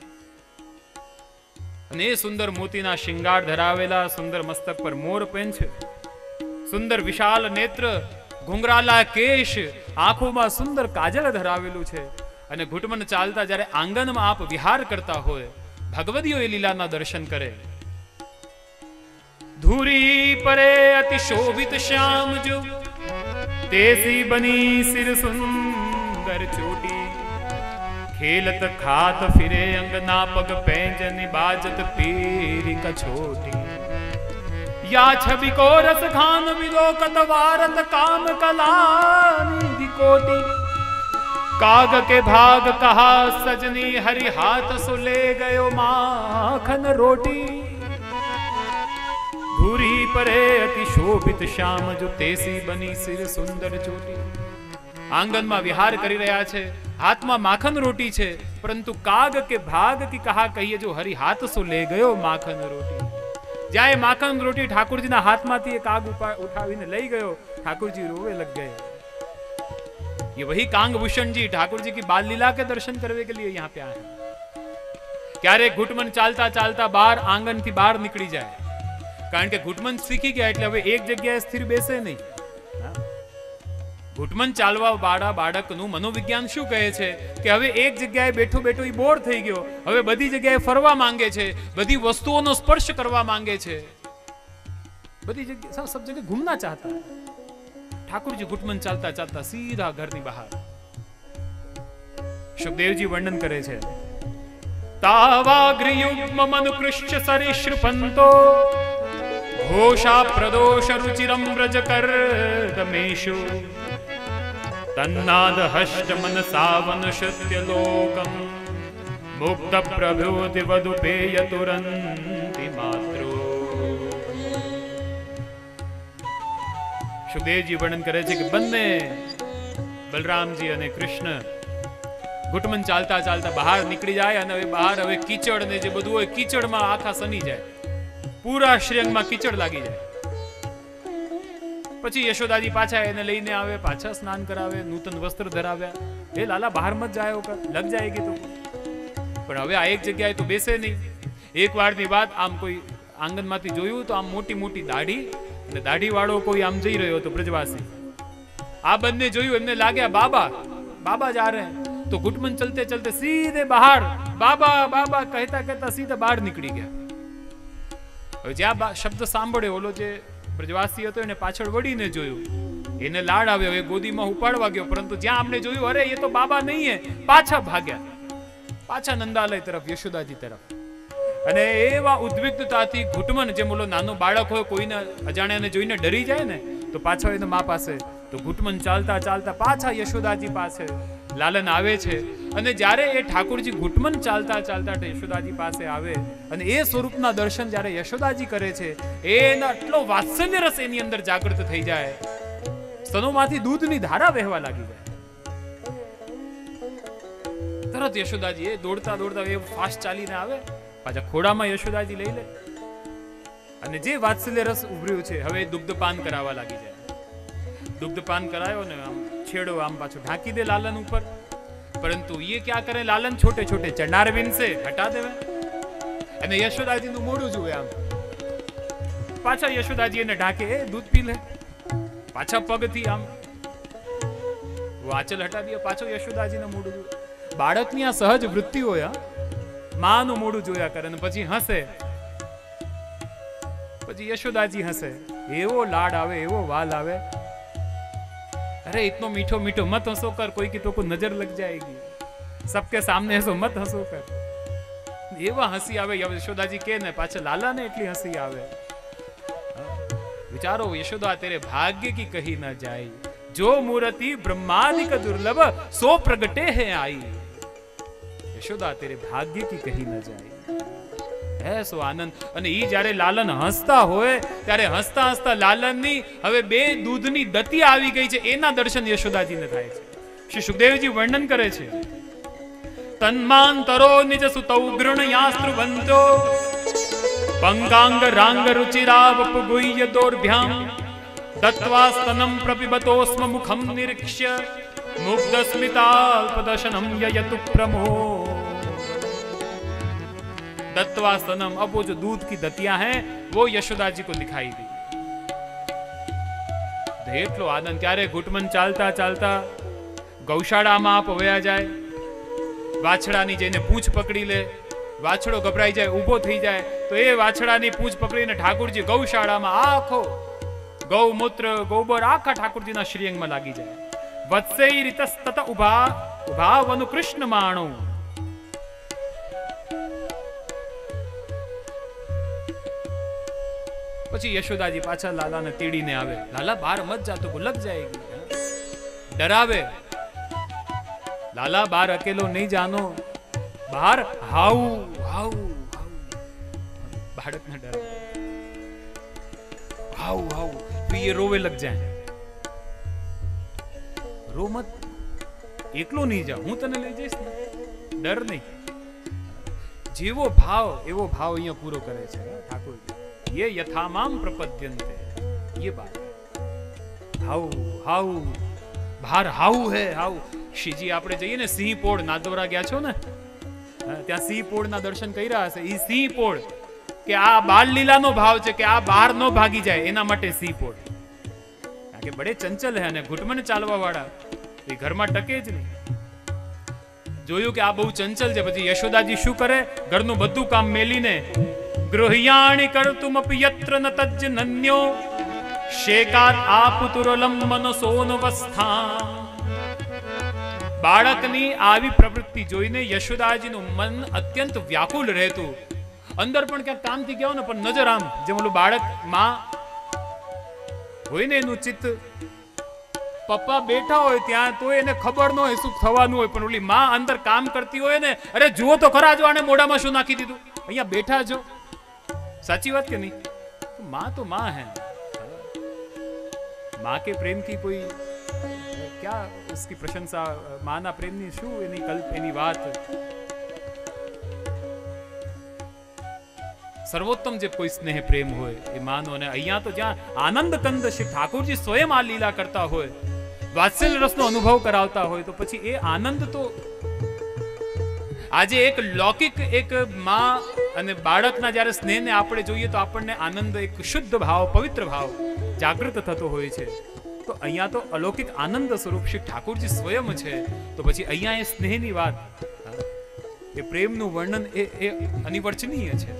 અને એ સુંદર મોતીના શિંગાર ધરાવેલા, સુંદર મસ્તક પર મોર પેંચ, સુંદર વિશાલ નેત્ર, ઘુંઘરાલા કેશ, આંખોમાં સુંદર કાજલ ધરાવેલું છે. અને ઘૂંટમણ ચાલતા જ્યારે આંગણમાં આપ વિહાર કરતા હોય, ભગવદીઓ એ લીલાના દર્શન કરે. ધૂરી પરે અતિ શોભિત શ્યામ જો, તેસી બની સિર સુંદર ચોટી, ખેલત ખાત ફિરે અંગના પગ પેંજની બાજત પીરી કછોટી. या छवि को रस खान विदो कतवारत काम कलानिधि कोटि, काग के भाग कहा सजनी हरि हाथ सो ले गयो माखन रोटी. धूरी परे अति शोभित श्याम जो, तेसी बनी सिर सुंદર ચોટી. આંગણમાં વિહાર કરી રહ્યા છે, હાથમાં માખન રોટી છે, પરંતુ કાગ કે ભાગ કી કહા કહીએ જો હરિ હાથ સો લે ગયો માખન રોટી. જ્યાં એ માખન રોટી ઠાकुरજીના હાથમાંથી એક આગ ઉઠાવીને લઈ ગયો, ઠાकुरજી રોવે લગ ગए. ये वही कांगभूषण जी ठाकुर जी की बाल लीला के दर्शन करने के लिए यहाँ पे आए हैं. क्यारे घुटमन चालता चालता बार आंगन थी बाहर निकली जाए, कारण के घुटमन सीखी गया એટલે હવે એક જગ્યાએ સ્થિર બેસે નહીં. ઘુટમન ચાલવા બાળા બાળકનું મનોવિજ્ઞાન શું કહે છે કે હવે એક જગ્યાએ બેઠો બેઠો એ બોર થઈ ગયો, હવે બધી જગ્યાએ ફરવા માંગે છે, બધી વસ્તુઓનો સ્પર્શ કરવા માંગે છે, બધી જગ્યાએ સબ જગ્યાએ ઘૂમના ચાહતા. ઠાकुरજી ઘુટમન ચાલતા ચાલતા સીધા ઘરની બહાર. સુખદેવજી વર્ણન કરે છે, તાવાગ્રયુગ્મ મનુકૃષ્ય સરિસૃપંતો ઘોષા પ્રદોષ રુચિરમ વ્રજ કરદમેષુ તન્નાદ હષ્ટ મનસાવન શુત્ય લોકમ મુક્ત પ્રભૃતિ વદુપેય તુરંતિ માતૃ. સુખદેવજી વર્ણન કરે છે કે બંને બલરામજી અને કૃષ્ણ ઘુટમન ચાલતા ચાલતા બહાર નીકળી જાય, અને હવે બહાર હવે કીચડ ને જે બધું હોય કીચડમાં આખા સની જાય, પૂરા શ્રેંગમાં કીચડ લાગી જાય. પછી યશોદાજી પાછા એને લઈને આવે, પાછા સ્નાન કરાવે, નૂતન વસ્ત્ર ધરાવ્યા. એ લાલા બહાર મત જાયો કર, લગ જાયગી તું. પણ હવે આ એક જગ્યાએ તો બેસે નહીં. એક વારની વાત આમ કોઈ આંગણમાંથી જોયું તો આમ મોટી મોટી દાઢી અને દાઢી વાળો કોઈ આમ જઈ રહ્યો હતો બ્રજવાસી. આ બંને જોયું, એમને લાગ્યા બાબા બાબા જા રહે, તો ઘુટમન ચલતે ચલતે સીધે બહાર બાબા બાબા કહેતા કહેતા સીધા બહાર નીકળી ગયા. હવે જ્યાં શબ્દ સાંભળ્યો, ઓલો જે બ્રજવાસી હતો એને પાછળ વળીને જોયું, એને લાડ આવ્યો, એ ગોદીમાં ઉપાડવા ગયો, પરંતુ જ્યાં આપણે જોયું અરે એ તો બાબા નહીં હે, પાછા ભાગ્યા, પાછા નંદાલય તરફ, યશોદાજી તરફ. અને એવા ઉદ્વિગ્નતાથી ઘુટમન, જેમ ઓલો નાનો બાળક હોય કોઈને અજાણ્યાને જોઈને ડરી જાય ને, તો પાછા એના મા પાસે, તો ઘુટમન ચાલતા ચાલતા પાછા યશોદાજી પાસે લાલન આવે છે. અને જ્યારે એ ઠાकुरજી ઘુટમન ચાલતા ચાલતા યશોદાજી પાસે આવે અને એ સ્વરૂપના દર્શન જ્યારે યશોદાજી કરે છે, એનો આટલો વાત્સલ્ય રસ એની અંદર જાગૃત થઈ જાય, સ્તનોમાંથી દૂધની ધારા વહેવા લાગી જાય. તરત યશોદાજી એ દોડતા દોડતા એ ફાસ્ટ ચાલીને આવે, પાછા ખોડામાં યશોદાજી લઈ લે, અને જે વાત્સલ્ય રસ ઉભર્યું છે હવે દુગ્ધપાન કરાવવા લાગી જાય. દુગ્ધપાન કરાયો ને આમ છેડો આમ પાછો ઢાંકી દે લાલન ઉપર, परंतु ये क्या करे, लालन छोटे छोटे चंडारविंद से हटा देवे અને યશોદાજીનું મોઢું જુએ, આમ પાછા યશોદાજી એને ઢાંકે, એ દૂધ પી લે, પાછા પગથી આમ વાચલ હટા દે, પાછો યશોદાજીનું મોઢું જુએ. બાળકની આ સહજ વૃત્તિ હોય, માનું મોઢું જોયા કરે અને પછી હસે, પછી યશોદાજી હસે, એવો લાડ આવે, એવો વાલ આવે. अरे इतना मीठो मीठो मत हंसो कर, कोई की तो को नजर लग जाएगी, सबके सामने हंसो मत हंसो कर. एवा हंसी आवे યશોદાજી કે ને, પાછા લાલા ને એટલી હસી આવે. विचारो यशोदा तेरे भाग्य की कही न जाई, जो मूर्ति ब्रह्मादिक दुर्लभ सो प्रगटे है आई। यशोदा तेरे भाग्य की कही न जाई। ऐસો આનંદ. અને ઈ જ્યારે લાલન હસતા હોય ત્યારે હસતા હસતા લાલનની હવે બે દૂધની દતી આવી ગઈ છે, એના દર્શન યશોદાજીને થાય છે. શ્રી સુખદેવજી વર્ણન કરે છે, તન્માંતરો નિજ સુતૌ ગૃણયાસ્ત્રુવંતો પંગાંગ રાંગ રુચિરાવપ ગુહ્ય દોર્ભ્યામ દત્વા સ્તનમ પ્રપિબતોસ્મ મુખમ નિરીક્ષ્ય મુગ્ધ સ્મિતાલ્પદશનમ યયતુ પ્રમો. दत्वा स्तनम, अब वो जो दूध की दतियां हैं वो यशोदा जी को दिखाई दी. એટલો આનંદ. ત્યારે ઘૂંટમન ચાલતા ચાલતા ગૌશાળામાં આપ વયા જાય, વાછડાની જઈને પૂંછ પકડી લે, વાછડો ગભરાઈ જાય, ઊભો થઈ જાય તો એ વાછડાની પૂંછ પકડીને ઠાકોરજી ગૌશાળામાં આખો ગૌમૂત્ર ગોબર આખા ઠાકોરજીના શ્રીઅંગમાં લાગી જાય. વત્સૈ રીતસ્તત ઉભા ઉભા વનુ કૃષ્ણ માણો. પછી યશોદાજી પાછા લાલાને તેડીને આવે, લાલા બહાર મત જા તો લગ જાયેગી, ડરાવે. લાલા બહાર અકેલો નહીં જાનો, બહાર હાઉ હાઉ હાઉ. બાળકને ડરાવે, હાઉ હાઉ તો એ રોવે લગ જાય. રો મત, એકલો નહીં જા, હું તને લઈ જઈશ ને, ડર નહીં. જેવો ભાવ એવો ભાવ અહીંયા પૂરો કરે છે ઠાકોરજી. ये यथामाम प्रपद्यन्ते, ये बात हाउ हाउ बाहर हाउ है हाउ. શ્રીજી આપણે જઈએ ને સિંહ પોળ, નાદોરા ગયા છો ને, ત્યાં સિંહ પોળ ના દર્શન કર્યા હશે. ઈ સિંહ પોળ કે આ બાળ લીલાનો ભાવ છે કે આ બહાર નો ભાગી જાય, એના માટે સિંહ પોળ. કારણ કે બડે ચંચલ હે અને ઘૂંટમન ચાલવા વાળા એ ઘરમાં ટકે જ નહીં. જોયું કે આ બહુ ચંચલ છે. પછી યશોદાજી શું કરે, ઘરનું બધું કામ મેલીને ગૃહ્યાણી કર્તુમપી યત્ર ન તજ્જ નન્યો શેકાત આપુતુરલમ મનસોનવસ્થા. બાળકની આવી પ્રવૃત્તિ જોઈને યશોદાજીનું મન અત્યંત વ્યાકુલ રહેતું. અંદર પણ ક્યાંક કામથી ગયા ને પણ નજર આમ, જેમ ઓલું બાળક માં હોય ને એનું ચિત્ત પપ્પા બેઠા હોય ત્યાં તો એને ખબર ન હોય શું થવાનું હોય, પણ ઓલી માં અંદર કામ કરતી હોય ને, અરે જુઓ તો ખરા, જો આને મોઢામાં શું નાખી દીધું, અહીંયા બેઠા જો. साची बात के नहीं, तो माँ तो माँ है. माँ के प्रेम की कोई क्या उसकी प्रशंसा, माँ ना प्रेम नहीं शू एनी कल्प एनी बात. सर्वोत्तम जब कोई स्नेह प्रेम होय એ માનો. અને અહીંયા તો જ્યાં આનંદ કંદ શ્રી ઠાકોરજી સ્વયં આ લીલા કરતા હોય, વાત્સલ્ય રસનો અનુભવ કરાવતા હોય, તો પછી એ આનંદ તો આજે એક લૌકિક એક માં અને બાળકના જ્યારે સ્નેહને આપણે જોઈએ તો આપણને આનંદ, એક શુદ્ધ ભાવ, પવિત્ર ભાવ જાગૃત થતો હોય છે. તો અહીંયા તો અલૌકિક આનંદ સ્વરૂપ શ્રી ઠાકોરજી સ્વયં છે. તો પછી અહીંયા એ સ્નેહની વાત, એ પ્રેમનું વર્ણન એ એ અનિવર્ચનીય છે.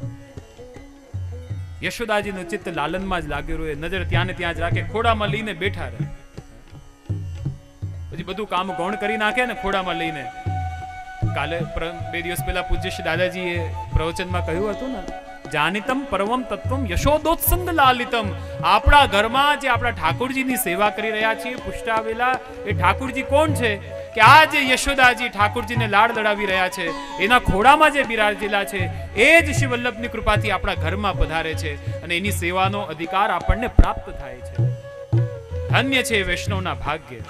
યશોદાજીનું ચિત્ત લાલનમાં જ લાગેલું રહે, નજર ત્યાં ને ત્યાં જ રાખે, ખોડામાં લઈને બેઠા રહે. પછી બધું કામ ગૌણ કરી નાખે ને ખોડામાં લઈને. કાલે બે દિવસ પહેલા પૂજ્ય શ્રી દાદાજીએ પ્રવચનમાં કહ્યું હતું ને, જાનિતમ પરમમ તત્વમ યશોદોત્સંગ લાલિતમ. આપણા ઘરમાં જે આપણા ઠાકોરજીની સેવા કરી રહ્યા છીએ પુષ્ટાવેલા, એ ઠાકોરજી કોણ છે કે આ જે યશોદાજી ઠાકોરજીને લાડ લડાવી રહ્યા છે, એના ખોડામાં જે બિરાજેલા છે એ જ શ્રી વલ્લભની કૃપાથી આપણા ઘરમાં પધારે છે અને એની સેવાનો અધિકાર આપણને પ્રાપ્ત થાય છે. ધન્ય છે વૈષ્ણવના ભાગ્ય.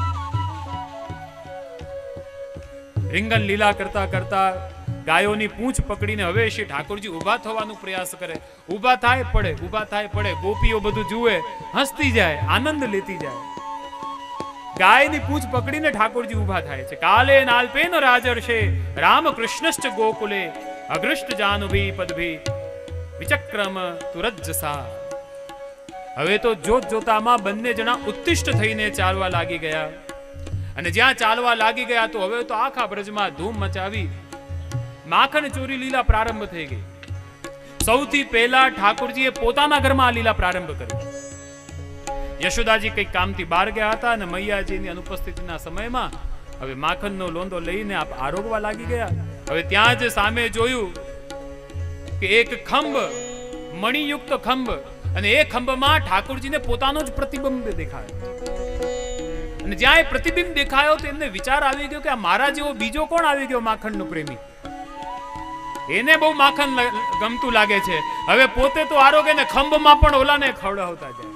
રીંગણ લીલા કરતા કરતા ગાયોની પૂંછ પકડીને હવે શ્રી ઠાકોરજી ઊભા થવાનો પ્રયાસ કરે. ઊભા થાય પડે, ઊભા થાય પડે. ગોપીઓ બધું જુએ, હસતી જાય, આનંદ લેતી જાય. ગાયની પૂંછ પકડીને ઠાકોરજી ઊભા થાય છે. કાલે નાલ્પેન રાજર્ષે રામકૃષ્ણશ્ચ ગોકુલે અગ્રષ્ટ જાનુભી પદભી વિચક્રમ તુરજ્જસા. હવે તો જોત જોતામાં બંને જણા ઉત્તિષ્ઠ થઈને ચાલવા લાગી ગયા. અને જ્યાં ચાલવા લાગી ગયા તો હવે તો આખા બ્રજમાં ધૂમ મચાવી માખણ ચોરી લીલા પ્રારંભ થઈ ગઈ. સૌથી પહેલા ઠાકોરજીએ પોતાના ઘરમાં આ લીલા પ્રારંભ કરી. યશોદાજી કઈક કામથી બહાર ગયા હતા અને મૈયાજીની અનુપસ્થિતિના સમયમાં હવે માખણનો લોંદો લઈને આપ આરોગવા લાગી ગયા. હવે ત્યાં જ સામે જોયું કે એક ખંભ, મણિયુક્ત ખંભ અને એ ખંભમાં ઠાકોરજીને પોતાનો જ પ્રતિબિંબ દેખાયો. અને જ્યાં એ પ્રતિબિંબ દેખાયો તો એમને વિચાર આવી ગયો કે આ મારા જેવો બીજો કોણ આવી ગયો માખણનો પ્રેમી. એને બહુ માખણ ગમતું લાગે છે. હવે પોતે તો આરોગે ને ખંભમાં પણ ઓલાને ખવડાવતા જાય.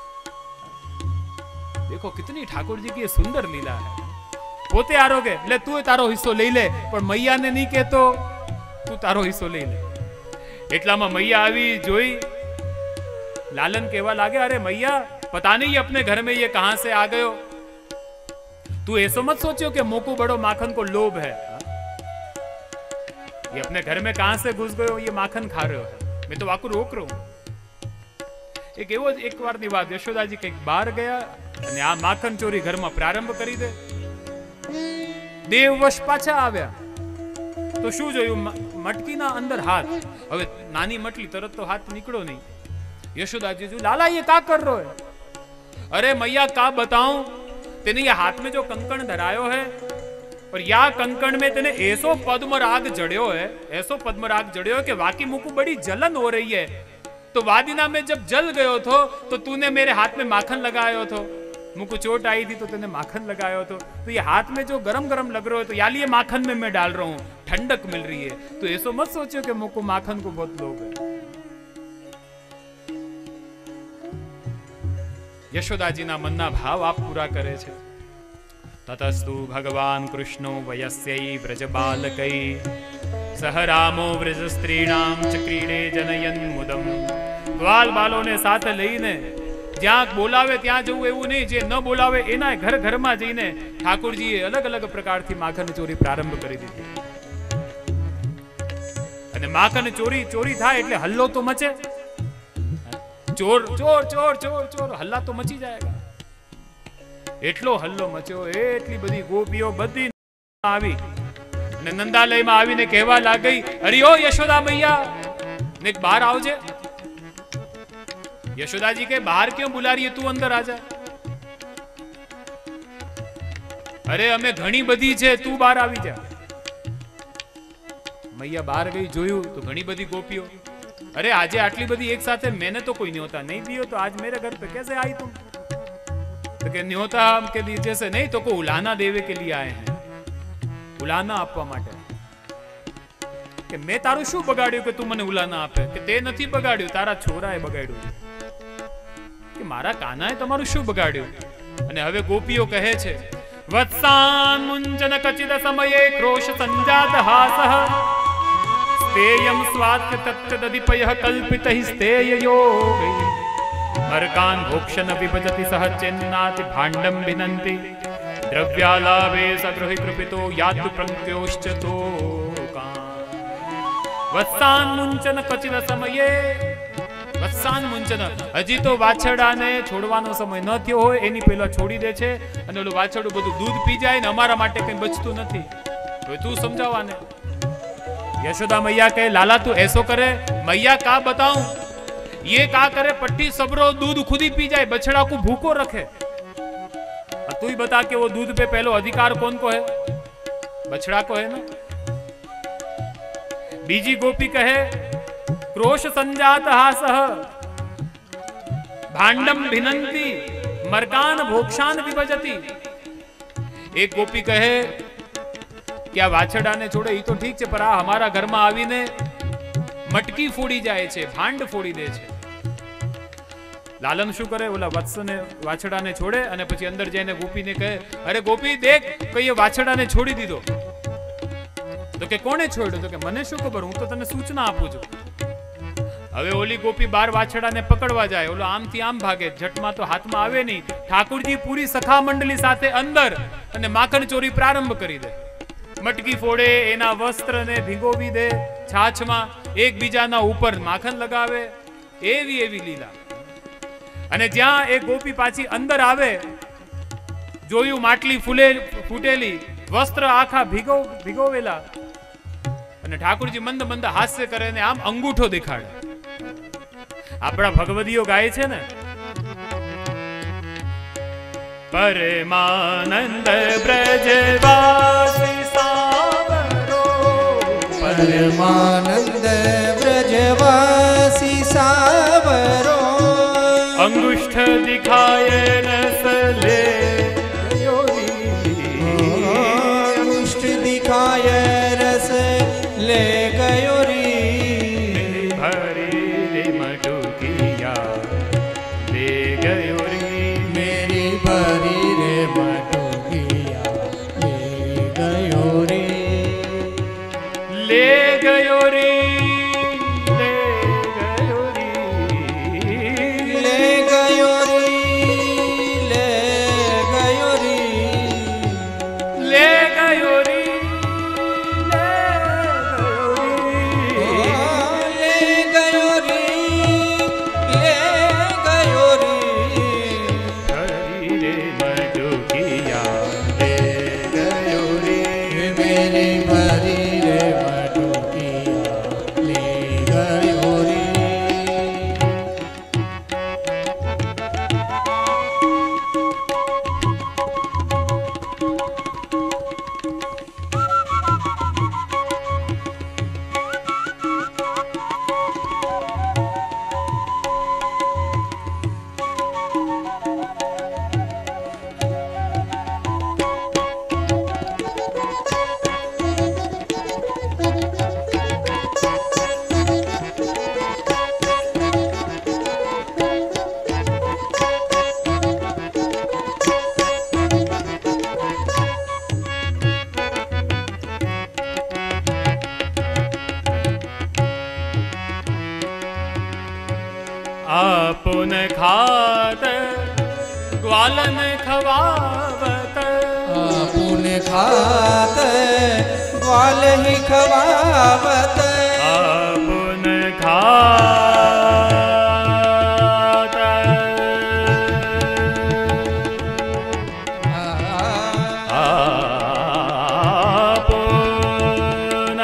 देखो कितनी ठाकुर जी की सुंदर लीला है. પોતે આરોગે એટલે તું તારો હિસ્સો લઈ લે, પણ મૈયાને નહીં કહેતો તું તારો હિસ્સો લઈ લે. એટલામાં મૈયા આવી જોઈ, લાलन કહેવા લાગે, अरे मैया पता नहीं अपने घर में ये कहां से आ गयो. तू ऐसा मत सोचो कि मोको बड़ो माखन को लोभ है. ये अपने घर में कहां से घुस गयो, ये माखन खा रहे हो. मैं तो वाकू रोक रहा हूं. एक एवो एक बार नी बात, यशोदाजी कईक बार गया અને આ માખન ચોરી ઘરમાં પ્રારંભ કરી દે. દેવવશ પાછા આવ્યા તો શું જોયું, મટકીના અંદર હાથ. હવે નાની મટલી, તરત તો હાથ નીકળો નહીં. यशोदाजी जो लाला ये का कर रहे हो. अरे मैया का बताऊं, तेने ये हाथ में जो कंकण धरायो है और या कंकण में तेने ऐसो पद्मराग जड़ियो है, ऐसो पद्मराग जड़ियो है कि वाकई मुझको बड़ी जलन हो रही है. तो वादिना में जब जल गयो थो तो तूने मेरे हाथ में माखन लगायो थो. मुझको चोट आई थी तो तूने माखन लगायो थो. तो ये हाथ में जो गरम गरम लग रहा है तो याली ये माखन में मैं डाल रहा हूं, ठंडक मिल रही है. तो ऐसो मत सोचो कि मुझको माखन को बहुत लोभ है. यशोदाजी ना मनना भाव आप पूरा करे छे. ततस्तु भगवान कृष्णो वयस्यै व्रजबालकै सह रामो व्रज स्त्रीणाम चक्रीडे जनयन मुदम. ग्वाल बालो ने साथ लईने ज्यां बोलावे त्यां जવું એવું નહીં, જે ન બોલાવે એના ઘર ઘરમાં જઈને ઠાકોરજીએ અલગ અલગ પ્રકારથી માખણ ચોરી પ્રારંભ કરી દીધી. અને માખણ ચોરી ચોરી થાય એટલે હલ્લો તો મચે. ચોર ચોર ચોર ચોર ચોર હલ્લા તો મચી જાયગા. એટલો હલ્લો મચ્યો, એટલી બધી ગોપીઓ બધી આવી અને નંદાલયમાં આવીને કહેવા લાગી, અરે ઓ યશોદા મૈયા ને બહાર આવજે. यशोदाजी के बाहर क्यों बुला रही है, तू अंदर आजा. अरे हमें घणी बधी छे, तू बाहर आवी जा. मैया बाहर गई, जोयू तो घणी बधी गोपियों. अरे आजे आटली बधी एक साथ है, मैंने तो कोई न्योता नहीं दियो, तो आज मेरे घर पे कैसे आई तुम. तो के न्योता के दीजिए से नहीं तो को उलाना देवे के लिए आए हैं. उलाना आपवा माटे. કે મેં તારું શું બગાડ્યું કે તું મને ઉલાના આપે. કે તે નથી બગાડ્યું, તારા છોરાએ બગાડ્યું. કે મારા કાનાએ તમારું શું બગાડ્યું. અને હવે ગોપીઓ કહે છે, વત્સાન મુંજન કચિદ સમયે ક્રોશ સંજાત હાસઃ સ્તેયમ સ્વાત્ય તત્તદધિપયઃ કલ્પિતઃ સ્તેય યોગૈ મરકાન ભોક્ષન વિભજતિ સહ ચેન્નાતિ ભાંડમ ભિનંતિ દ્રવ્યાલાભે સગૃહી કૃપિતો યાતુ પ્રંક્યોશ્ચ તો વત્સાન મુંચન કચિદ સમયે. વત્સાન મુંચન, હજી તો વાછરડાને છોડવાનો સમય ન થયો હોય એની પહેલા છોડી દે છે અને ઓલું વાછરડું બધું દૂધ પી જાય ને અમારા માટે કંઈ બચતું નથી. હવે તું સમજાવવાને. यशोदा मैया कहे, लाला तू ऐसो करे. मैया का बताऊं, ये का करे, पट्टी सबरो दूध खुद ही पी जाए, बछड़ा को भूखो रखे. तू ही बता के वो दूध पे पहलो अधिकार कौन को है, बछड़ा को है ना. बीजी गोपी कहे, क्रोश संजात हासः भांडम भिनंती मरकान भोक्षान विभजति. एक गोपी कहे कि आ वाछड़ाने छोड़े ई तो ठीक है, पर आ हमारा घर में आवीने मटकी फोड़ी जाए छे, भांड फोड़ी दे छे. लालन शू करे, ओला वत्स ने वाछड़ा ने छोड़े અને પછી અંદર જઈને ગોપી ને કહે, અરે ગોપી દેખ કઈ વાછડા ને છોડી દીધો. તો કે કોણે છોડ્યો. તો કે મને શું ખબર, હું તો તને સૂચના આપું છું. હવે ઓલી ગોપી બાર વાછડા ને પકડવા જાય, ઓલો આમથી આમ ભાગે, જટમાં તો હાથમાં આવે નહીં. ઠાકુરજી પૂરી સખા મંડળી સાથે અંદર અને માખણ ચોરી પ્રારંભ કરી દે. મટકી ફોડે, એના વસ્ત્રને ભીગોવી દે છાછમાં, એકબીજાના ઉપર માખણ લગાવે. એવી એવી લીલા. અને જ્યાં એક ગોપી પાછી અંદર આવે, જોયું માટલી ફૂલે ફૂટેલી, વસ્ત્ર આખા ભીગો ભીગોવેલા, અને ઠાકુરજી મંદ મંદ હાસ્ય કરે ને આમ અંગૂઠો દેખાડે. આપણા ભગવદીઓ ગાય છે ને, પરમાનંદ બ્રજવાસી સાવરો, પરમાનંદ બ્રજવાસી સાવરો, दिखाए रस ले दुष्ट दिखाए रस ले गयो री भरी रे मटुकिया ले गयो री मेरी भरी रे मटुकिया ले गयो रे ले गयो रे ले गयो री ले गयो री ले गयो री ले गयो री ले गयो री हरी रे मटुकिया ले गयो रे मेरी भरी रे मटुकिया ले गयो रे आपुन खात ग्वालन खवावत आपुन खात ग्वाल ही खवावत आपुन खात आपुन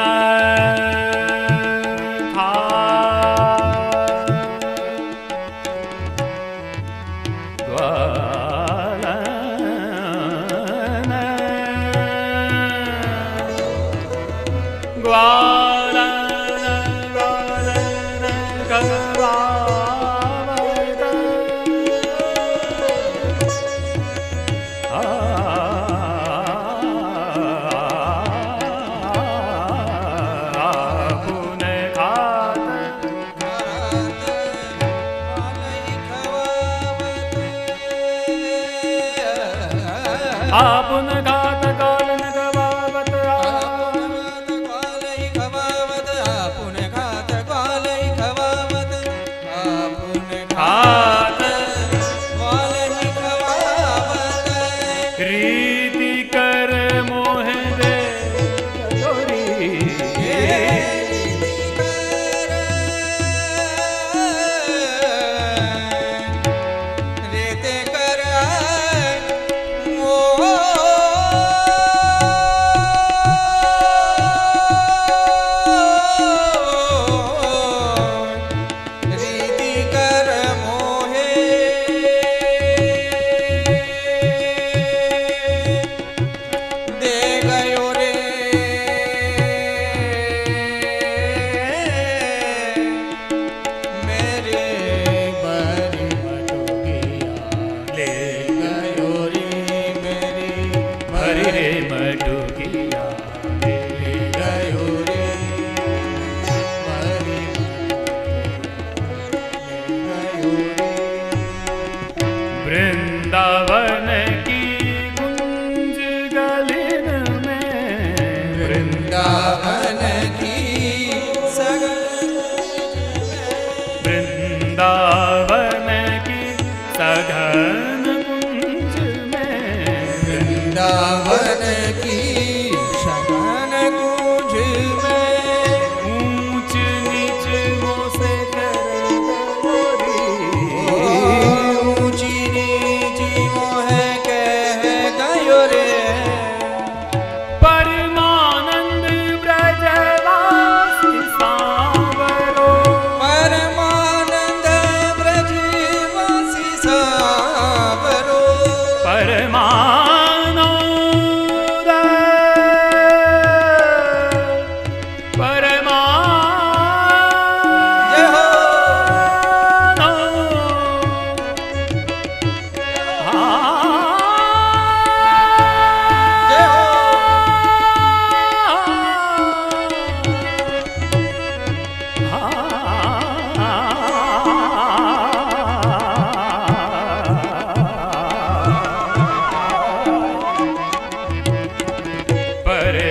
आपुन घात कालन गवावत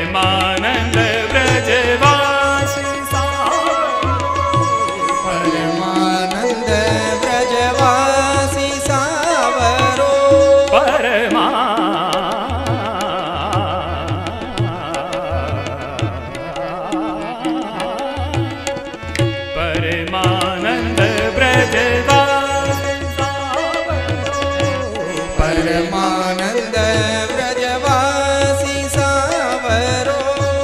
परमानंद ब्रजवासी परमानंद ब्रजवासी सावरो परमा परमानंद ब्रजवासी परमानंद ब्रजवासी सावरो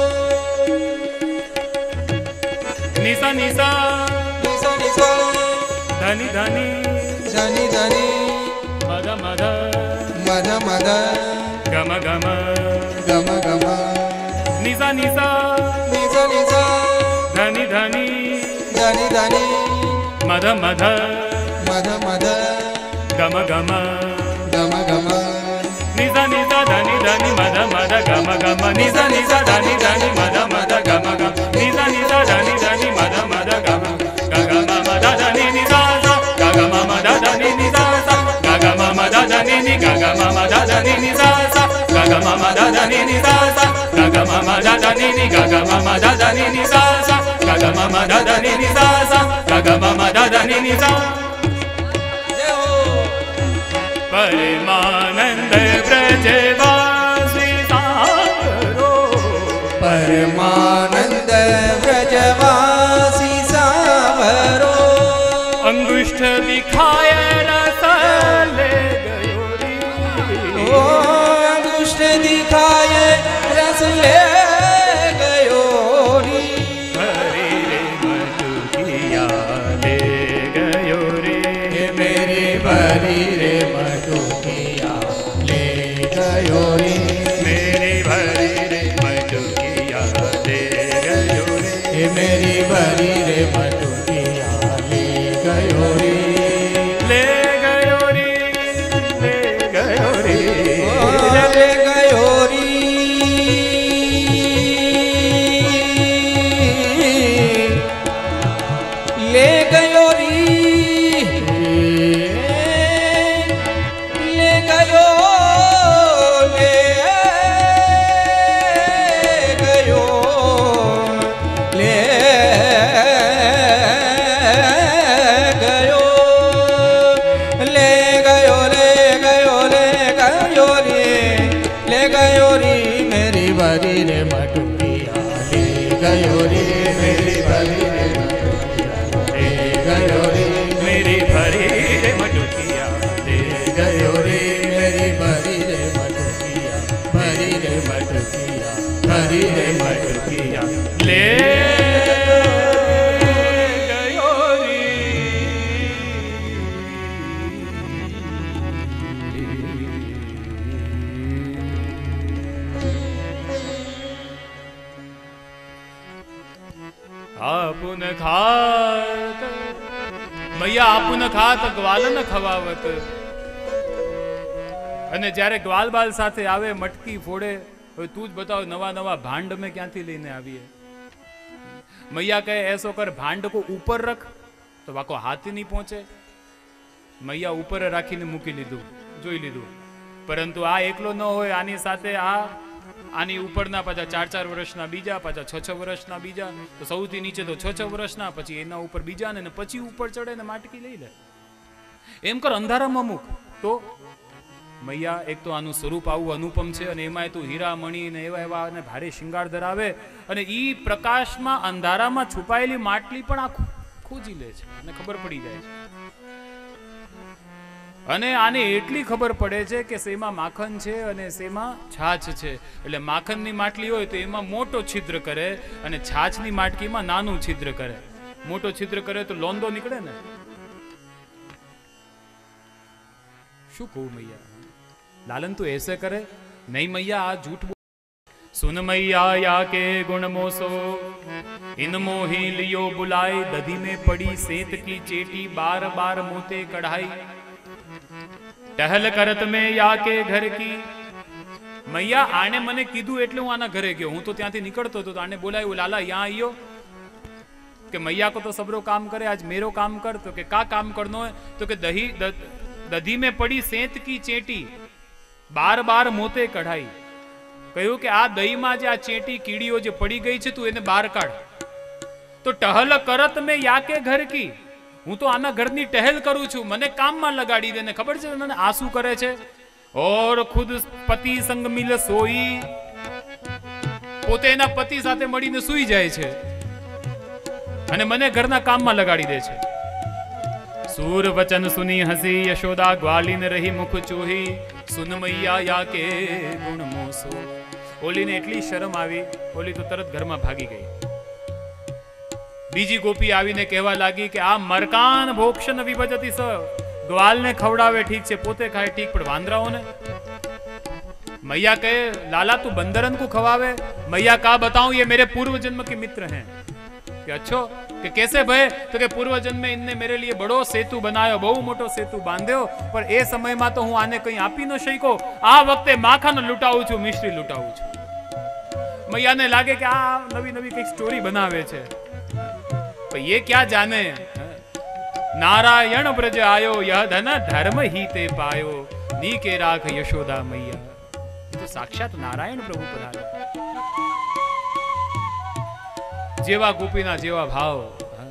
निसा निसा निसा निसा धनी धनी धनी धनी मद मद मद मद गम गम गम गम निसा निसा निसा निसा धनी धनी धनी धनी मद मद मद मद गम गम गम गम निसा निसा धनी धनी मद मद गम गम निसा निसा धनी धनी मद मद गम गम निसा निसा धनी धनी मद मद गम गम मद धनी निसा सा गम मद धनी निसा सा गम मद धनी नि गम मद धनी निसा सा गम मद धनी निसा सा गम मद धनी नि गम मद धनी निसा सा गम मद धनी निसा सा गम मद धनी निसा परमानंद ब्रजवासी सावरो परमानंद ब्रजवासी सावरो अंगुष्ठ दिखाय रस ले गयो रे ओ अंगुष्ठ दिखाय रस ले गयो री हरे रे मधुकिया ले गयो रे मेरी भरी रे मधुकिया ले गयो रे मेरी भरी रे मधुकिया ले गयो रे मेरी भरी रे मधुकिया ले गयो रे ले गयो रे ले गयो रे ओ ले गयो री ले गयो री ले गयो ले गयो ले गयो ले गयो ले गयो ले गयो रे ले गयो रे मेरी भरी रे मटुकिया ले गयो रे मेरी भरी रे मटुकिया ले गयो रे मेरी भरी रे मटुकिया ले गयो रे मेरी भरी रे मटुकिया भरी रे मटुकिया भरी रे मटुकिया ले गयो रे आपुन खात मैया આपुન ખાત ગ્વાલ ન ખવાવત અને જ્યારે ગ્વાલ બાલ સાથે આવે મટકી ફોડે હવે તું જ બતાવ નવા નવા ભાંડ મેં ક્યાંથી લઈને આવીએ मैया कहे ऐसो कर भांड को ऊपर रख तो वाको हाथ ही नहीं पहुंचे मैया ऊपर राखीने मूकी लीधुं जोई लीधुं परंतु आ एकलो न होय आनी साथे आ आनी उपरना पाछा चार चार वर्षना बीजा पाछा छ छ वर्षना बीजा तो सौथी नीचे तो छ छ वर्षना पछी एना ऊपर बीजा ने पछी ऊपर चढ़े ने માટકી લઈ લે એમ કર અંધારામાં મૂક તો मैया एक तो आनु स्वरूप आવું अनुपम છે અને એમાંય તો હીરા મણી ને એવા એવા અને ભારે શિંગાર ધરાવે અને ઈ પ્રકાશમાં અંધારામાં છુપાયેલી માટલી પણ આ ખોજી લે છે અને ખબર પડી જાય છે અને આને એટલી ખબર પડે છે કે સેમાં માખણ છે અને સેમાં છાછ છે એટલે માખણની માટલી હોય તો એમાં મોટો છિદ્ર કરે અને છાછની માટકીમાં નાનું છિદ્ર કરે મોટો છિદ્ર કરે તો લોંદો નીકળે ને શું કહું मैया लालन तो ऐसे करे नहीं मैया आज झूठ बोल सुन मैया या के गुण मोसो इन मोही लियो बुलाए दधी में पड़ी सेत की चेटी बार बार मोते कढ़ाई टहल करत में या के घर की मैया आने मने कीधु एटले हूँ आना घरे गयो हूँ तो त्यांथी निकलतो तो आने बोलायो लाला यहाँ आइयो कि मैया को तो सबरो काम करे आज मेरो काम कर तो के का काम करनो है तो के दही दधी में पड़ी सेत की चेटी बार बार मोते कढ़ाई કહ્યું કે આ દહીંમાં જે આ ચેટી કીડીઓ જે પડી ગઈ છે તું એને બહાર કાઢ. તો ટહલ કરત મેં યાકે ઘર કી, હું તો આના ઘરની ટહેલ કરું છું, મને કામમાં લગાડી દે. ને ખબર છે મને આ શું કરે છે? ઓર ખુદ પતિ સંગ મિલ સોઈ, પોતે એના પતિ સાથે મળીને સૂઈ જાય છે અને મને ઘરના કામમાં લગાડી દે છે. सूर वचन सुनी हसी यशोदा ग्वालिन रही मुख चूही, सुन मैया या के गुण मोसो. ઓલીને એટલી શરમ આવી, ઓલી તો તરત ઘરમાં ભાગી ગઈ. બીજી ગોપી આવીને કહેવા લાગી કે આ મરકાન ભોક્ષન વિભજતી સ, ગ્વાલને ખવડાવે ઠીક છે, પોતે ખાય ઠીક, પણ વાંદરાઓને. मैया कहे लाला तू बंदरन को खवावे. मैया का बताऊं ये मेरे पूर्व जन्म के मित्र हैं. कि अच्छो कि कैसे भय? तो कि पूर्व जन्म में इनने मेरे लिए बड़ो सेतु बनायो, बहु मोटो सेतु बांध्यो, पर ए समय में तो हूँ आने कहीं आपी न शको. आ वक्ते माखन लूटाવું છું, મિશ્રી લૂંટાવું છું. મૈયાને લાગે કે આ નવી નવી કઈક સ્ટોરી બનાવે છે. પણ ये क्या जाने, नारायण ब्रज आयो यह धन धर्म ही ते पायो, नी के राख यशोदा मैया. तो साक्षात नारायण प्रभु पधारे. જેવા ગોપીના જેવા ભાવ,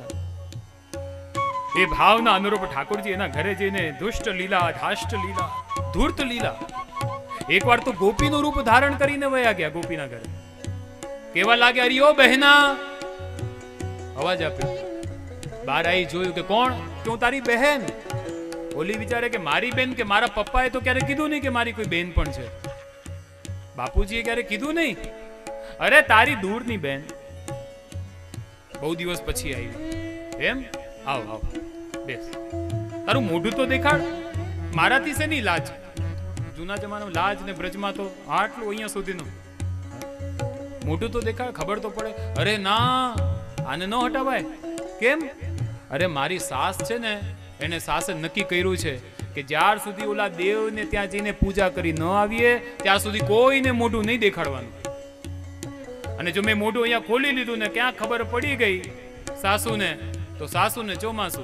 એ ભાવના અનુરૂપ ઠાકોરજી એના ઘરે જઈને દુષ્ટ લીલા, ધાષ્ટ લીલા, ધૂર્ત લીલા, એકવાર તો ગોપીનું રૂપ ધારણ કરીને વયા ગયા ગોપીના ઘરે. કેવા લાગે, અરિયો બહેના, અવાજ આપ્યો. બહાર આવી જોયું કે કોણ? કે હું તારી બહેન. ઓલી વિચારે કે મારી બેન, કે મારા પપ્પાએ તો ક્યારે કીધું નહીં કે મારી કોઈ બેન પણ છે. બાપુજીએ ક્યારે કીધું નહીં. અરે તારી દૂરની બેન, બહુ દિવસ પછી આવી. એમ? આવ આવ બેસ, તારું મોઢું તો દેખાડ. મારાથી છે નહીં લાજ. જૂના જમાનામાં લાજ ને બ્રજમાં તો આટલું અહીંયા સુધીનું. મોઢું તો દેખાડ, ખબર તો પડે. અરે ના, આને ન હટાવાય. કેમ? અરે મારી સાસ છે ને, એને સાસે નક્કી કર્યું છે કે જ્યાર સુધી ઓલા દેવને ત્યાં જઈને પૂજા કરી ન આવીએ ત્યાં સુધી કોઈને મોઢું નહીં દેખાડવાનું. અને જો મેં મોઢું અહીંયા ખોલી લીધું ને ક્યાં ખબર પડી ગઈ સાસુને, તો સાસુને ચોમાસું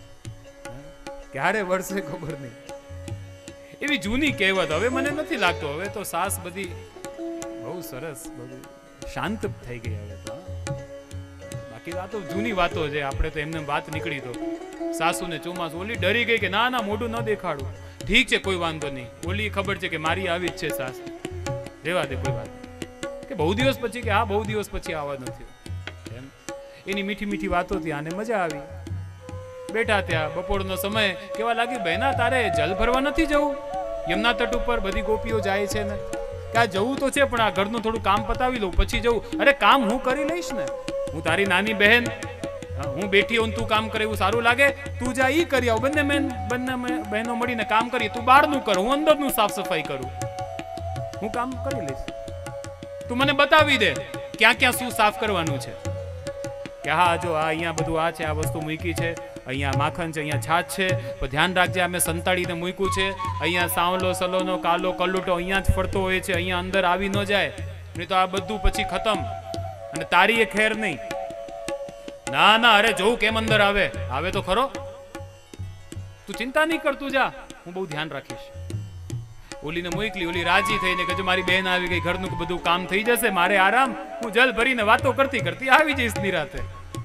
ક્યારે વરસે ખબર નહીં. એવી જૂની કહેવત. હવે મને નથી લાગતું, હવે તો સાસ બધી બહુ સરસ, બધું શાંત થઈ ગઈ હવે તો. બાકી આ તો જૂની વાતો છે, આપણે તો એમને વાત નીકળી તો સાસુને ચોમાસું. ઓલી ડરી ગઈ કે ના ના મોઢું ન દેખાડું. ઠીક છે, કોઈ વાંધો નહીં. ઓલી ખબર છે કે મારી આવી જ છે સાસ, રેવા દે, કોઈ વાત. કે બહુ દિવસ પછી, કે હા બહુ દિવસ પછી આવવાનું થયું. એમ એની મીઠી મીઠી વાતોથી આને મજા આવી. બેઠા ત્યાં બપોરનો સમય, કેવા લાગી, બહેના તારે જલ ભરવા નથી જવું? યમુના તટ ઉપર બધી ગોપીઓ જાય છે ને. કે આ જવું તો છે, પણ આ ઘરનું થોડું કામ પતાવી લઉં પછી જવું. અરે કામ હું કરી લઈશ ને, હું તારી નાની બહેન, હું બેઠી હોઉં તું કામ કરે એવું સારું લાગે? તું જા ઈ કરી આવ. બંને બહેન બંને બહેનો મળીને કામ કરીએ. તું બહારનું કર, હું અંદરનું સાફ સફાઈ કરું. હું કામ કરી લઈશ. તું મને બતાવી દે ક્યાં ક્યાં શું સાફ કરવાનું છે. કે હા જો આ અહીંયા બધું આ છે, આ વસ્તુ મૂકી છે, અહીંયા માખણ છે, અહીંયા છાશ છે, પણ ધ્યાન રાખજે અમે સંતાડીને મૂક્યું છે. અહીંયા સાવલો સલોનો કાલો કલ્લુટો અહીંયા જ ફરતો હોય છે, અહીંયા અંદર આવી ન જાય, નહીં તો આ બધું પછી ખતમ. અને તારી એ ખેર નહીં. ના ના, અરે જોઉં કેમ અંદર આવે, આવે તો ખરો. તું ચિંતા નહીં કર, તું જા, હું બહુ ધ્યાન રાખીશ. ઓલીને મોકલી. ઓલી રાજી થઈને કે મારી બહેન આવી ગઈ, ઘરનું બધું કામ થઈ જશે, મારે આરામ, હું જલ ભરીને વાતો કરતી કરતી આવી જઈશ નિરાતે.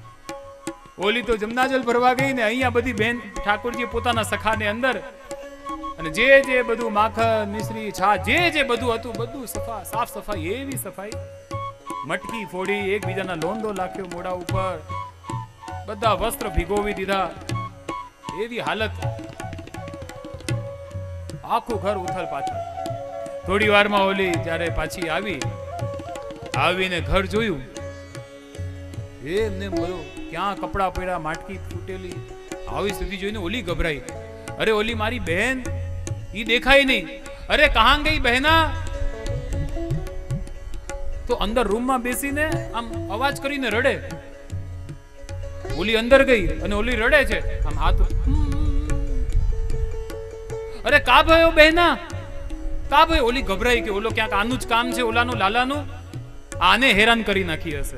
ઓલી તો જમના જલ ભરવા ગઈ ને અહીંયા બધી બહેન ઠાકોરજી પોતાના સખાને અંદર, અને જે જે બધું માખણ મિશ્રી છા જે જે બધું હતું બધું સફા સાફ સફાઈ, એવી સફાઈ. મટકી ફોડી, એકબીજાના લોંદો લાખ્યો મોઢા ઉપર, બધા વસ્ત્ર ભીગોવી દીધા. એવી હાલત, આખું ઘર ઉથલ પાથલ. થોડી વારમાં ઓલી જ્યારે પાછી આવી, આવીને ઘર જોયું, એમને બધું ક્યાં કપડા પડ્યા, માટકી ફૂટેલી, આવી સ્થિતિ જોઈને ઓલી ગભરાઈ. અરે ઓલી મારી બહેન, ઈ દેખાય નહીં. અરે કહાં ગઈ બહેના? તો અંદર રૂમમાં બેસીને આમ અવાજ કરીને રડે. ઓલી અંદર ગઈ અને ઓલી રડે છે, આમ હાથ. અરે કા ભયો બહેના, કા ભયો? ઓલી ગભરાઈ કે ઓલો ક્યાંક આનું જ કામ છે, ઓલાનું લાલાનું, આને હેરાન કરી નાખી હશે.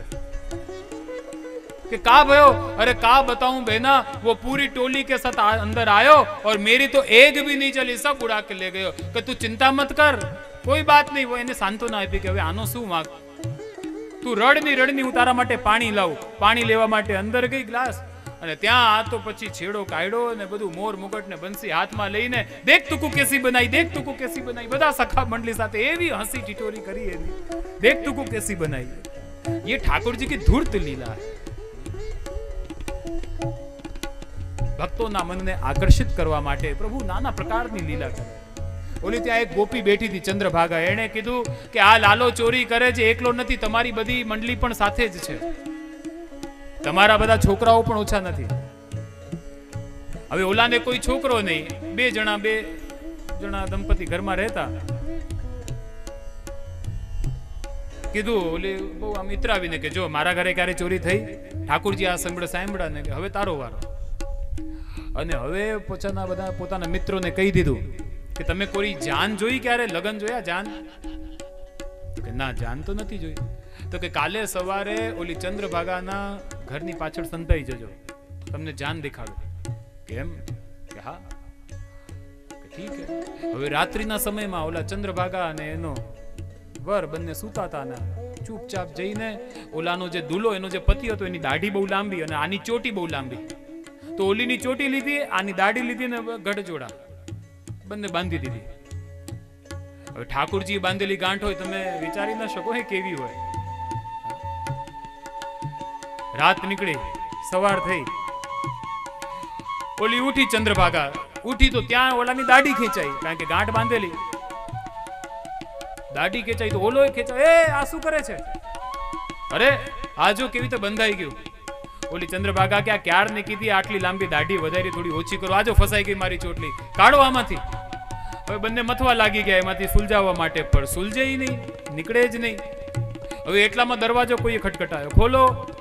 कि का भयो? अरे का बताऊं बहना, वो पूरी टोली के साथ अंदर आयो और मेरी तो एक भी नहीं चली, सब उड़ा के ले गयो. कि तू चिंता मत कर, કોઈ બાત નહીં. એને સાંત્વના આપી કે હવે આનો શું વાંક, તું રડ ની રડ ની, હું તારા માટે પાણી લાવું. પાણી લેવા માટે અંદર ગઈ ગ્લાસ, અને ત્યાં આ તો પછી છેડો કાઢ્યો ને બધું મોર મુગટ ને બંસી હાથમાં લઈને દેખ તુકુ કેસી બનાઈ, દેખ તુકુ કેસી બનાઈ, બધા સખા મંડળી સાથે એવી હસી ટીટોરી કરી એની, દેખ તુકુ કેસી બનાઈ. ये ठाकुर जी की धूर्त लीला है. ભક્તોના મનને આકર્ષિત કરવા માટે પ્રભુ નાના પ્રકારની લીલા કરે. ઓલી ત્યાં એક ગોપી બેઠી હતી ચંદ્રભાગા, એણે કીધું કે આ લાલો ચોરી કરે છે, એકલો નથી, તમારી બધી મંડળી પણ સાથે જ છે, તમારા બધા છોકરાઓ પણ ઓછા નથી. હવે ઓલાને કોઈ છોકરો નહીં, બે જણા બે જણા દંપતી ઘરમાં રહેતા. કીધું ઓલી બહુ આમ ઇતરાવીને કે જો મારા ઘરે ક્યારે ચોરી થઈ, ઠાકુરજી આ સંભળ સાંભળા ને કે હવે તારો વારો. અને હવે પોતાના બધા પોતાના મિત્રોને કહી દીધું કે તમે કોઈ જાન જોઈ, ક્યારે લગન જોયા જાન? કે ના, જાન તો નથી જોઈ. તો કે કાલે સવારે ઓલી ચંદ્રભાગાના ઘરની પાછળ સંતાઈ જજો, તમને જાન દેખાડું. કેમ? કે હા. કે ઠીક હે. હવે રાત્રિના સમયમાં ઓલા ચંદ્રભાગા અને એનો વર બંને સૂતા હતા ને ચૂપચાપ જઈને ઓલાનો જે દુલો, એનો જે પતિ હતો, એની દાઢી બહુ લાંબી અને આની ચોટી બહુ લાંબી, તો ઓલીની ચોટી લીધી, આની દાઢી લીધી ને ગઢજોડા બંને બાંધી દીધી. હવે ઠાકુરજી બાંધેલી ગાંઠ હોય, તમે વિચારી ન શકો હે કેવી હોય. રાત નીકળી, સવાર થઈ, ઓલી ઉઠી ચંદ્રભાગા ઉઠી તો ત્યાં ઓલાની દાઢી ખેંચાઈ, કારણ કે ગાંઠ બાંધેલી. દાઢી ખેંચાઈ તો ઓલો ખેંચાય, એ આ શું કરે છે? અરે આ જો કેવી રીતે બંધાઈ ગયું. ઓલી ચંદ્રભાગા કે આ ક્યાર ને કીધી આટલી લાંબી દાઢી વધારી થોડી ઓછી કરો, આજો ફસાઈ ગઈ મારી ચોટલી, કાઢો આમાંથી. હવે બંને મથવા લાગી ગયા એમાંથી સુલજાવવા માટે, પણ સુલજે નહીં, નીકળે જ નહીં. હવે એટલામાં દરવાજો કોઈએ ખટખટાયો, ખોલો.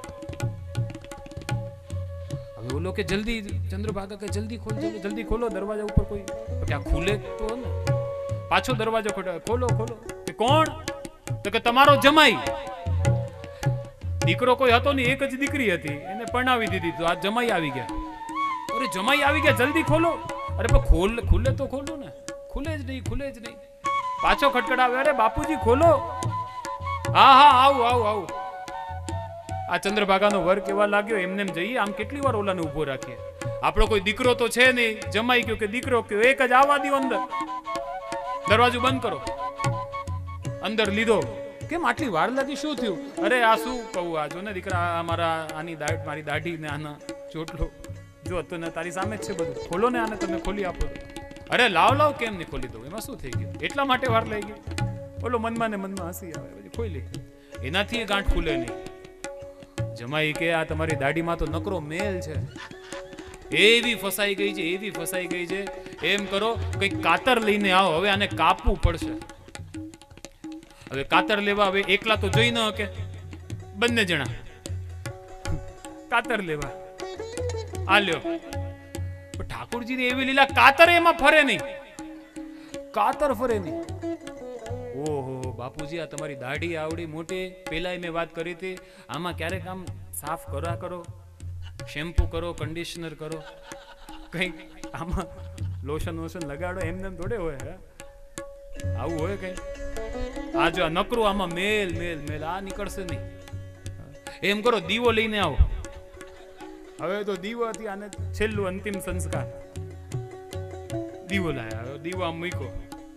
હવે ઓલો કે જલ્દી, ચંદ્રભાગા કે જલ્દી ખોલ, જલ્દી ખોલો દરવાજા ઉપર કોઈ. કે આ ખુલે તો ને. પાછો દરવાજો ખોલો, ખોલો ખોલો. કે કોણ? તો કે તમારો જમાઈ. દીકરો કોઈ હતો ને, એક જ દીકરી હતી, એને પરણાવી દીધી, તો આ જમાઈ આવી ગયા. અરે જમાઈ આવી ગયા, જલ્દી ખોલો. અરે પણ ખોલ, ખુલે તો ખોલો ને. ખુલે જ નહીં, ખુલે જ નહીં. પાછો ખટખટાવે, અરે બાપુજી ખોલો. હા હા આવું આવું આવું. આ ચંદ્રભાગાનો વર કેવા લાગ્યો, એમને એમ જઈએ, આમ કેટલી વાર ઓલાને ઉભો રાખીએ. આપણો કોઈ દીકરો તો છે નહીં, જમાઈ કયો કે દીકરો કયો, એક જ આવવા દો અંદર, દરવાજો બંધ કરો. અંદર લીધો. કેમ આટલી વાર લાગી, શું થયું? અરે આ શું કહું, આ જો ને દીકરા, આ મારા આની દાઢ, મારી દાઢી ને આના ચોટલો જો તો ને તારી સામે જ છે બધું, ખોલો ને આને, તમે ખોલી આપો. અરે લાવ લાવ, કેમ નહીં ખોલી દઉં, એમાં શું થઈ ગયું, એટલા માટે વાર લઈ ગઈ. બોલો મનમાં ને મનમાં હસી આવે, પછી ખોલી. એનાથી એ ગાંઠ ખુલે નહીં. જમાઈ કે આ તમારી દાઢીમાં તો નકરો મેલ છે, એવી ફસાઈ ગઈ છે, એવી ફસાઈ ગઈ છે. એમ કરો કંઈક કાતર લઈને આવો, હવે આને કાપવું પડશે. હવે કાતર લેવા, હવે એકલા તો જોઈ ન શકે, બંને જણા કાતર લેવા આ લ્યો. ઠાકુરજી ની એવી લીલા, કાતર એમાં ફરે નહીં, કાતર ફરે નહીં. ઓહો બાપુજી, આ તમારી દાઢી આવડી મોટી, પેલા મેં વાત કરી હતી, આમાં ક્યારેક આમ સાફ કરા કરો, શેમ્પુ કરો, કન્ડિશનર કરો, કંઈક આમાં લોશન વોશન લગાડો, એમને થોડે હોય હે, આવું હોય કઈ? આ જો નકરું આમાં મેલ મેલ મેલ, આ નીકળશે નહીં. એમ કરો દીવો લઈને આવો. હવે તો દીવો હતી, આને છેલ્લું અંતિમ સંસ્કાર, દીવો લાયા, દીવો આમ મૂક્યો.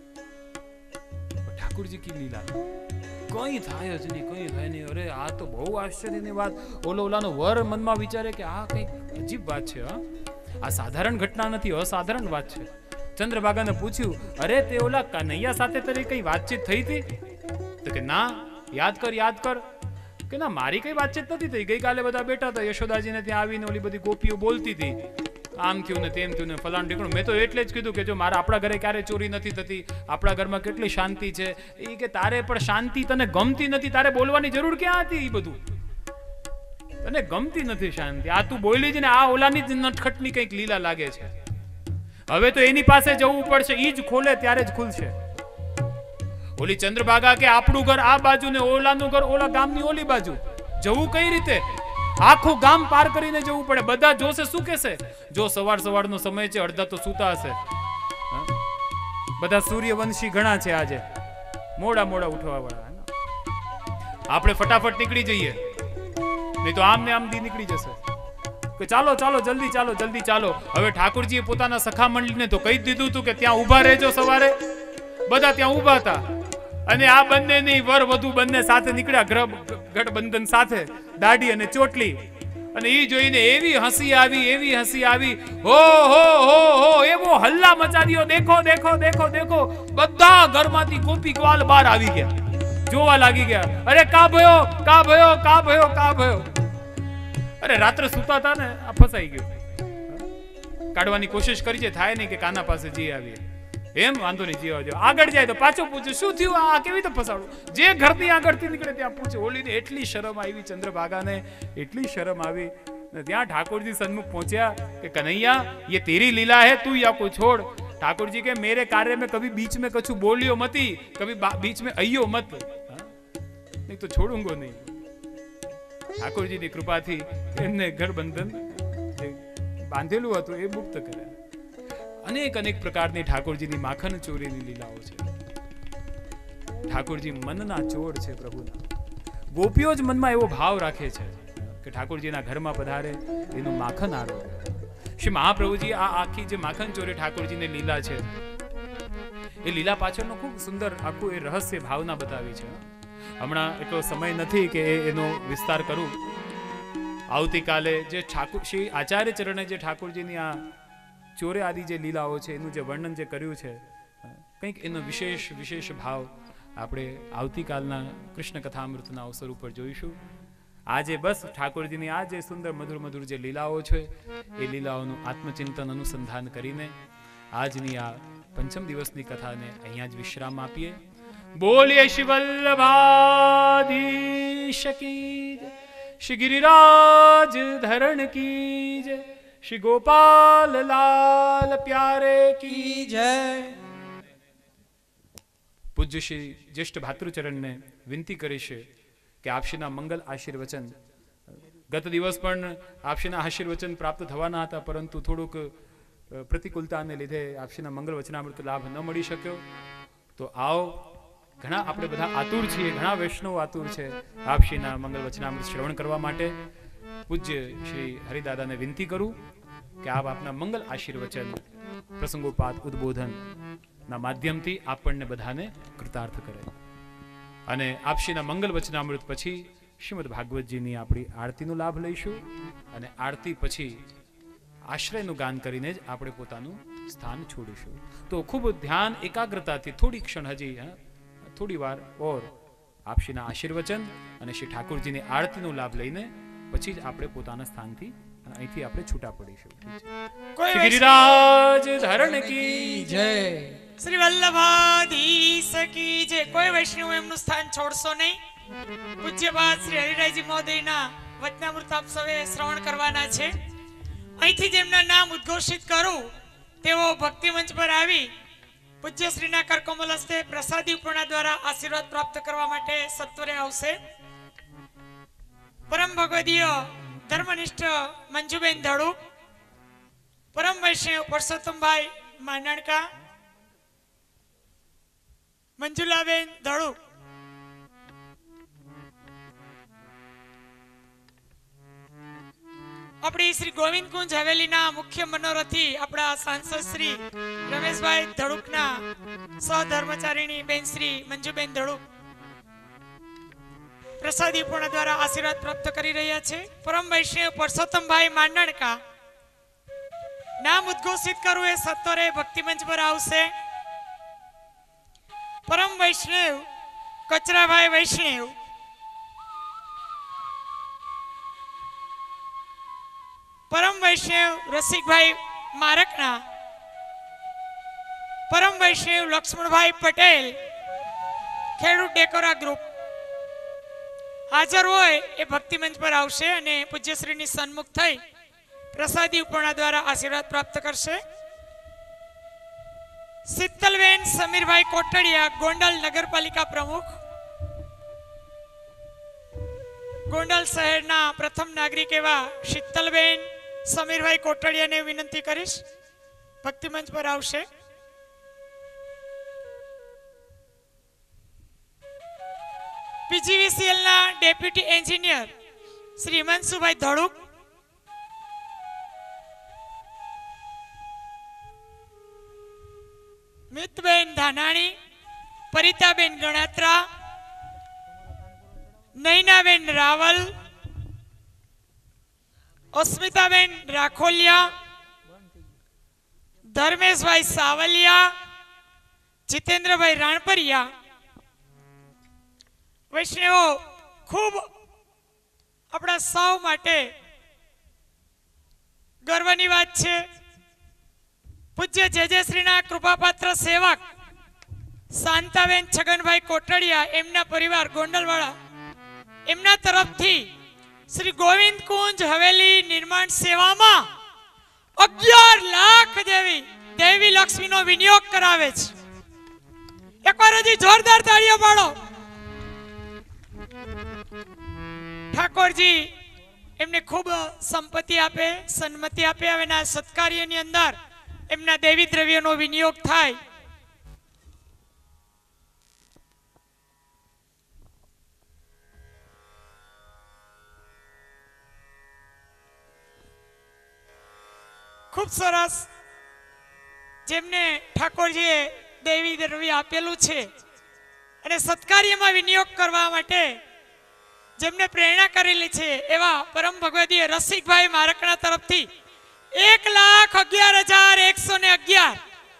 ઠાકુરજી કી લીલા, કઈ થાય જ નહીં, કઈ થાય નહીં. અરે આ તો બહુ આશ્ચર્યની વાત. ઓલો ઓલાનો વર મનમાં વિચારે કે આ કઈક અજીબ વાત છે, હા આ સાધારણ ઘટના નથી, અસાધારણ વાત છે. ચંદ્રભાગાને પૂછ્યું, અરે તે ઓલા કનૈયા સાથે તારી કઈ વાતચીત થઈ હતી? તો કે ના, યાદ કર યાદ કર. કે ના મારી કઈ વાતચીત નથી થઈ, ગઈકાલે બધા બેઠા હતા, યશોદાજીને ત્યાં આવીને ઓલી બધી ગોપીઓ બોલતી હતી, આમ થયું ને તેમ થયું ને ફલાણ ઢીકણું. મેં તો એટલે જ કીધું કે જો મારા આપણા ઘરે ક્યારે ચોરી નથી થતી, આપણા ઘરમાં કેટલી શાંતિ છે. એ કે તારે પણ શાંતિ તને ગમતી નથી, તારે બોલવાની જરૂર ક્યાં હતી? એ બધું તને ગમતી નથી શાંતિ, આ તું બોલી જ ને, આ ઓલાની જ નટખટની કંઈક લીલા લાગે છે. હવે તો એની પાસે જવું પડશે, ઈ જ ખોલે ત્યારે જ ખુલશે. ઓલી ચંદ્રભાગા કે આપણું ઘર આ બાજુ ને ઓલાનું ઘર ઓલા ગામની ઓલી બાજુ, જવું કઈ રીતે? આખું ગામ પાર કરીને જવું પડે. બધા જોશે શું કહેશે? જો સવાર સવારનો સમય છે, અડધા તો સૂતા હશે, બધા સૂર્યવંશી ઘણા છે આજે, મોડા મોડા ઉઠવા વાળા. આપણે ફટાફટ નીકળી જઈએ, નહીં તો આમ ને આમ દી નીકળી જશે કે ચાલો ચાલો જલ્દી ચાલો જલ્દી ચાલો. હવે ઠાકોરજીએ પોતાના સખા મંડળીને તો કહી દીધું હતું કે ત્યાં ઊભા રહેજો. સવારે બધા ત્યાં ઊભા હતા અને આ બંનેની વર વધુ બંને સાથે નીકળ્યા, ગઠબંધન સાથે, દાઢી અને ચોટલી. અને એ જોઈને એવી હસી આવી, એવી હસી આવી, હો હો હો હો, એવો હલ્લા મચાવ્યો, દેખો દેખો દેખો દેખો. બધા ઘરમાંથી કોપી ગ્વાલ બહાર આવી ગયા, જોવા લાગી ગયા. અરે કા ભયો કા ભયો કા ભયો કા ભયો. અરે રાત્રે સુતા હતા ને, આ ફસાઈ ગયું. કાઢવાની કોશિશ કરી છે, થાય નહીં કે કાના પાસે જઈ આવીએ. એમ વાંધો નહીં, જીવા જો. આગળ જાય તો પાછો પૂછે શું થયું, આ કેવી રીતે ફસાડું. જે ઘરની આગળથી નીકળે ત્યાં પૂછે. ઓલીને એટલી શરમ આવી, ચંદ્રભાગાને એટલી શરમ આવી. ત્યાં ઠાકોરજી સન્મુખ પહોંચ્યા કે કन्हैया ये तेरी लीला है, तू या को छोड़. ઠાકોરજી કે मेरे कार्य में कभी बीच में कछु बोलियो मती, कभी बीच में अइयो मत, नहीं तो छोड़ूंगो नहीं. ઠાકોરજીની કૃપાથી એમને ગઠબંધન બાંધેલું હતું એ મુક્ત કર્યા. અનેક અનેક પ્રકારની ઠાકોરજીની માખણ ચોરીની લીલાઓ છે. ઠાકોરજી મનના ચોર છે પ્રભુના. ગોપીઓ જ મનમાં એવો ભાવ રાખે છે કે ઠાકોરજીના ઘરમાં પધારે એનું માખણ આરોગે. શ્રી મહાપ્રભુજી આ આખી જે માખણ ચોરી ઠાકોરજીની લીલા છે, એ લીલા પાછળનો ખૂબ સુંદર આખું એ રહસ્ય ભાવના બતાવી છે. હમણાં એટલો સમય નથી કે એનો વિસ્તાર કરું. આવતીકાલે જે ઠાકોર શ્રી આચાર્ય ચરણે જે ઠાકોરજીની આ ચોરે આદિ જે લીલાઓ છે એનું જે વર્ણન જે કર્યું છે, કંઈક એનો વિશેષ વિશેષ ભાવ આપણે આવતીકાલના કૃષ્ણ કથામૃતના અવસર ઉપર જોઈશું. આજે બસ ઠાકોરજીની આ જે સુંદર મધુર મધુર જે લીલાઓ છે એ લીલાઓનું આત્મચિંતન અનુસંધાન કરીને આજની આ પંચમ દિવસની કથાને અહીંયા જ વિશ્રામ આપીએ. બોલીએ શ્રી વલ્લભાધીશ કી જય, શ્રી ગિરિરાજ ધરણ કી જય, શ્રી ગોપાલ લાલ પ્યારે કી જય. પૂજ્ય શ્રી જ્યેષ્ઠ ભાતૃચરણને વિનંતી કરીશ કે આપશ્રીના મંગલ આશીર્વચન, ગત દિવસ પણ આપશ્રીના આશીર્વચન પ્રાપ્ત થવાના હતા, પરંતુ થોડુંક પ્રતિકૂળતાને લીધે આપશ્રીના મંગલ વચનામૃત લાભ ન મળી શક્યો. તો આવો, ઘણા આપણે બધા આતુર છીએ, ઘણા વૈષ્ણવ આતુર છે આપશ્રીના મંગલ વચનામૃત શ્રવણ કરવા માટે. પૂજ્ય શ્રી હરિદાદાને વિનંતી કરું કે આપ આપના મંગલ આશીર્વચન પ્રસંગોપાત ઉદ્બોધન ના માધ્યમથી આપણને બધાને કૃતાર્થ કરે. અને આપશ્રીના મંગલ વચનામૃત પછી શ્રીમદ ભાગવતજીની આપણી આરતીનો લાભ લઈશું. અને આરતી પછી આશ્રયનું ગાન કરીને જ આપણે પોતાનું સ્થાન છોડીશું. તો ખૂબ ધ્યાન એકાગ્રતાથી થોડી ક્ષણ હજી થોડી વાર ઓર આપશ્રીના આશીર્વચન અને શ્રી ઠાકોરજીની આરતીનો લાભ લઈને પછી જ આપણે પોતાના સ્થાનથી અહીંથી આપણે છૂટા પડીશું. ગિરિરાજ ધરણ કી જય, શ્રી વલ્લભાધીશ કી જય. કોઈ વૈષ્ણવ એમનું સ્થાન છોડશો નહીં. પૂજ્યપાદ શ્રી હરિરાયજી મહોદયના વચનામૃત આપ સૌએ શ્રવણ કરવાના છે. અહીંથી જેમના નામ ઉદ્ઘોષિત કરું તેઓ ભક્તિ મંચ પર આવી પૂજ્ય શ્રીના કરકમલ હસ્તે પ્રસાદી પૂર્ણા દ્વારા આશીર્વાદ પ્રાપ્ત કરવા માટે સત્વરે આવશે. પરમ ભગવદીય ધર્મનિષ્ઠ મંજુબેન ધડુ, પરમ વૈષ્ણવ પરસોત્તમભાઈ માંડણકા, મંજુલાબેન ધડુ, આપણી શ્રી ગોવિંદ કુંજ હવેલીના મુખ્ય મનોરથી આપણા સાંસદ શ્રી રમેશભાઈ ધડુકના સહધર્મચારીણી બેન શ્રી મંજુબેન ધડુક પ્રસાદી પૂર્ણ દ્વારા આશીર્વાદ પ્રાપ્ત કરી રહ્યા છે. પરમ વૈષ્ણવ પરસોત્તમભાઈ માંડણકા, નામ ઉદ્ઘોષિત કરવું એ સત્વરે ભક્તિ મંચ પર આવશે. પરમ વૈષ્ણવ કચરાભાઈ વૈષ્ણવ, પરમ વૈષ્ણવ રસિકભાઈ મારકના, પરમ વૈષ્ણવ લક્ષ્મણભાઈ પટેલ, ખેડૂત ડેકોરા ગ્રુપ હાજર હોય એ ભક્તિ મંચ પર આવશે અને પૂજ્યશ્રીની સન્મુખ થઈ પ્રસાદી ઉપરણા દ્વારા આશીર્વાદ પ્રાપ્ત કરશે. શીતલબેન સમીરભાઈ કોટડિયા, ગોંડલ નગરપાલિકા પ્રમુખ, ગોંડલ શહેરના પ્રથમ નાગરિક એવા શીતલબેન સમીરભાઈ કોટડિયાને વિનંતી કરીશ ભક્તિ મંચ પર આવશે. પીજીવીસીએલ ના ડેપ્યુટી એન્જિનિયર શ્રી હિમાંશુભાઈ ધડુક, મિતબેન ધાનાણી, પરિતાબેન ગણાત્રા, નૈનાબેન રાવલ, અસ્મિતાબેન રાખોલિયા, ધર્મેશભાઈ સાવલિયા, જીતેન્દ્રભાઈ રાણપરિયા, વૈષ્ણવો ખૂબ આપણા સૌ માટે ગર્વની વાત છે. પૂજ્ય જેજેશ્રીના કૃપાપાત્ર સેવક શાંતાબેન છગનભાઈ કોટડિયા, એમના પરિવાર ગોંડલવાળા, એમના તરફથી શ્રી ગોવિંદ કુંજ હવેલી નિર્માણ સેવામાં અગિયાર લાખ જેવી દેવી લક્ષ્મીનો વિનિયોગ કરાવે છે. એકવાર હજી જોરદાર તાળીઓ પાડો. ઠાકોરજી એમને ખૂબ સંપત્તિ આપે, સન્મતિ આપે. હવેના સત્કાર્યની અંદર એમના દેવી દ્રવ્યનો વિનિયોગ થાય. ખૂબ સરસ. જેમને ઠાકોરજીએ દેવી દ્રવ્ય આપેલું છે અને સત્કાર્યમાં વિનિયોગ કરવા માટે જેમને પ્રેરણા કરેલી છે એવા પરમ ભગવદીય રસિકભાઈ મારકણા તરફથી એક લાખ અગિયાર હજાર એકસો ને અગિયાર,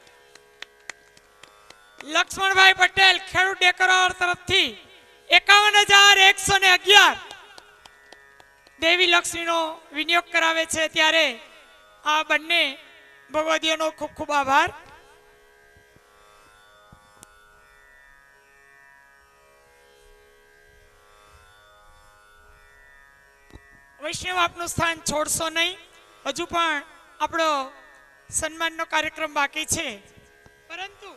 લક્ષ્મણભાઈ પટેલ ખેડૂત ડેકરોર તરફથી એકાવન હજાર એકસો ને અગિયાર દેવી લક્ષ્મીનો વિનિયોગ કરાવે છે. ત્યારે આ બંને ભગવદીઓનો ખૂબ ખૂબ આભાર. વૈષ્ણવ આપનું સ્થાન છોડશો નહીં. હજુ પણ આપણો સન્માનનો કાર્યક્રમ બાકી છે, પરંતુ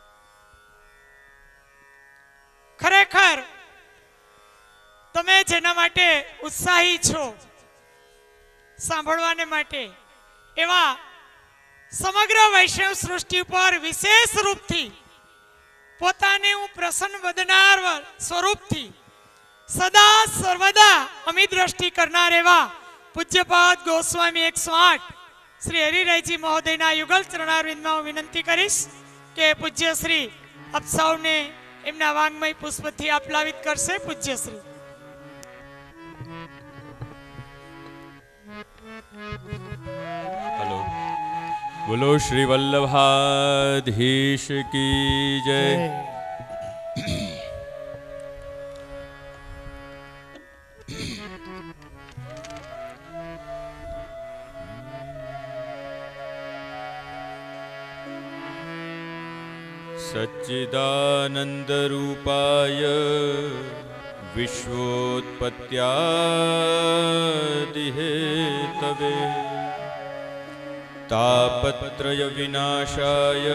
ખરેખર તમે જેના માટે ઉત્સાહી છો સાંભળવાને માટે, એવા સમગ્ર વૈષ્ણવ સૃષ્ટિ પર વિશેષ રૂપથી પોતાને હું પ્રસન્ન વદનાર સ્વરૂપથી સદા સર્વદા અમી દ્રષ્ટિ કરનાર એવા પૂજ્યપાદ ગોસ્વામી એકસો આઠ શ્રી હરિરાયજી મહોદયના યુગલ ચરણારવિંદમાં હું વિનંતી કરીશ કે પૂજ્ય શ્રી આપ સૌને એમના વાંગમય પુષ્પથી આપલાવિત કરશે. પૂજ્ય શ્રી. हेलो, बोलो श्री वल्लभाधीश की जय. सच्चिदानंद रूपाय विश्वोत्पत्त्यादि हेतवे तापत्रय विनाशाय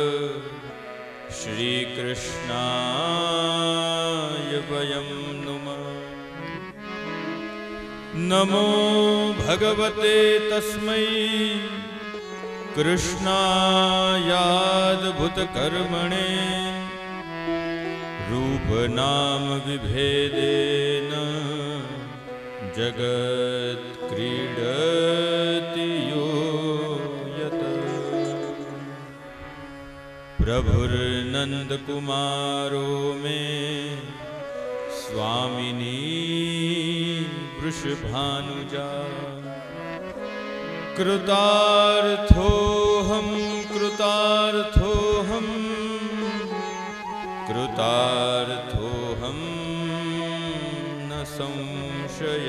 श्री कृष्णाय वयं नुमः. नमो भगवते तस्मै कृष्णायाद्भुत कर्मणे रूप नाम विभेदेन जगत क्रीडति यो यत. प्रभुर्नंद कुमारो में स्वामिनी वृषभानुजा. कृतार्थोऽहं कृतार्थोऽहं कृतार्थोऽहं न संशय.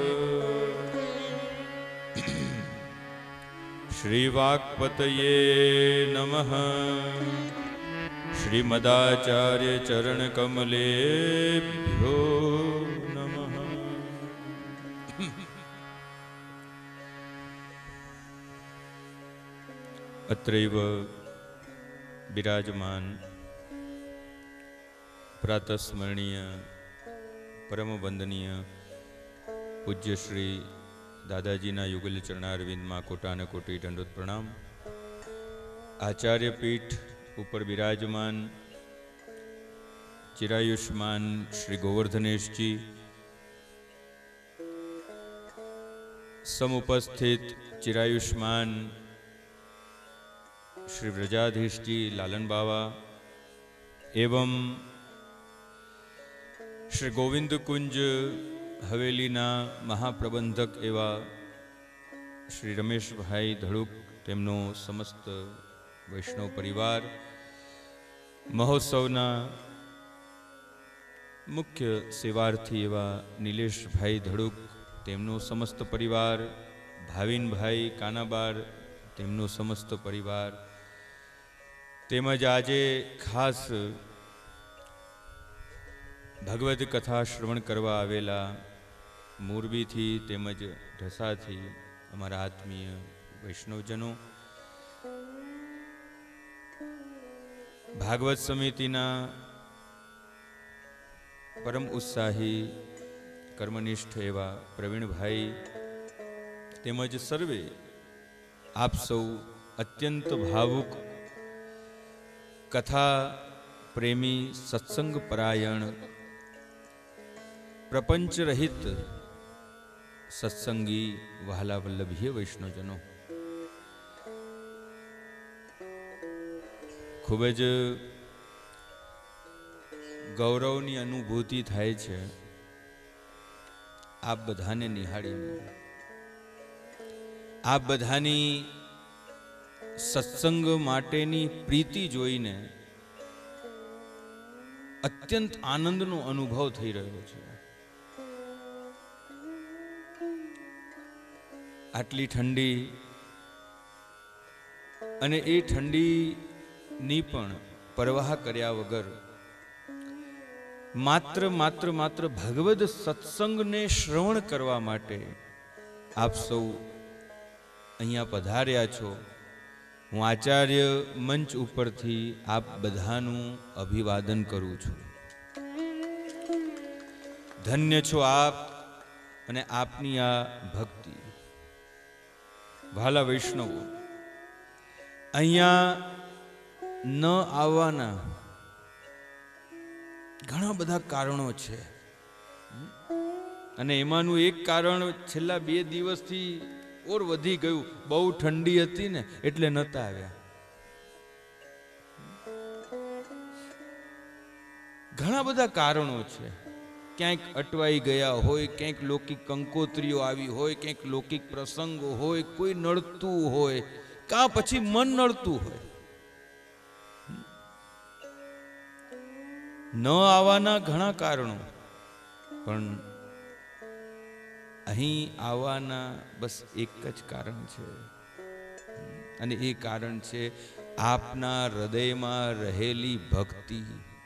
श्रीवाक्पतये नमः. श्रीमदाचार्य चरण कमलेभ्यो नमः. अत्रैव विराजमान प्रातस्मरणीय परम वंदनीय पूज्य श्री दादाजीना युगल चरणारविंद में कोटाने कोटी दंडोत प्रणाम. आचार्य पीठ ऊपर विराजमान चिरायुष्मान श्री गोवर्धनेश जी, समुपस्थित चिरायुष्मान श्री व्रजाधीश जी लालन बाबा एवं श्री गोविंद कुंज हवेलीना महाप्रबंधक एवा श्री रमेश भाई धड़ुक, तेमनो समस्त वैष्णव परिवार, महोत्सवना मुख्य सेवार्थी एवा नीलेश भाई धड़ुक, तेमनो समस्त परिवार, भाविन भाई कानाबार, तेमनो समस्त परिवार, तेमज आजे खास भगवत कथा श्रवण करवा आवेला मोरबी थी तेमज ढसा थी अमरा आत्मीय वैष्णवजनों, भागवत समितिना परम उत्साही कर्मनिष्ठ एवा प्रवीण भाई तेमज सर्वे आप सौ अत्यंत भावुक कथा प्रेमी सत्संग परायण प्रपंच रहित सत्संगी वहाला वल्लभीय वैष्णवजनों, खूब ज गौरवनी अनुभूति थाय छे आप बधाने निहाळीने, आप बधानी सत्संग माटेनी प्रीति जोईने अत्यंत आनंदनो अनुभव थई रह्यो छे। आटली ठंडी अने ए ठंडी नी पण परवाह कर्या वगर मात्र मात्र मात्र भगवद सत्संग ने श्रवण करवा माटे आप सौ अहींया पधार्या छो। हूँ आचार्य मंच उपरथी आप बधानु अभिवादन करूं छूं। धन्य छो आप अने आपनी आ भक्ति। भाला वैष्णवो, अहींया न आववाना घणा बधा कारणों छे अने एमानुं एक कारण छेल्ला बे दिवसथी और वधी गयुं। बहु ठंडी हती ने एटले नता आव्या। घणा बधा कारणों छे। क्यांक अटवाई गया होय, क्यांक लौकिक कंकोत्रीओ आवी होय, क्यांक लौकिक प्रसंग होय, कोई नड़तुं होय, का पछी मन नड़तुं होय। न आवाना घणा कारणों, पण अहीं आवाना बस एक ज कारण छे अने ए कारण छे आपना हृदयमां रहेली भक्ति,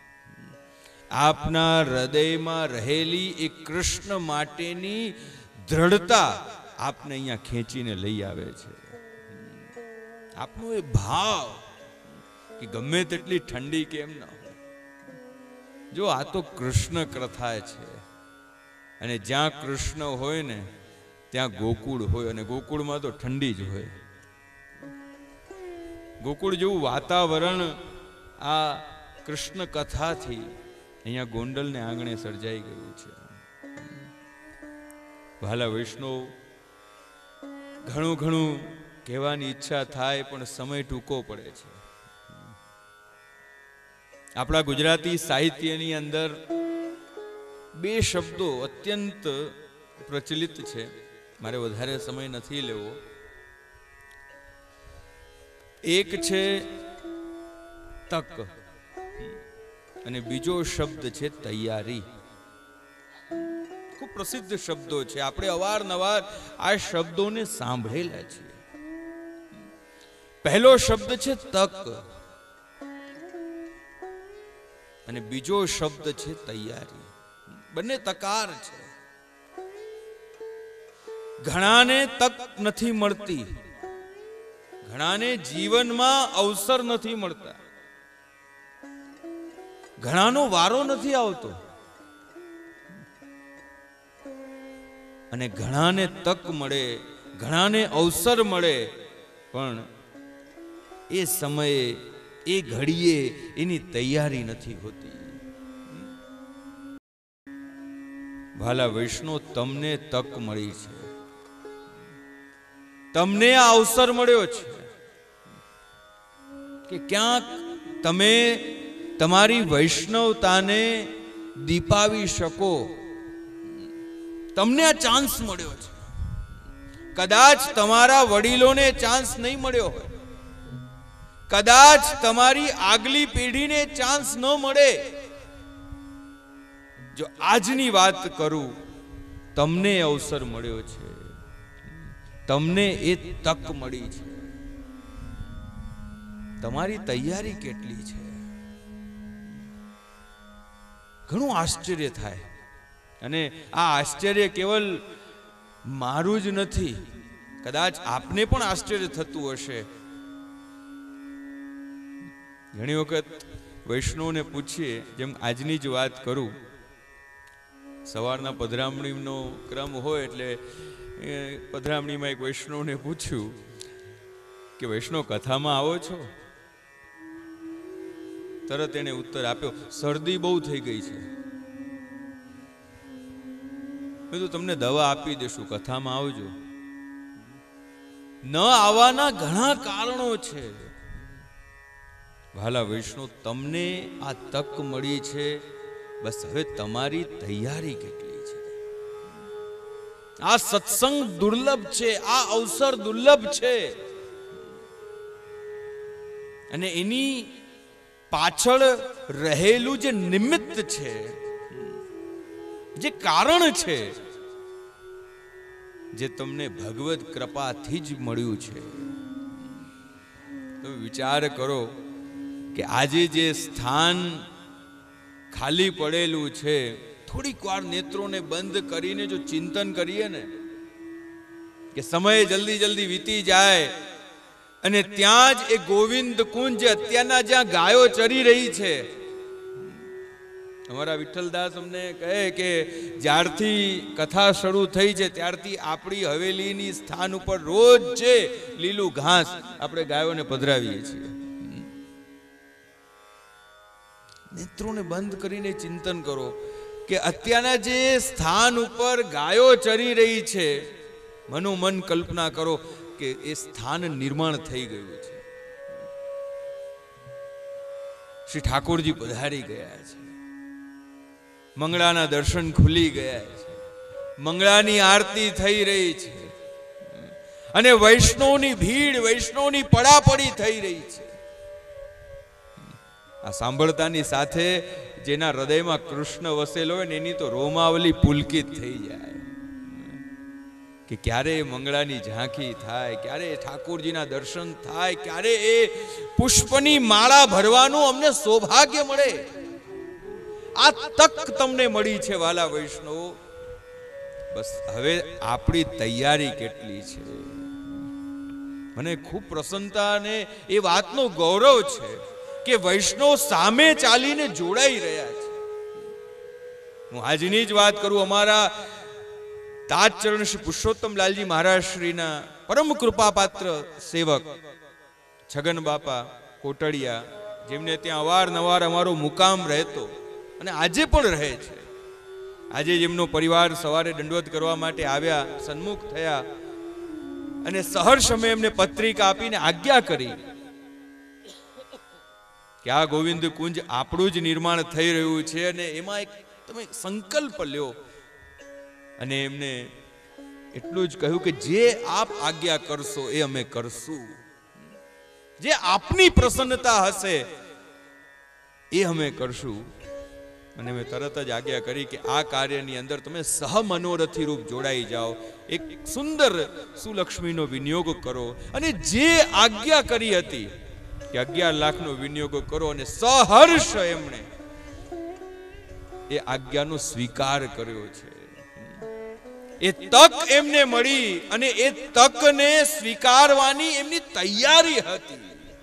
आपना हृदयमां रहेली एक कृष्ण माटेनी दृढ़ता आपने अहींया खेंचीने लई आवे छे। आपनो ए भाव कि गमे तेटली ठंडी केम न होय। जो आ तो कृष्ण कथा छे अने ज्यां कृष्ण होय ने त्यां गोकुळ होय अने गोकुळमां तो ठंडी ज होय। गोकुळ जेवुं वातावरण आ कृष्ण कथा थी अहींया गोंडल ने आंगणे सर्जाई गयुं छे। भाला वैष्णव, घणुं घणुं कहेवानी इच्छा थाय पण समय टूको पड़े छे। आपड़ा गुजराती साहित्यनी अंदर बे शब्दों अत्यंत प्रचलित छे, मारे वधारे समय नथी लेवो। एक छे तक अने बीजो शब्द छे तैयारी। खूब प्रसिद्ध शब्दों छे, आपणे अवारनवार आ शब्दों ने सांभळेला छे। पहलो शब्द छे तक अने बीजो शब्द छे तैयारी। बने तकार छे। घणाने तक नथी मळती, घणाने जीवन में अवसर नथी मळता, घणानो वारो नथी आवतो अने घणाने तक मळे, घणाने अवसर मळे, पण ए समये ए घड़ीए एनी तैयारी नथी होती। વાલા વૈષ્ણવ, તમને તક મળી છે, તમને આ અવસર મળ્યો છે કે ક્યાંક તમે તમારી વૈષ્ણવતાને દીપાવી શકો. તમને આ ચાન્સ મળ્યો છે. કદાચ તમારા વડીલોને ચાન્સ નહીં મળ્યો હોય, કદાચ તમારી આગલી પેઢીને ચાન્સ ન મળે. જો આજની વાત કરું, તમને અવસર મળ્યો છે, તમને એ તક મળી છે. તમારી તૈયારી કેટલી છે? ઘણું આશ્ચર્ય થાય. અને આ આશ્ચર્ય કેવલ મારું જ નથી, કદાચ આપને પણ આશ્ચર્ય થતું હશે. ઘણી વખત વૈષ્ણવને પૂછીએ, જેમ આજની જ વાત કરું, સવારના પધરામણીનો ક્રમ હોય એટલે પધરામણીમાં એક વૈષ્ણવને પૂછ્યું કે વૈષ્ણવ કથામાં આવો છો? તરત એને ઉત્તર આપ્યો, શરદી બહુ થઈ ગઈ છે. મેં તો તમને દવા આપી દેશું, કથામાં આવજો. ન આવવાના ઘણા કારણો છે. વાલા વૈષ્ણવ, તમને આ તક મળી છે, બસ હવે તમારી તૈયારી કેટલી છે? આ સત્સંગ દુર્લભ છે, આ અવસર દુર્લભ છે, અને એની પાછળ રહેલું જે નિમિત્ત છે, જે કારણ છે, જે તમને ભગવદ કૃપાથી જ મળ્યું છે. તમે વિચાર કરો કે આજે જે સ્થાન ખાલી પડેલું છે, થોડીક વાર નેત્રોને બંધ કરીને જો ચિંતન કરીએ ને, કે સમય જલ્દી જલ્દી વીતી જાય અને ત્યાં જ એ ગોવિંદ કુંજ, અત્યારના જ્યાં ગાયો ચરી રહી છે. અમારા વિઠ્ઠલદાસ અમને કહે કે જ્યારથી કથા શરૂ થઈ છે ત્યારથી આપણી હવેલીની સ્થાન ઉપર રોજ છે લીલું ઘાસ આપણે ગાયોને પધરાવીએ છીએ. નેત્રોને બંધ કરીને ચિંતન કરો કે અત્યારના જે સ્થાન ઉપર ગાયો ચરી રહી છે, મનોમન કલ્પના કરો કે એ સ્થાન નિર્માણ થઈ ગયું છે. શ્રી ઠાકોરજી પધારી ગયા છે, મંગળાના દર્શન ખુલી ગયા છે, મંગળાની આરતી થઈ રહી છે, અને વૈષ્ણવની ભીડ, વૈષ્ણવની પડાપડી થઈ રહી છે. આ સાંભળતાની સાથે જેના હૃદયમાં કૃષ્ણ વસેલો હોય ને એની તો રોમાવલી પુલકિત થઈ જાય કે ક્યારે મંગળાની ઝાંખી થાય, ક્યારે ઠાકોરજીના દર્શન થાય, ક્યારે એ પુષ્પની માળા ભરવાનું અમને સૌભાગ્ય મળે. આ તક તમને મળી છે વાલા વૈષ્ણવ. બસ હવે આપણી તૈયારી કેટલી છે? મને ખૂબ પ્રસન્નતા અને એ વાતનો ગૌરવ છે કે વૈષ્ણવ સામે ચાલીને જોડાઈ રહ્યા છે. હું આજની જ વાત કરું, અમારા તાજ ચરણ શ્રી પુરુષોત્તમ લાલજી મહારાજ શ્રીના પરમ કૃપાપાત્ર સેવક છગન બાપા કોટડિયા, જેમને ત્યાં અવારનવાર અમારો મુકામ રહેતો અને આજે પણ રહે છે. આજે જેમનો પરિવાર સવારે દંડવત કરવા માટે આવ્યા, સન્મુખ થયા અને સહર્ષ અમે એમને પત્રિકા આપીને આજ્ઞા કરી કે આ ગોવિંદ કુંજ આપણું જ નિર્માણ થઈ રહ્યું છે અને એમાં એક તમે સંકલ્પ લ્યો. અને એમને એટલું જ કહ્યું કે જે આપ આજ્ઞા કરશો એ અમે કરશું, જે આપની પ્રસન્નતા હશે એ અમે કરશું. અને મેં તરત જ આજ્ઞા કરી કે આ કાર્યની અંદર તમે સહમનોરથી રૂપ જોડાઈ જાઓ, એક સુંદર સુલક્ષ્મીનો વિનિયોગ કરો. અને જે આજ્ઞા કરી હતી કે અગિયાર લાખનો વિનિયોગ કરો, અને સહર્ષ એમણે એ આજ્ઞાનો સ્વીકાર કર્યો છે. એ તક એમને મળી અને એ તકને સ્વીકારવાની એમની તૈયારી હતી.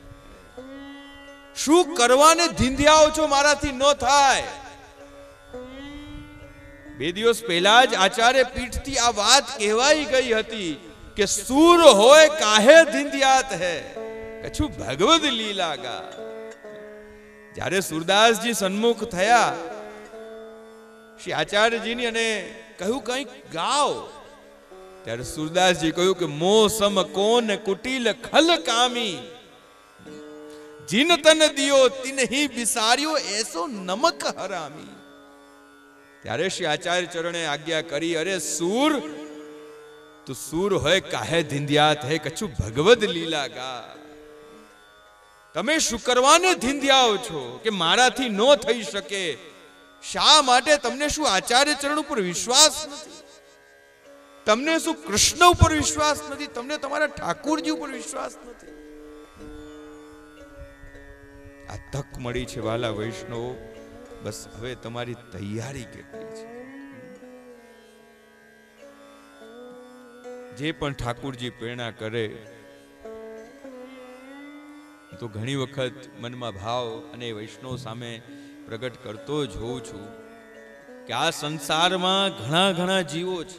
શું કરવાને ધીંધ્યાઓ છો, મારાથી ન થાય. બે દિવસ પહેલા જ આચાર્ય પીઠથી આ વાત કહેવાઈ ગઈ હતી કે સૂર હોય કાહે ધીંધ્યાત હે, કછું ભગવદ લીલા ગા. જ્યારે સુરદાસજી સન્મુખ થયા શ્રી આચાર્યજીની અને કહ્યું કંઈક ગાઓ. ત્યારે સુરદાસજી કહ્યું કે મોસમ કોન કુટિલ ખલ કામી, જીન તન દિયો તિનહી બિસાર્યો એસો નમક હરામી. ત્યારે શ્રી આચાર્ય ચરણે આજ્ઞા કરી, અરે સૂર તું સૂર હોય કાહે ધીંધિયાત હે, કછું ભગવદ લીલા ગા. તમે શું કરવાને ધીંધિયાઓ છો કે મારાથી ન થઈ શકે? શા માટે? તમને શું આચાર્ય ચરણ ઉપર વિશ્વાસ નથી? તમને શું કૃષ્ણ ઉપર વિશ્વાસ નથી? તમને તમારા ઠાકુરજી ઉપર વિશ્વાસ નથી? આ તક મળી છે વાલા વૈષ્ણવો, બસ હવે તમારી તૈયારી કેટલી છે? જે પણ ઠાકુરજી પ્રેરણા કરે તો ઘણી વખત મનમાં ભાવ અને વૈષ્ણવ સામે પ્રગટ કરતો જ હોઉં છું કે આ સંસારમાં ઘણા ઘણા જીવો છે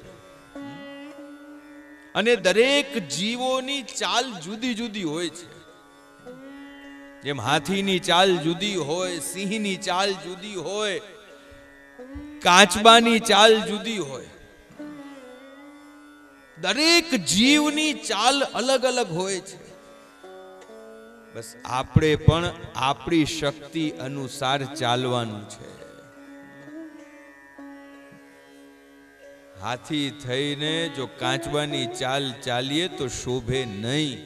અને દરેક જીવોની ચાલ જુદી જુદી હોય છે. જેમ હાથીની ચાલ જુદી હોય, સિંહની ચાલ જુદી હોય, કાચબાની ચાલ જુદી હોય. દરેક જીવની ચાલ અલગ અલગ હોય છે. બસ આપણે પણ આપણી શક્તિ અનુસાર ચાલવાનું છે. હાથી થઈને જો કાચબાની ચાલ ચાલીએ તો શોભે નહીં.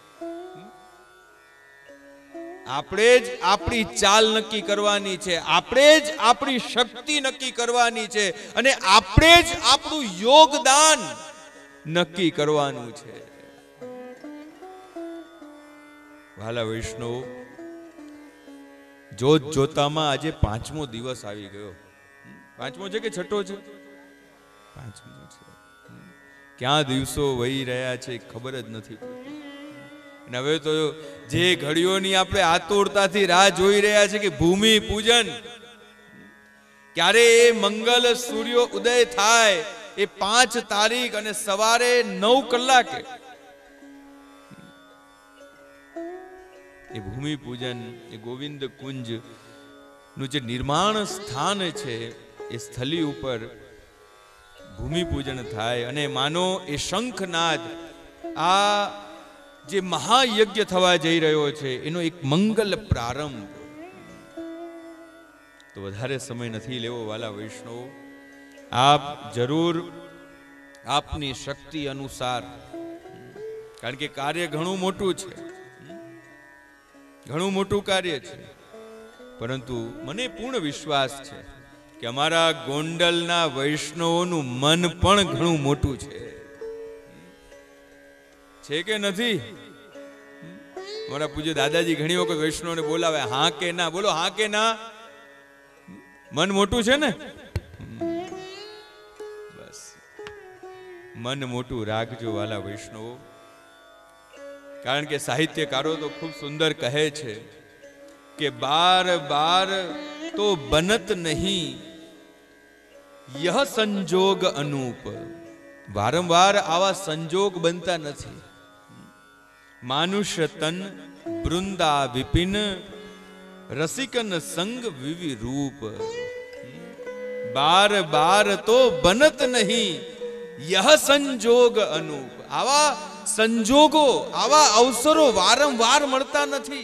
આપણે જ આપણી ચાલ નક્કી કરવાની છે, આપણે જ આપણી શક્તિ નક્કી કરવાની છે અને આપણે જ આપણું યોગદાન નક્કી કરવાનું છે. વાલા વૈષ્ણવ, જોત જોતામાં આજે પાંચમો દિવસ આવી ગયો. પાંચમો છે કે છઠ્ઠો છે? પાંચમો છે. ક્યાં દિવસો વહી રહ્યા છે ખબર જ નથી પડતી. અને હવે તો જે ઘડીઓની આપણે આતુરતાથી રાહ જોઈ રહ્યા છે કે ભૂમિ પૂજન, ક્યારે એ મંગલ સૂર્ય ઉદય થાય, એ પાંચ તારીખ અને સવારે નવ કલાકે એ ભૂમિ પૂજન, એ ગોવિંદ કુંજ નું જે નિર્માણ સ્થાન છે એ સ્થલી ઉપર ભૂમિ પૂજન થાય અને માનો એ શંખનાદ, આ જે મહાયજ્ઞ થવા જઈ રહ્યો છે એનો એક મંગલ પ્રારંભ. તો વધારે સમય નથી લેવો વાલા વૈષ્ણવ, આપ જરૂર આપની શક્તિ અનુસાર, કારણ કે કાર્ય ઘણું મોટું છે, ઘણું મોટું કાર્ય છે, પરંતુ મને પૂર્ણ વિશ્વાસ છે કે અમારા ગોંડલના વૈષ્ણવોનું મન પણ ઘણું મોટું છે. છે કે નથી? મારા પૂજ્ય દાદાજી ઘણી વખત વૈષ્ણવને બોલાવે, હા કે ના? બોલો હા કે ના? મન મોટું છે ને? બસ મન મોટું રાખજો વાલા વૈષ્ણવો. કારણ કે સાહિત્યકારો તો ખૂબ સુંદર કહે છે કે બાર બાર તો બનત નહીં યહ સંજોગ અનુપ. વારંવાર આવા સંજોગ બનતા નથી. માનુષ્ય તન વૃંદા વિપિન રસિકન સંગ વિવિ રૂપ. બાર બાર તો બનત નહીં યહ સંજોગ અનુપ. આવા સંજોગો, આવા અવસરો વારંવાર મળતા નથી.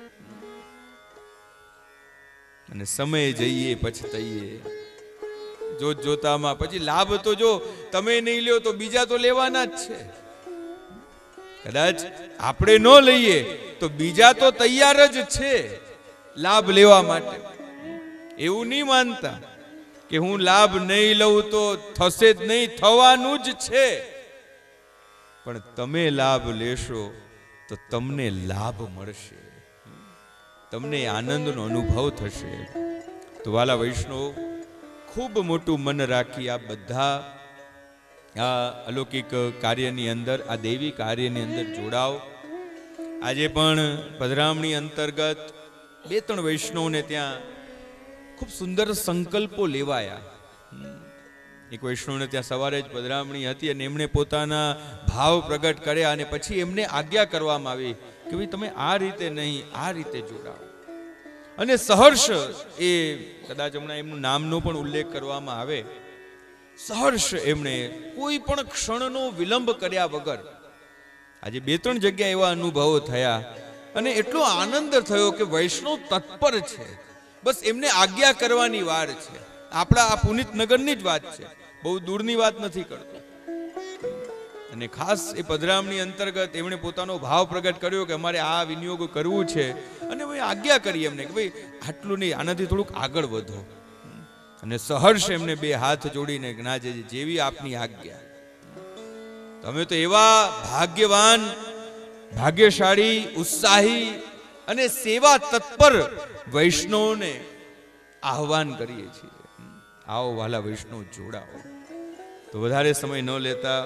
અને સમય જઈએ પછતાઈએ. જોત જોતામાં પછી લાભ તો જો તમે નહીં લ્યો તો બીજા તો લેવાના જ છે. કદાચ આપણે ન લઈએ તો બીજા તો તૈયાર જ છે લાભ લેવા માટે. એવું નહીં માનતા કે હું લાભ નહીં લઉં તો થશે જ નહીં, થવાનું જ છે. પણ તમે લાભ લેશો તો તમને લાભ મળશે, તમને આનંદનો અનુભવ થશે. તો વાલા વૈષ્ણવ, ખૂબ મોટું મન રાખી આ બધા આ અલૌકિક કાર્યની અંદર, આ દૈવી કાર્યની અંદર જોડાઓ. આજે પણ પધરામણી અંતર્ગત બે ત્રણ વૈષ્ણવને ત્યાં ખૂબ સુંદર સંકલ્પો લેવાયા. એક વૈષ્ણવને ત્યાં સવારે જ પધરામણી હતી અને એમણે પોતાના ભાવ પ્રગટ કર્યા અને પછી એમને આજ્ઞા કરવામાં આવી કે ભાઈ તમે આ રીતે નહીં, આ રીતે જોડાઓ. અને સહર્ષ, એ કદાચ હમણાં એમનું નામનો પણ ઉલ્લેખ કરવામાં આવે, સહર્ષ એમણે કોઈ પણ ક્ષણનો વિલંબ કર્યા વગર, આજે બે ત્રણ જગ્યા એવા અનુભવો થયા અને એટલો આનંદ થયો કે વૈષ્ણવ તત્પર છે, બસ એમને આજ્ઞા કરવાની વાર છે. આપણા આ પુનિત નગરની જ વાત છે, બહુ દૂરની વાત નથી કરતો. અને ખાસ એ પધરામણી અંતર્ગત એમણે પોતાનો ભાવ પ્રગટ કર્યો કે અમારે આ વિનિયોગ કરવું છે, અને ભાઈ આજ્ઞા કરી એમને કે ભાઈ આટલું નહીં, આનાથી થોડુંક આગળ વધો. અને સહર્ષ એમને બે હાથ જોડીને ના જેવી આપની આજ્ઞા. તમે તો એવા ભાગ્યવાન, ભાગ્યશાળી, ઉત્સાહી અને સેવા તત્પર વૈષ્ણવને આહ્વાન કરીએ છીએ. આવો વાલા વૈષ્ણવ, જોડાઓ. તો વધારે સમય ન લેતા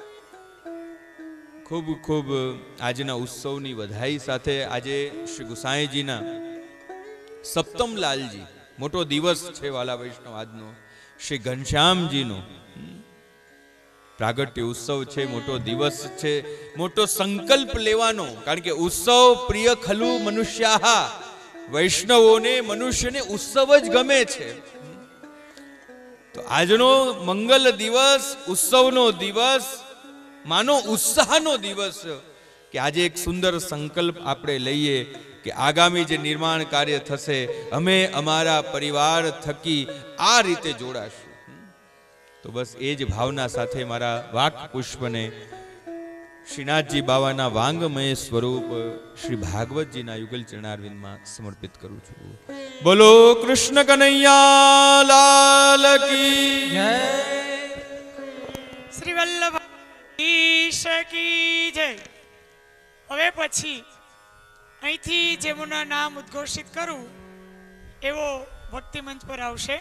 ખૂબ ખૂબ આજના ઉત્સવની વધાઈ સાથે આજે શ્રી ગુસાઈજીના સપ્તમ લાલજી, મોટો દિવસ છે વાલા વૈષ્ણવ આજનો. શ્રી ઘનશ્યામજીનો પ્રાગટ્ય ઉત્સવ છે, મોટો દિવસ છે, મોટો સંકલ્પ લેવાનો. કારણ કે ઉત્સવ પ્રિય ખલુ મનુષ્યાહા, વૈષ્ણવોને, મનુષ્યને ઉત્સવ જ ગમે છે. તો આજનો મંગલ દિવસ, ઉત્સવનો દિવસ, માનો ઉત્સાહનો દિવસ, કે આજે એક સુંદર સંકલ્પ આપણે લઈએ કે આગામી જે નિર્માણ કાર્ય થશે, અમે અમારા પરિવાર થકી આ રીતે જોડાશું. તો બસ એ જ ભાવના સાથે મારા વાક પુષ્પને શ્રીનાથજી બાવાના વાંગમય સ્વરૂપ શ્રી ભાગવતજીના યુગલ ચરણારવિંદમાં સમર્પિત કરું છું. બોલો કૃષ્ણ કનૈયા લાલ કી જય. શ્રી વલ્લભ ઈશ કી જય. હવે પછી અહીંથી જેમનું નામ ઉદ્ઘોષિત કરું એવો ભક્તિ મંચ પર આવશે.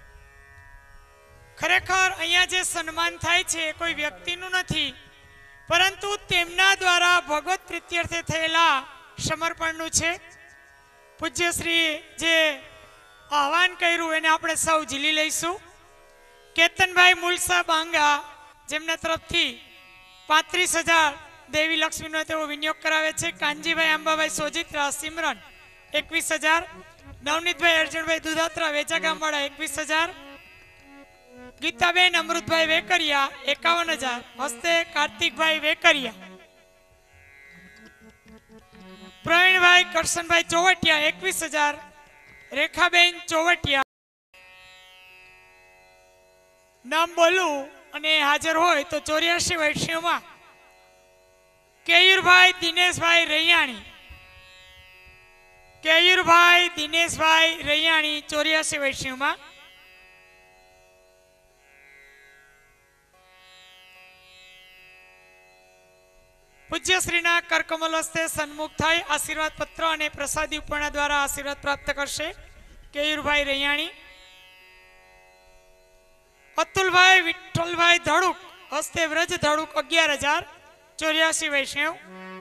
ખરેખર અહીંયા જે સન્માન થાય છે એ કોઈ વ્યક્તિનું નથી, પરંતુ તેમના દ્વારા ભગવત પ્રીત્યર્થે થયેલા સમર્પણનું છે. પૂજ્ય શ્રી જે આહવાન કર્યું એને આપણે સૌ ઝીલી લઈશું. કેતનભાઈ મુલસા બાંગા, જેમના તરફથી પાંત્રીસ હજાર દેવી લક્ષ્મીનો તેઓ વિનિયોગ કરાવે છે. કાનજીભાઈ આંબાભાઈ સોજિત્રા સિમરન એકવીસ હજાર, નવનીતભાઈ અર્જુનભાઈ દુધાત્રા વેચા ગામવાળા એકવીસ હજાર, ગીતાબેન અમૃતભાઈ વેકરિયા એકાવન હજાર, હસ્તે કાર્તિકભાઈ વેકરિયા, પ્રવીણભાઈ કરશનભાઈ ચોવટિયા એકવીસ હજાર, રેખાબેન ચોવટિયા. નામ બોલું અને હાજર હોય તો ચોર્યાસી વૈષ્ણવમાં કેયુરભાઈ દિનેશભાઈ રૈયાણી, કેયુરભાઈ દિનેશભાઈ રૈયાણી ચોર્યાસી વૈષ્ણવમાં. પૂજ્ય શ્રીના કરકમલ હસ્તે સન્મુખ થઈ આશીર્વાદ પત્ર અને પ્રસાદી ઉપરણા દ્વારા આશીર્વાદ પ્રાપ્ત કરશે કેયુરભાઈ રૈયાણી. અતુલભાઈ વિઠ્ઠલભાઈ ધડુક, હસ્તે વ્રજ ધડુક અગિયાર હજાર, ચોર્યાસી વૈષ્ણવ.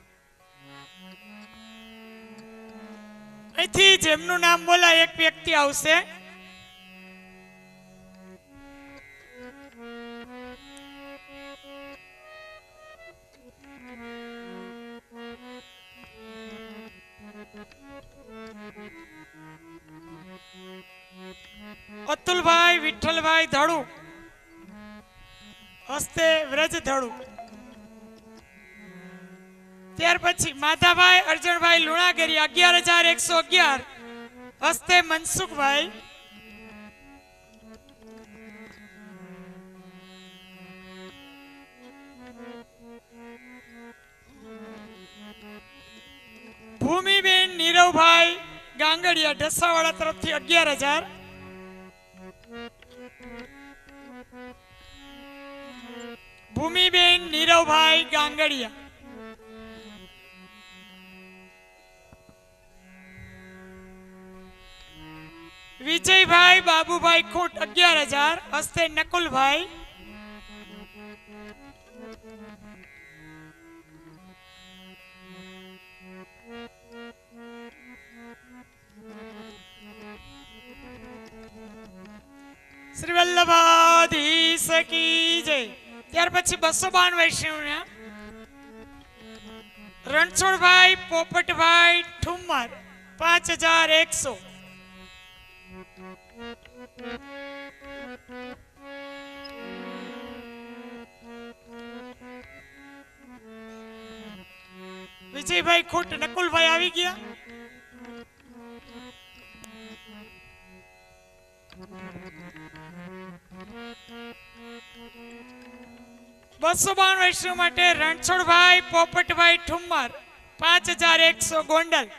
અહીંથી જેમનું નામ બોલાય એક વ્યક્તિ આવશે. અતુલભાઈ વિઠ્ઠલભાઈ ધડુક, હસ્તે વ્રજ ધડુક. ત્યાર પછી માધાભાઈ અર્જણભાઈ લુણાગરી અગિયાર હજાર એકસો અગિયાર, હસ્તે મનસુખભાઈ. ભૂમિબેન નીરવભાઈ ગાંગડિયા ઢસાવાળા તરફથી અગિયાર હજાર. ભૂમિબેન નીરવભાઈ ગાંગડિયા. વિજયભાઈ બાબુભાઈ ખૂટ અગિયાર હજાર, હસ્તે નકુલભાઈ. શ્રી વલ્લભાધીશ કી જય. ત્યાર પછી બસો બાવન વૈષ્ણવ રણછોડભાઈ પોપટભાઈ ઠુમ્મર પાંચ હજાર એકસો. વિજયભાઈ ખૂટ નકુલભાઈ આવી ગયા. બસો બાવન વૈષ્ણવ માટે રણછોડભાઈ પોપટભાઈ ઠુમ્મર પાંચ હજાર એકસો ગોંડલ.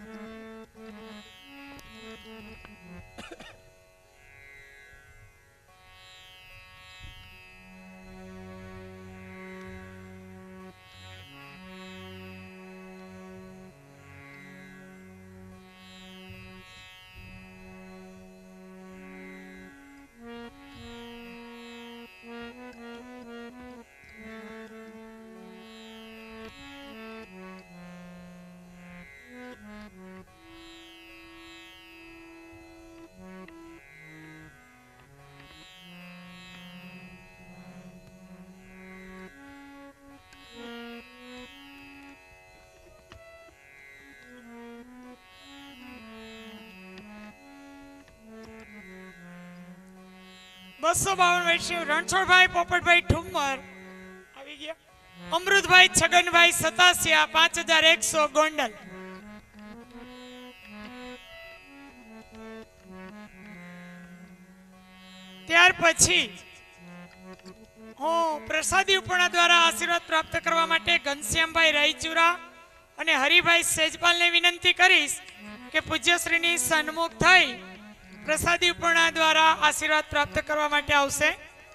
બસો બાવન વૈષ્ણવ રણછોડભાઈ પોપટભાઈ ઠુમ્મર આવી ગયા. અમૃતભાઈ છગનભાઈ સતાસિયા પાંચ હજાર એકસો ગોંડલ. ત્યાર પછી હું પ્રસાદી ઉપરણા દ્વારા આશીર્વાદ પ્રાપ્ત કરવા માટે ઘનશ્યામભાઈ રાયચુરા અને હરિભાઈ સેજપાલને વિનંતી કરીશ કે પૂજ્યશ્રીની સન્મુખ થઈ પ્રસાદી ઉપરણા દ્વારા આશીર્વાદ પ્રાપ્ત કરવા માટે આવશે.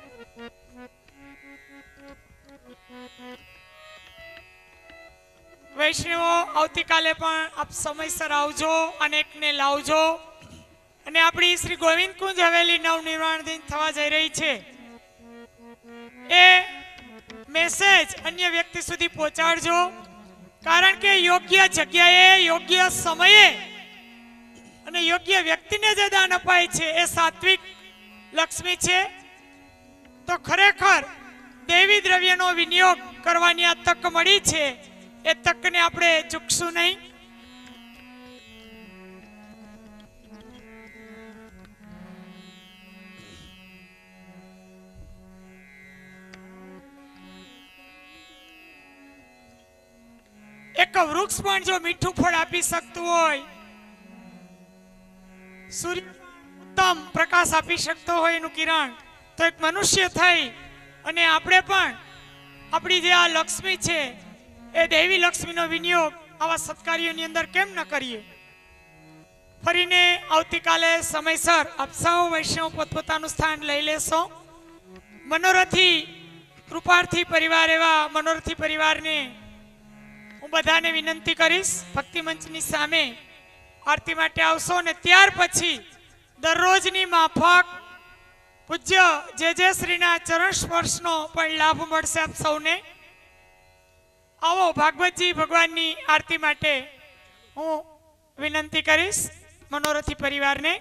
વૈષ્ણવો આવતીકાલે પણ આપ સમયસર આવજો, અનેકને લાવજો. અને આપણી શ્રી ગોવિંદ કુંજ હવેલી નવનિર્માણ દિન થવા જઈ રહી છે એ મેસેજ અન્ય વ્યક્તિ સુધી પહોંચાડજો, કારણ કે યોગ્ય જગ્યાએ યોગ્ય સમયે અને યોગ્ય વ્યક્તિને જે દાન અપાય છે એ સાત્વિક લક્ષ્મી છે. તો ખરેખર દેવી દ્રવ્યનો વિનિયોગ કરવાની આ તક મળી છે, એ તકને આપણે ચૂકશું નહીં. એક વૃક્ષ પણ જો મીઠું ફળ આપી શકતું હોય, સૂર્ય ઉત્તમ પ્રકાશ આપી શકતો હોય એનું કિરણ, તો એક મનુષ્ય થઈ અને આપણે પણ આપણી જે આ લક્ષ્મી છે એ દેવી લક્ષ્મીનો વિનિયોગ આવા સત્કાર્યોની અંદર કેમ ન કરીએ. ફરીને આવતીકાલે સમયસર આપ સૌ વૈષ્ણવ પોતપોતાનું સ્થાન લઈ લેશો. મનોરથી કૃપાર્થી પરિવાર એવા મનોરથી પરિવારને હું બધાને વિનંતી કરીશ ભક્તિ મંચની સામે આરતી માટે આવશો. અને ત્યાર પછી દરરોજની માફક પૂજ્ય જે જે શ્રીના ચરણ સ્પર્શનો પણ લાભ મળશે આપ સૌને. આવો ભાગવતજી ભગવાનની આરતી માટે હું વિનંતી કરીશ મનોરથી પરિવારને.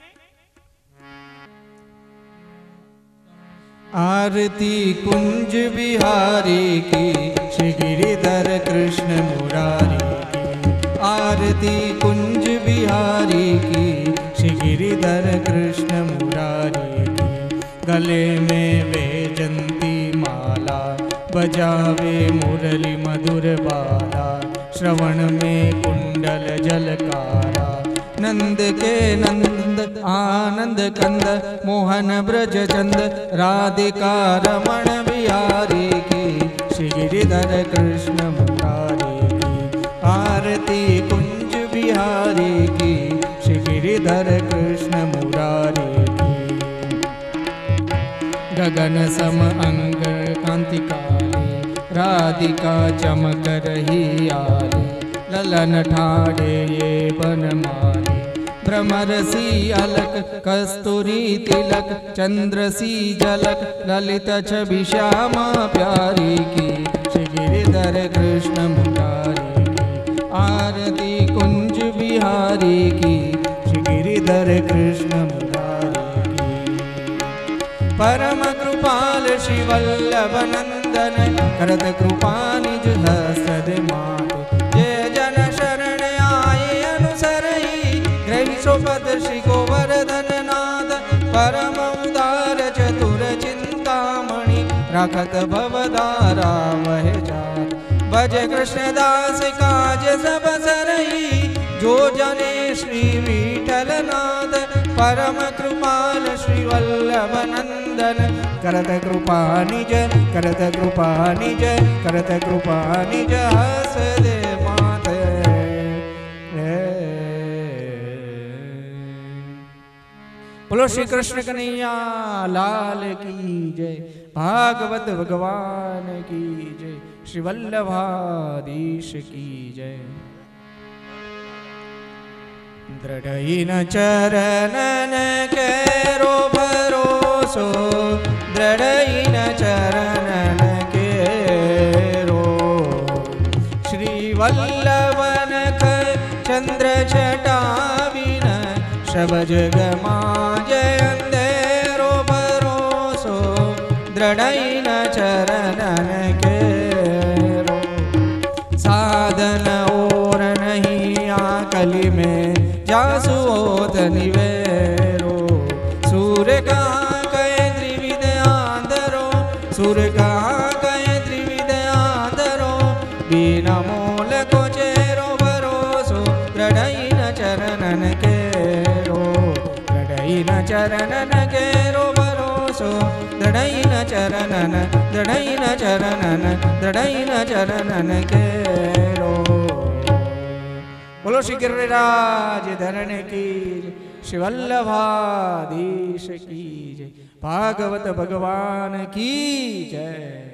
आरती कुंज बिहारी की श्री गिरिधर कृष्ण मुरारी की. आरती कुंज बिहारी की श्री गिरिधर कृष्ण मुरारी की. गले में वैजंती माला बजावे मुरली मधुर बाला. श्रवण में कुंडल जलकारा नंद के नंद आनंद कंद मोहन ब्रज चंद राधिका रमण बिहारी की श्री गिरिधर कृष्ण मुरारी की. आरती कुंज बिहारी की श्री गिरिधर कृष्ण मुरारी की. गगन सम अंग कांति काली राधिका चमक रही आली. ललन ठाड़े ये बनमाली भ्रमर सी अलक कस्तूरी तिलक चंद्र सी झलक ललित छवि श्यामा प्यारी की श्री गिरिधर कृष्ण मुरारी की. आरती कुंज बिहारी की श्री गिरिधर कृष्ण मुरारी की. परम कृपाल श्री वल्लभ नंदन करत कृपा निज हस्त मात. जय जन शरण आए अनुसरई ग्रहिशोपद श्री गोवर्धन नाथ. परम उदार चतुर चिंतामणि राखत भवदारा वह जात. भज कृष्णदास काज सब सरई, जो जने श्री विठलनाथ परम कृपाल श्री वल्लभ नंदन। करत कृपा निज करत कृपा निज करत कृपा निज हस दे माते। बोलो श्री कृष्ण कन्हैया लाल की जय, भागवत भगवान की जय, श्री वल्लभाधीश की जय। दृढ़ चरणन केरो भरोसो, दृढ़ चरणन केरो, श्री वल्लभन चंद्र छटाविन, सब जग जय अंधेरो भरोसो, दृढ़ चरणन केरो। साधन और नहीं आकली में, जासु ओत निवेरो, सूर्य कहाँ गए त्रिविध आंधरो, सूर्य कहाँ गए त्रिविध आंधरो, बिना मोल को चेरो भरोसो, दृढ़ई न चरणन केरो, दृढ़ई न चरणन केरो भरोसो, दृढ़ई न चरणन दृढ़ई न चरणन दृढ़ई न चरणन केरो। बोलो श्री गिरिराज धरण की जय, श्री वल्लभाधीश की जय, भागवत भगवान की जय।